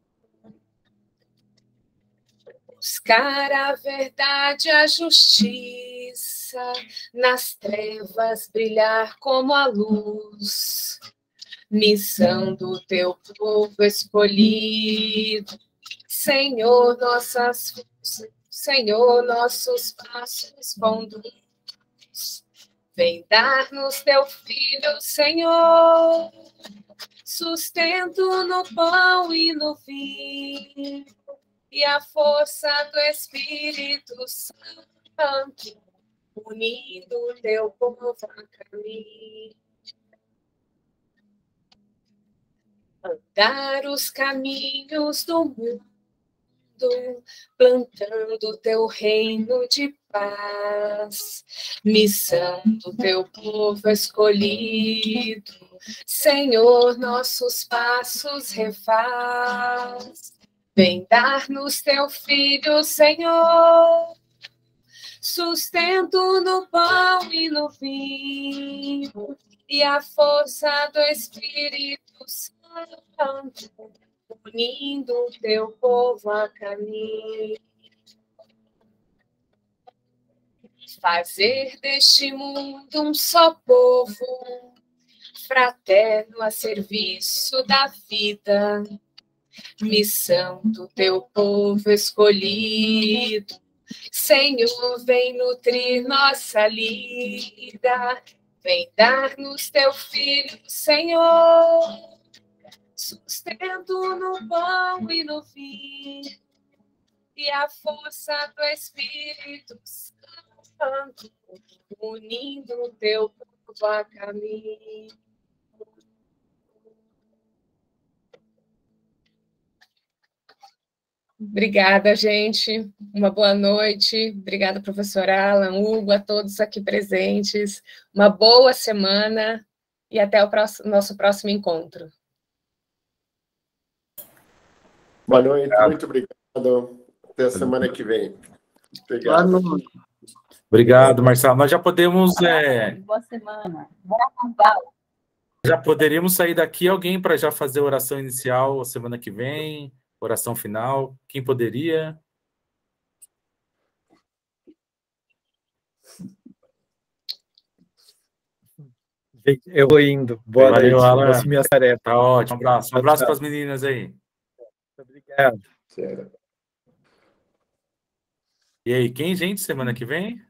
Speaker 1: Buscar a verdade, a justiça, nas trevas brilhar como a luz. Missão do teu povo escolhido, Senhor, nossas, Senhor, nossos passos conduz. Vem dar-nos teu filho, Senhor, sustento no pão e no vinho, e a força do Espírito Santo, unindo o teu povo a caminho. Andar os caminhos do mundo, plantando o teu reino de paz, missão do teu povo escolhido, Senhor, nossos passos refaz. Vem dar-nos teu filho, Senhor, sustento no pão e no vinho, e a força do Espírito Santo, unindo o teu povo a caminho. Fazer deste mundo um só povo, fraterno a serviço da vida, missão do teu povo escolhido. Senhor, vem nutrir nossa lida, vem dar-nos teu filho, Senhor, sustento no pão e no vinho, e a força do Espírito Santo, unindo o teu povo a caminho. Obrigada, gente. Uma boa noite. Obrigada, professor Alan, Hugo, a todos aqui presentes. Uma boa semana e até o próximo, nosso próximo encontro.
Speaker 4: Boa noite, muito obrigado. Até a semana que vem. Obrigado.
Speaker 7: Boa noite.
Speaker 3: Obrigado, Marcelo. Nós já podemos... É...
Speaker 8: Boa semana. Boa Natal.
Speaker 3: Já poderíamos sair daqui alguém para já fazer a oração inicial semana que vem, oração final. Quem poderia?
Speaker 2: Eu vou indo. Boa
Speaker 3: Valeu,
Speaker 2: noite.
Speaker 3: Alan.
Speaker 2: Vou assumir a tarefa.
Speaker 3: Tá ótimo. Um abraço. Um abraço para as meninas aí.
Speaker 2: Obrigado.
Speaker 3: E aí, quem, gente, semana que vem?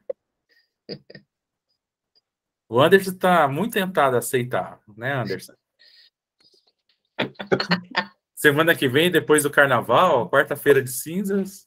Speaker 3: O Anderson está muito tentado a aceitar, né, Anderson? Semana que vem, depois do Carnaval, quarta-feira de cinzas.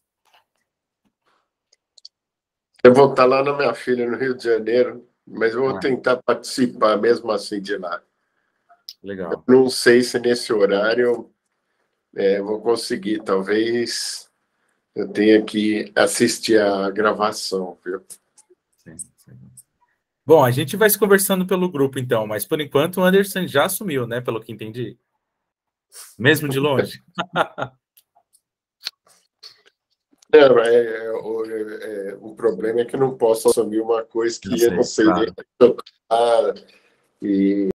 Speaker 4: Eu vou estar lá na minha filha, no Rio de Janeiro, mas eu vou tentar participar mesmo assim de lá.
Speaker 3: Legal.
Speaker 4: Eu não sei se nesse horário é, vou conseguir, talvez eu tenha que assistir a gravação, viu?
Speaker 3: Sim, sim. Bom, a gente vai se conversando pelo grupo, então, mas por enquanto o Anderson já assumiu, né, pelo que entendi. Mesmo de longe.
Speaker 4: Não, é, é, o, é, o problema é que eu não posso assumir uma coisa que eu,
Speaker 3: eu sei,
Speaker 4: não sei
Speaker 3: claro.
Speaker 4: nem tocar, e